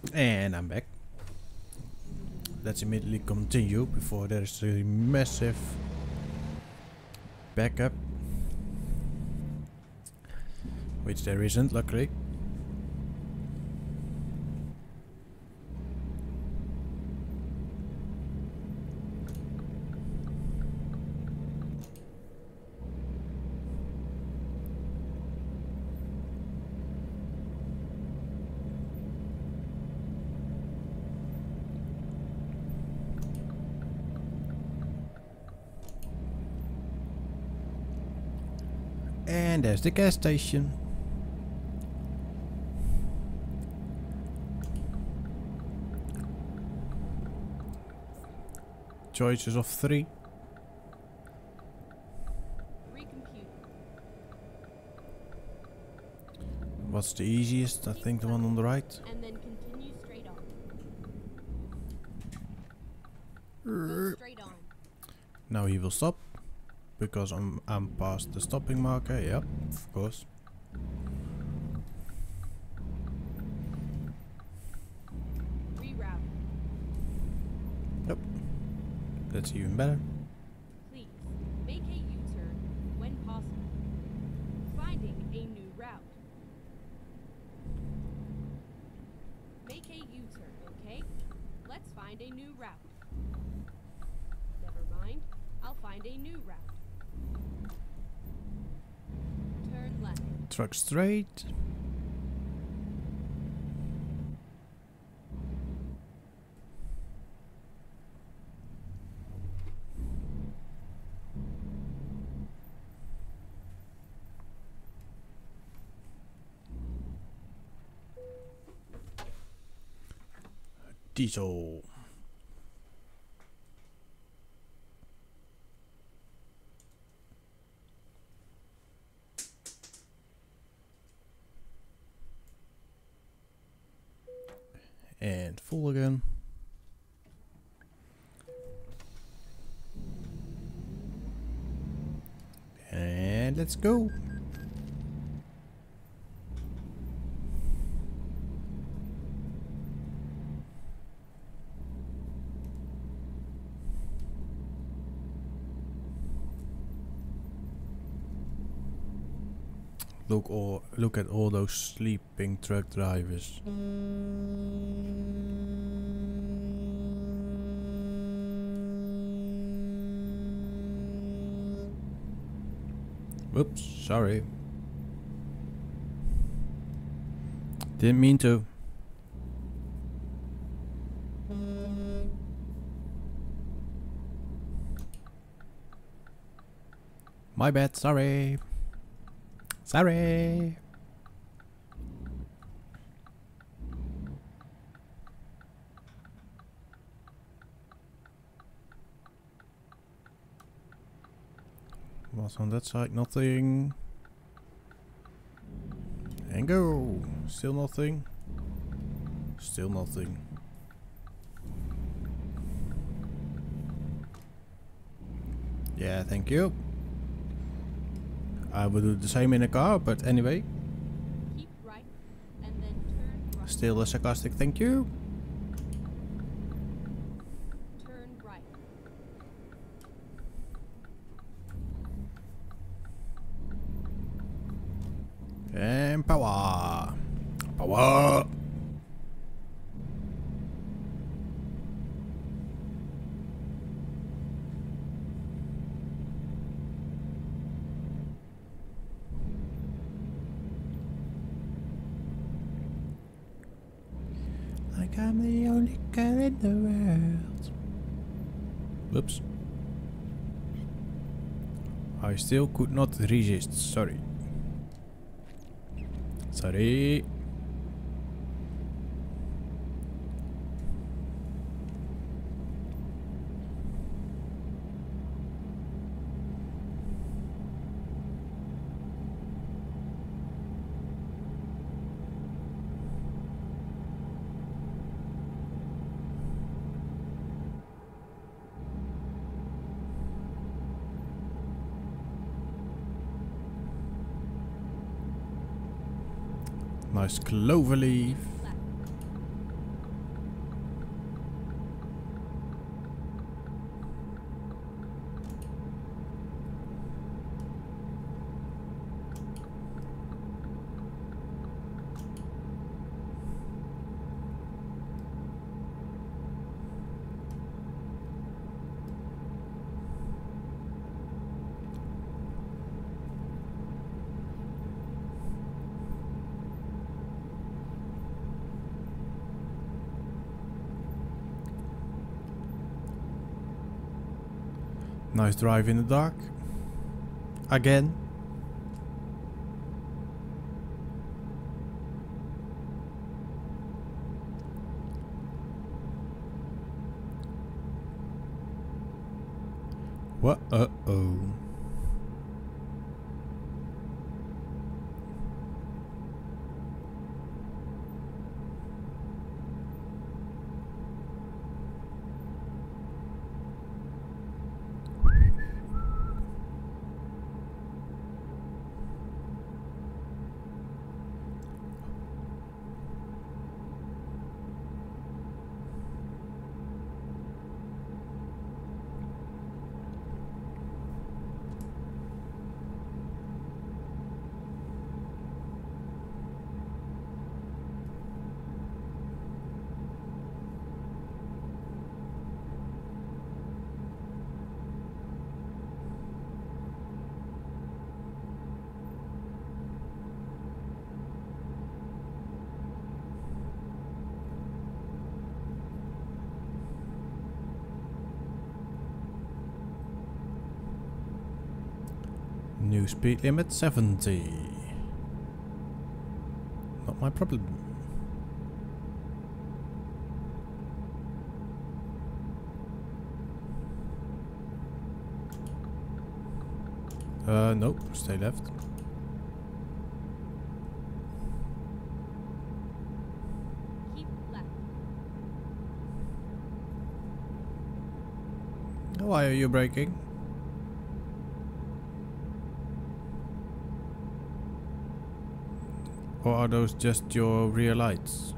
Speaker 1: And I'm back. Let's immediately continue before there's a massive backup. Which there isn't, luckily. And there's the gas station. Choices of 3.
Speaker 2: Recompute.
Speaker 1: What's the easiest? I think the one on the right.
Speaker 2: And then continue straight on. Go straight on.
Speaker 1: Now he will stop. Because I'm past the stopping marker. Yep, of course.
Speaker 2: Reroute.
Speaker 1: Yep. That's even better.
Speaker 2: Please make a U-turn when possible. Finding a new route. Make a U-turn, okay? Let's find a new route. Never mind. I'll find a new route. Turn left.
Speaker 1: Truck straight. Diesel. And full again. And let's go. Look at all those sleeping truck drivers. Whoops, sorry. Didn't mean to. My bad, sorry. Sorry. What's on that side? Nothing. And go. Still nothing. Still nothing. Yeah, thank you. I would do the same in a car, but anyway.
Speaker 2: Keep right and then turn right.
Speaker 1: Still a sarcastic thank you.
Speaker 2: Turn right.
Speaker 1: And power. Power. Like I'm the only girl in the world. Whoops. I still could not resist, sorry. Sorry. Nice clover leaf.
Speaker 2: Left.
Speaker 1: Nice drive in the dark. Again. What? Uh-oh. New speed limit 70. Not my problem. Nope, stay left.
Speaker 2: Keep left.
Speaker 1: Why are you braking? Or are those just your rear lights?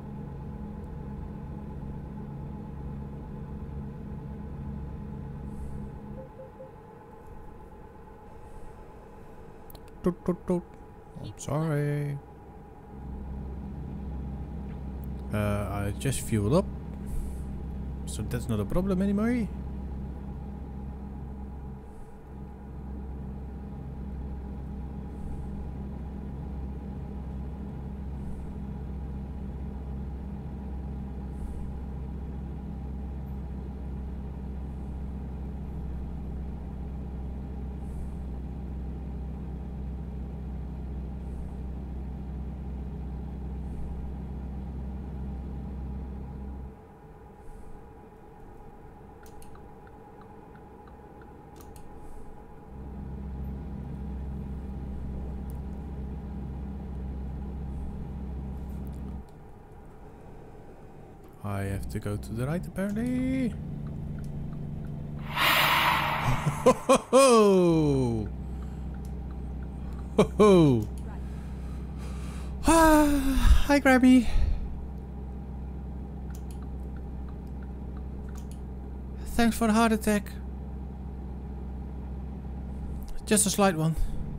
Speaker 1: Toot, toot, toot. I'm sorry. I just fueled up, so that's not a problem anymore. I have to go to the right apparently. Ho ho ho! Ho ho! Hi Grabby! Thanks for the heart attack. Just a slight one.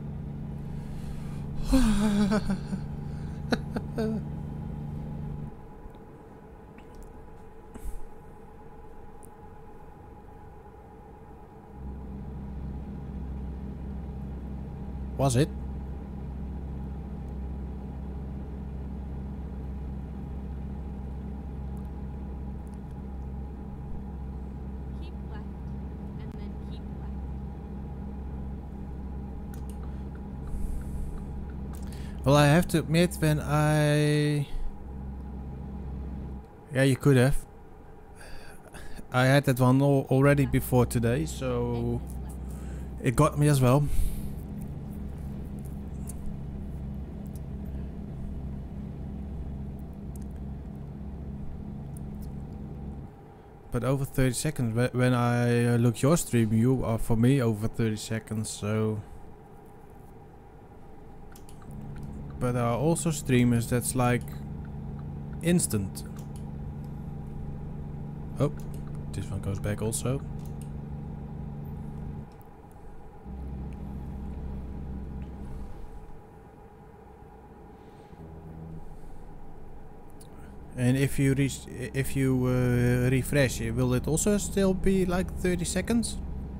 Speaker 1: Was it?
Speaker 2: Keep left, and then keep left.
Speaker 1: Well, I have to admit, when yeah, you could have. I had that one already before today, so it got me as well. But over 30 seconds, when I look your stream, you are for me over 30 seconds, so... But there are also streamers that's like instant. Oh, this one goes back also. And if you refresh, will it also still be like 30 seconds?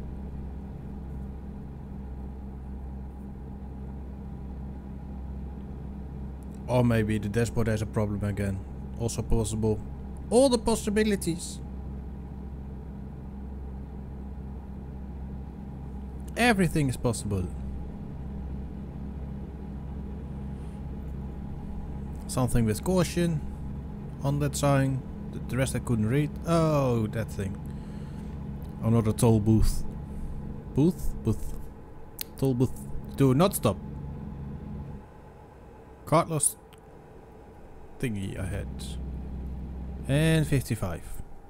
Speaker 1: Or maybe the dashboard has a problem again. Also possible. All the possibilities. Everything is possible. Something with caution on that sign. The rest I couldn't read. Oh, that thing. Another toll booth. Booth? Toll booth. Do not stop. Cardless thingy ahead. And 55.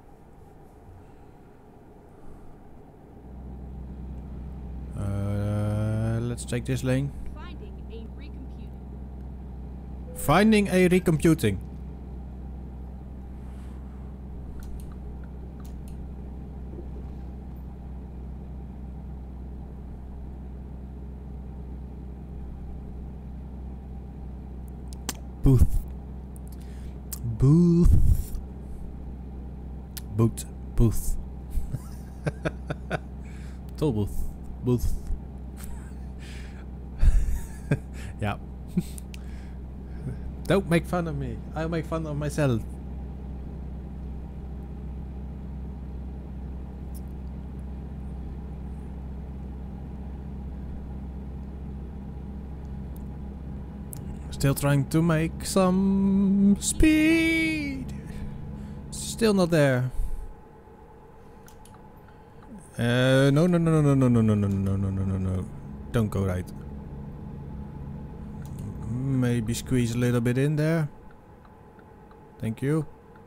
Speaker 1: Let's take this lane. Finding a recomputing. Booth. Toll booth. Yeah. Don't make fun of me. I'll make fun of myself. Still trying to make some speed. Still not there. No. Don't go right. Maybe squeeze a little bit in there. Thank you.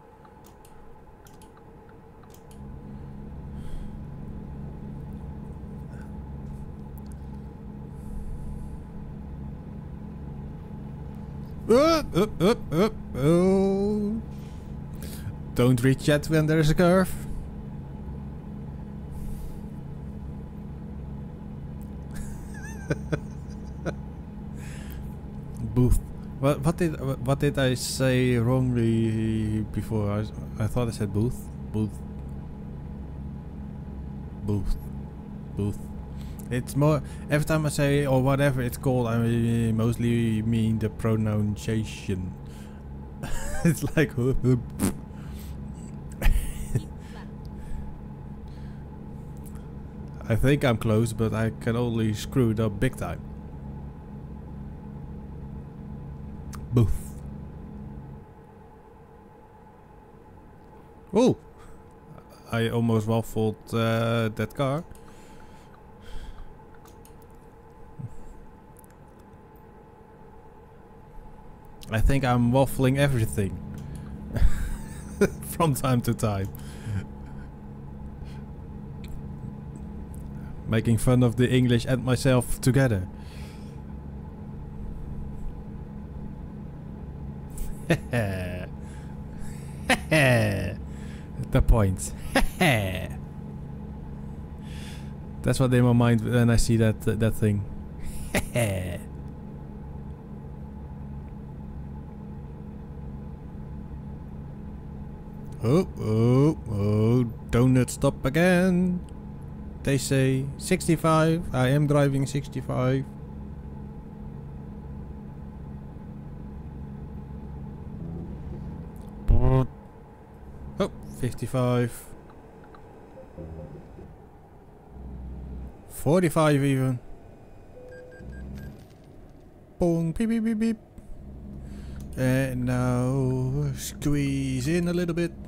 Speaker 1: Oh. Don't reach yet when there is a curve. Booth. What did I say wrongly before? I thought I said booth. It's more, every time I say or whatever it's called, I mostly mean the pronunciation. It's like I think I'm close, but I can only screw it up big time. Booth. Oh! I almost waffled that car. I think I'm waffling everything from time to time. Making fun of the English and myself together. The point. That's what in my mind when I see that thing. Oh, donut stop again. They say 65. I am driving 65. Oh, 55. 45 even. Boom, beep, beep, beep, beep. And now squeeze in a little bit.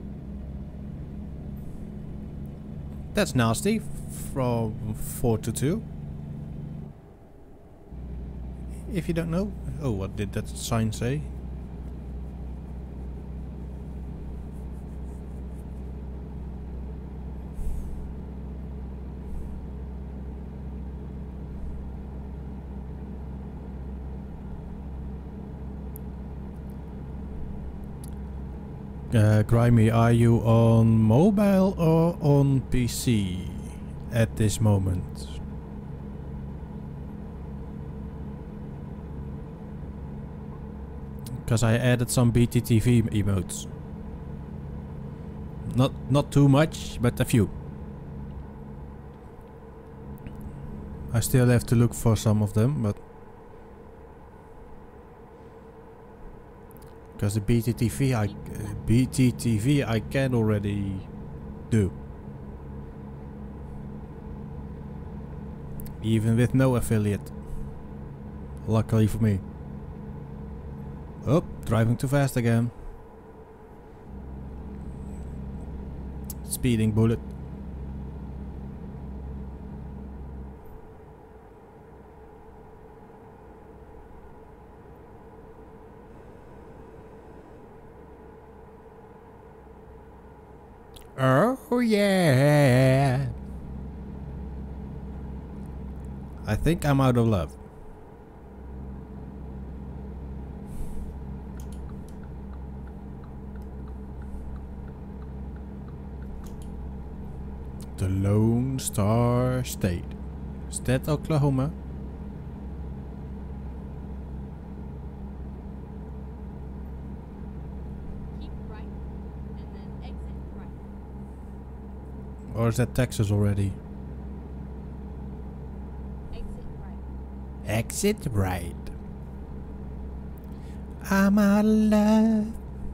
Speaker 1: That's nasty. From 4 to 2. If you don't know. Oh, what did that sign say? Grimy, are you on mobile or on PC at this moment? Because I added some BTTV emotes. Not too much, but a few. I still have to look for some of them, but because the BTTV I can already do. Even with no affiliate. Luckily for me. Oh, driving too fast again. Speeding bullet. Oh yeah. I think I'm out of love. The Lone Star State. Is that Oklahoma?
Speaker 2: Keep right, and then exit right.
Speaker 1: Or is that Texas already?
Speaker 2: Exit right.
Speaker 1: Exit right. I'm out of love.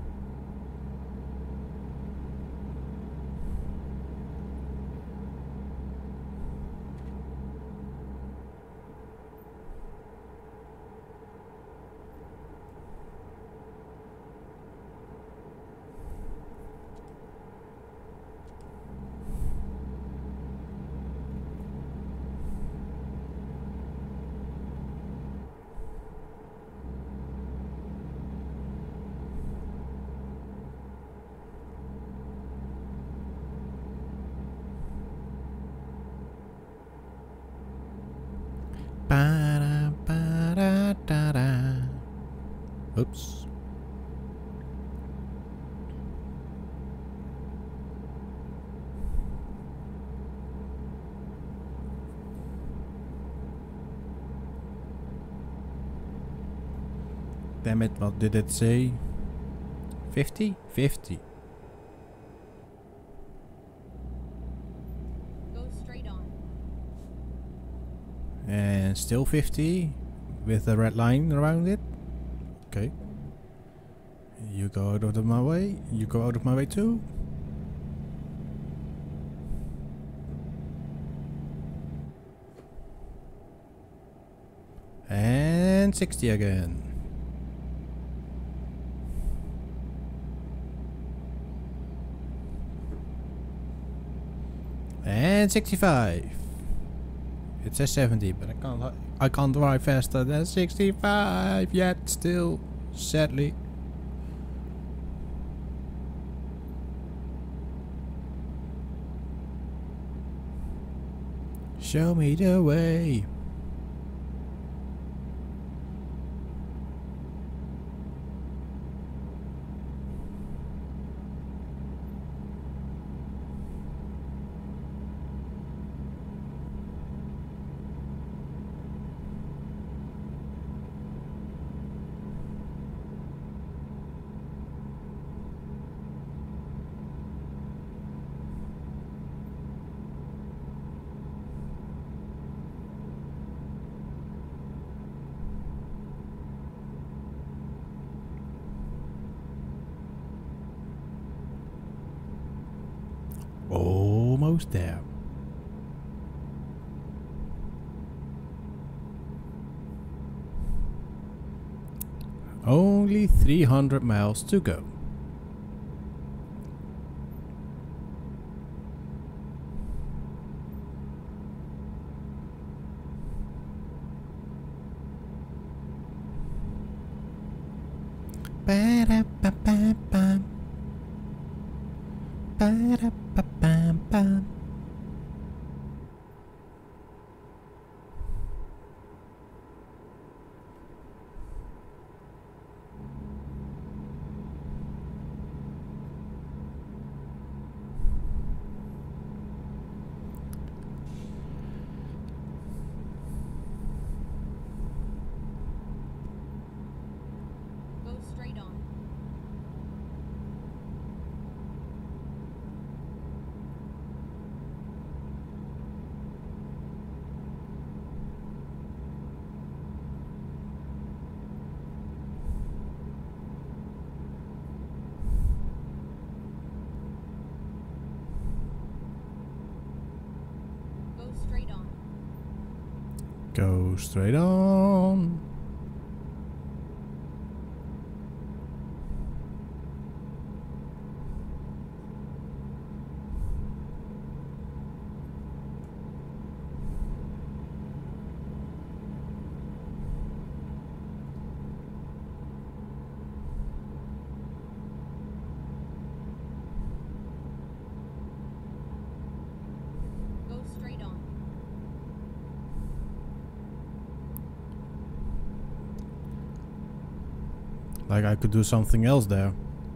Speaker 1: Ba-da, ba-da, da-da. Oops. Damn it, what did it say? 50? 50.
Speaker 2: Go straight on.
Speaker 1: And still 50 with a red line around it. Okay. You go out of my way. You go out of my way too. And 60 again. And 65. It says 70, but I can't drive faster than 65 yet still, sadly. Show me the way. Almost there. Only 300 miles to go. Ba-da-ba-ba-bam. Ba-da-ba-bam-bam.
Speaker 2: Go straight on.
Speaker 1: Go straight on.
Speaker 2: Go straight on.
Speaker 1: Like I could do something else there.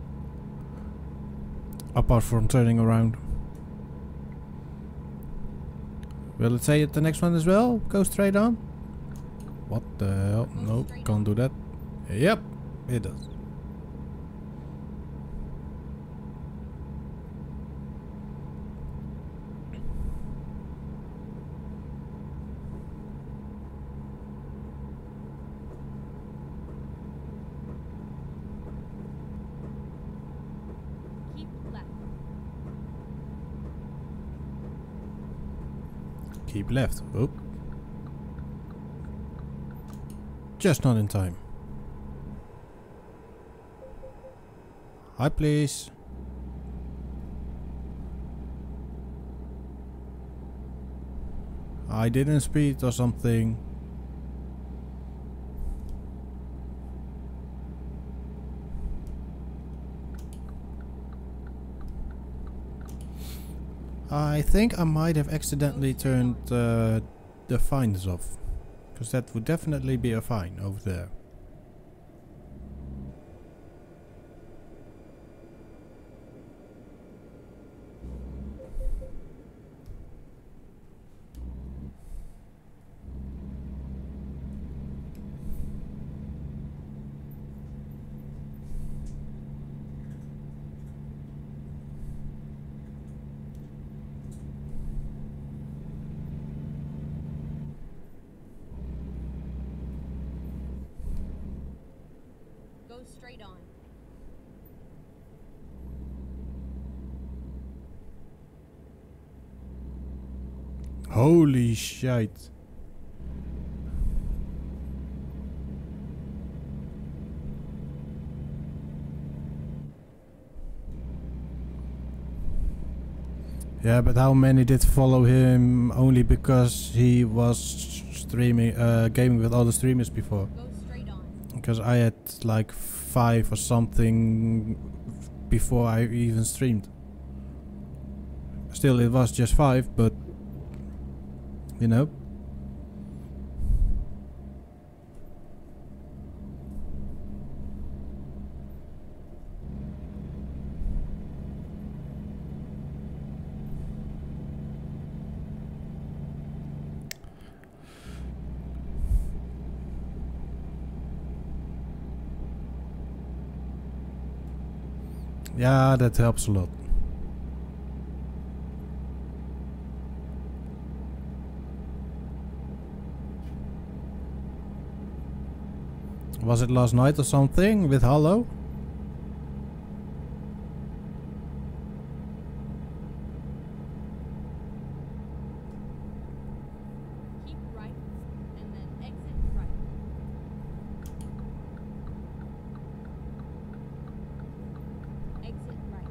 Speaker 1: Apart from turning around. Will it say it the next one as well? Go straight on? What the hell? Nope, can't do that. Yep, it does.
Speaker 2: Keep left.
Speaker 1: Keep left. Oh. Just not in time. Hi, please. I didn't speed or something. I think I might have accidentally turned the fines off. Because that would definitely be a fine over there.
Speaker 2: Go straight on.
Speaker 1: Holy shit. Yeah, but how many did follow him only because he was streaming, gaming with other streamers before?
Speaker 2: Go straight on.
Speaker 1: Because I had like 5 or something before I even streamed. Still, it was just 5, but you know. Yeah, that helps a lot. Was it last night or something with Hollow?
Speaker 2: Keep right, and then exit right. Exit right.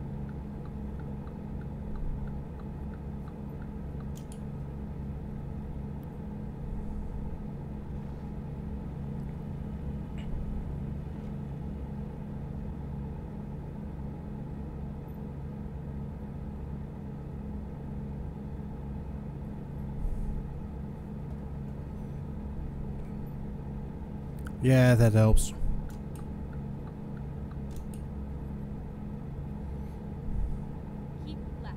Speaker 1: Yeah, that helps.
Speaker 2: Keep left.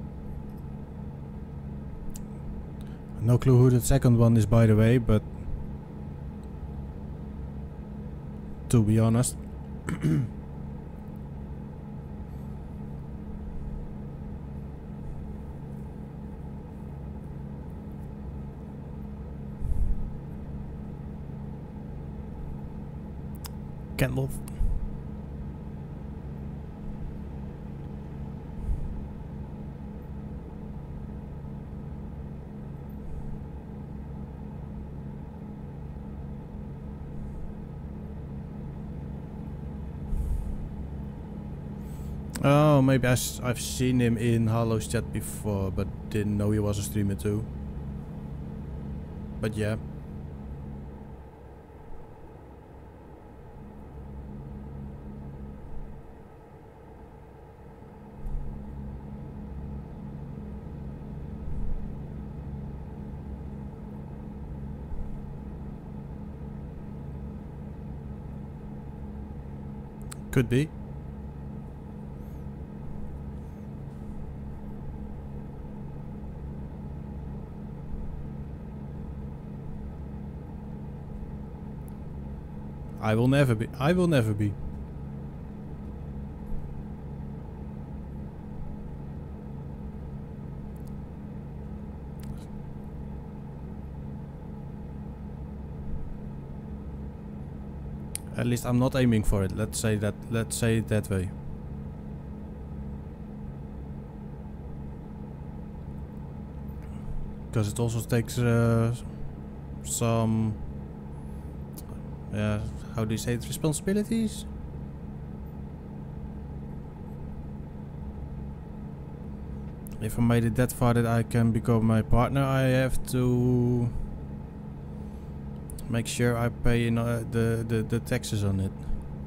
Speaker 1: No clue who the second one is, by the way, but to be honest. Candle. Oh, maybe I've seen him in Harlow's chat before, but didn't know he was a streamer too. But yeah. Could be. I will never be. I will never be. At least I'm not aiming for it. Let's say that. Let's say it that way. Because it also takes some. Yeah, how do you say it? Responsibilities? If I made it that far that I can become my partner, I have to make sure I pay the taxes on it.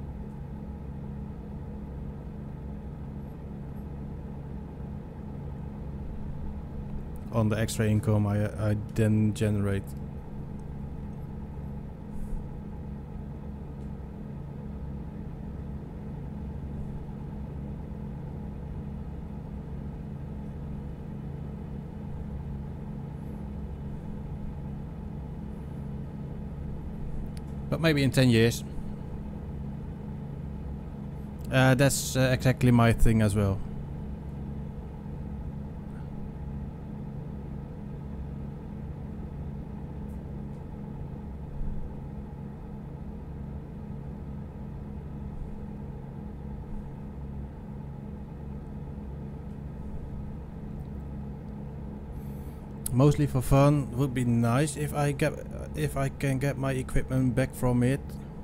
Speaker 1: On the extra income I then generate. But maybe in 10 years. That's exactly my thing as well. Mostly for fun. Would be nice if I can get my equipment back from it.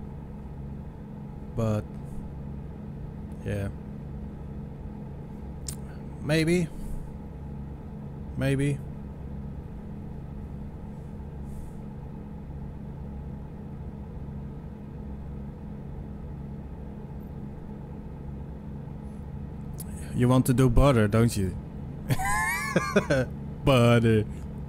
Speaker 1: But yeah. Maybe. You want to do butter, don't you? Butter.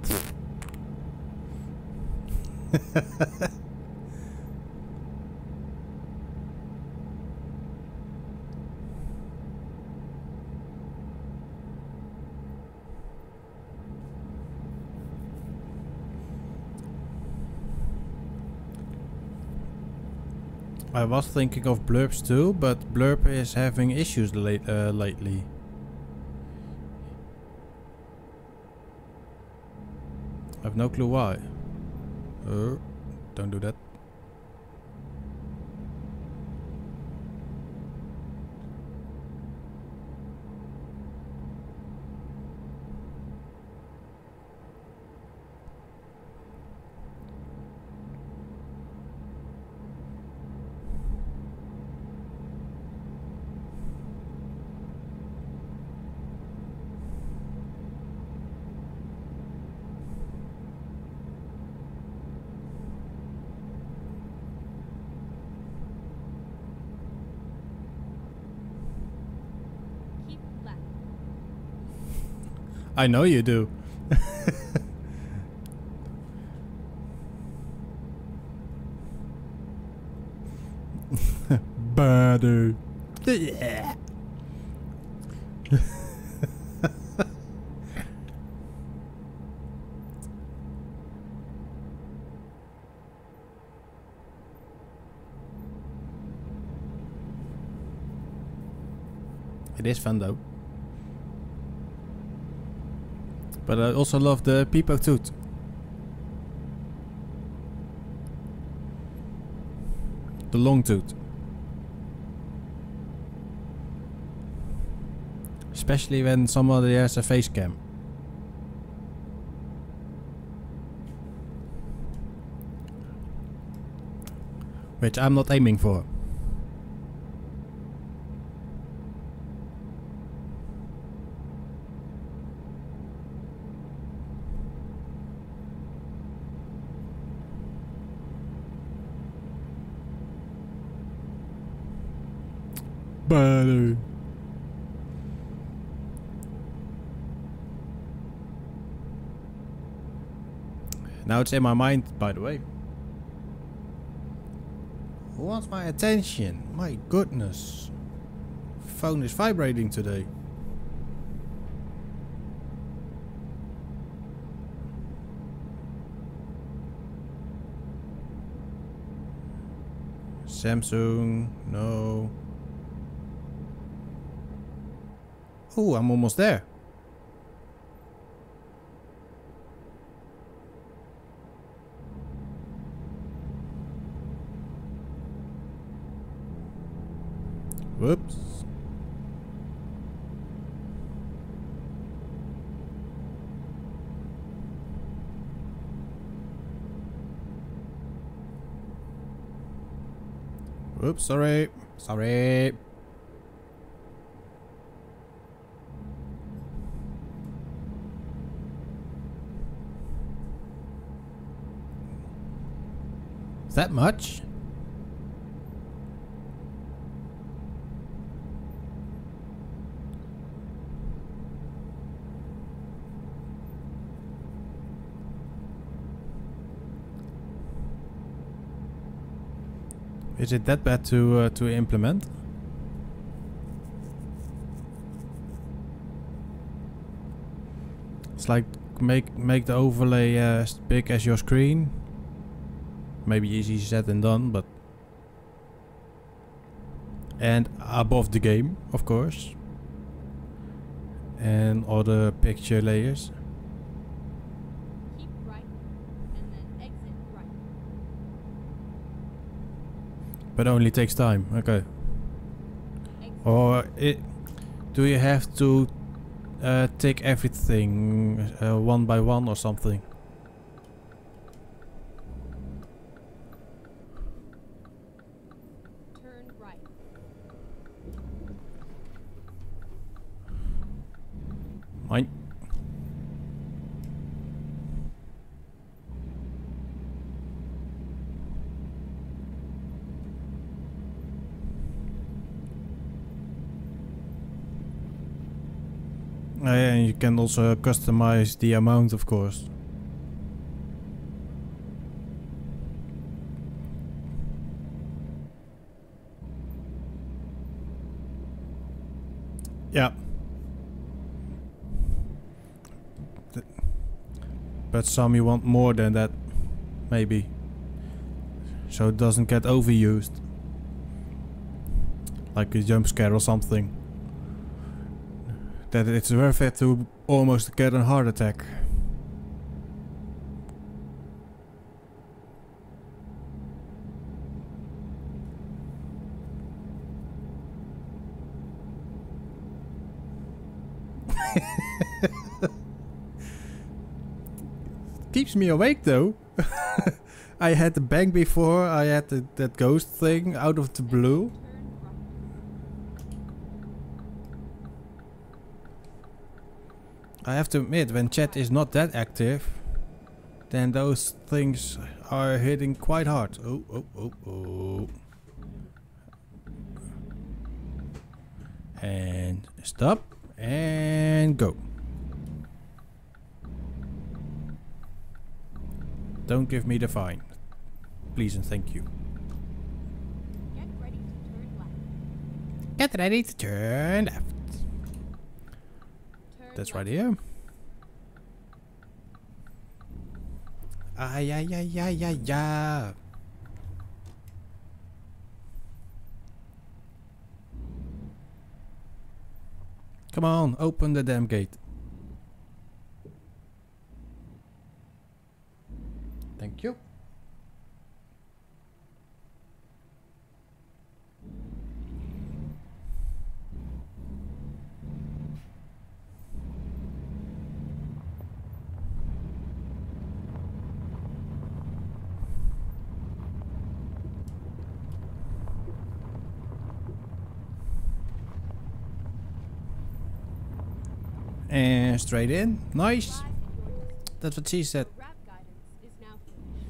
Speaker 1: I was thinking of Blurbs too, but Blurb is having issues lately. I have no clue why. Don't do that. I know you do. Butter. It is fun though. But I also love the peepo toot. The long toot. Especially when somebody has a face cam. Which I'm not aiming for. butter. Now it's in my mind, by the way. Who wants my attention? My goodness. Phone is vibrating today. Samsung, no. Oh, I'm almost there. Whoops. Whoops, sorry. Sorry. Is that much? Is it that bad to implement? It's like make the overlay as big as your screen. Maybe easy said than done, but and above the game, of course, and other picture layers.
Speaker 2: Keep right, and then exit right.
Speaker 1: But only takes time. Okay.
Speaker 2: Exit.
Speaker 1: Or do you have to take everything one by one or something?
Speaker 2: Turn right.
Speaker 1: Mine. And you can also customize the amount, of course. Yeah. But some you want more than that, maybe. So it doesn't get overused. Like a jump scare or something. That it's worth it to almost get a heart attack. Keeps me awake though. I had the bang before, I had that ghost thing out of the blue. I have to admit, when chat is not that active, then those things are hitting quite hard. Oh, oh, oh, oh. And stop. And go. Don't give me the fine. Please and thank you.
Speaker 2: Get ready to turn left.
Speaker 1: Get ready to turn left.
Speaker 2: Turn
Speaker 1: That's
Speaker 2: left.
Speaker 1: right here. Ah, yeah, yeah, yeah, yeah, yeah. Come on, open the damn gate. Thank you. And straight in. Nice.
Speaker 2: Arrive at your destination.
Speaker 1: That's what she said.
Speaker 2: Your route guidance is now finished.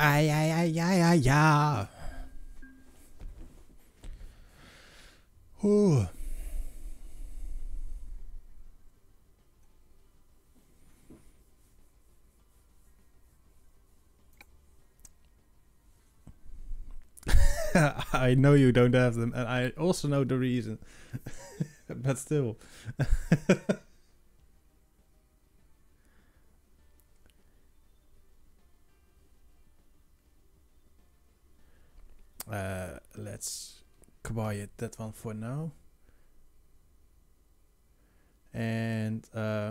Speaker 1: Ja. Oeh. I know you don't have them, and I also know the reason. But still. Let's quiet that one for now. And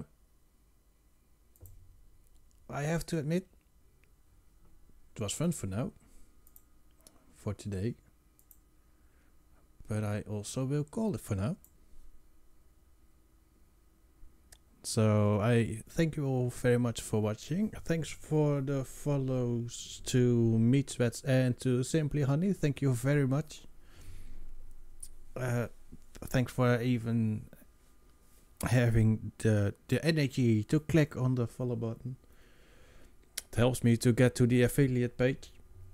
Speaker 1: I have to admit, it was fun for now, for today. But I also will call it for now. So I thank you all very much for watching. Thanks for the follows to Meat Sweats and to Simply Honey. Thank you very much. Thanks for even having the energy to click on the follow button. It helps me to get to the affiliate page.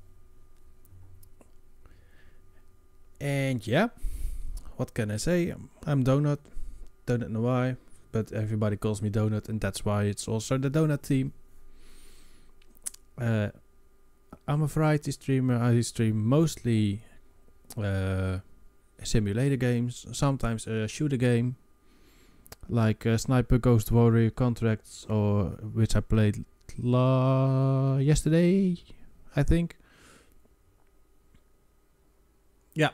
Speaker 1: And yeah, what can I say? I'm Donut. Don't know why, but everybody calls me Donut, and that's why it's also the Donut team. I'm a variety streamer. I stream mostly simulator games, sometimes a shooter game like Sniper Ghost Warrior Contracts, or which I played yesterday, I think. Yeah.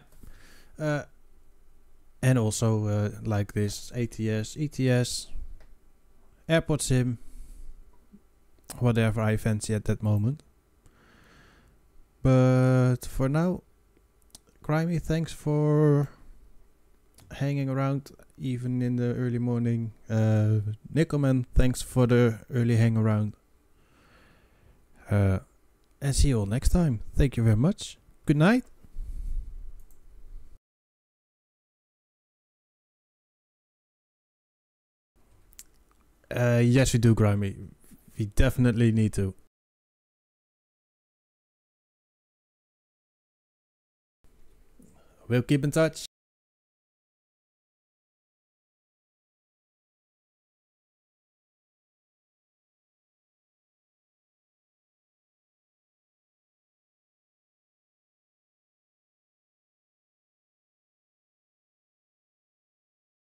Speaker 1: And also like this ATS, ETS, Airport Sim, whatever I fancy at that moment. But for now, Crimey, thanks for hanging around even in the early morning. Nickelman, thanks for the early hang around. And see you all next time. Thank you very much. Good night. Yes, we do, Grimy. We definitely need to. We'll keep in touch.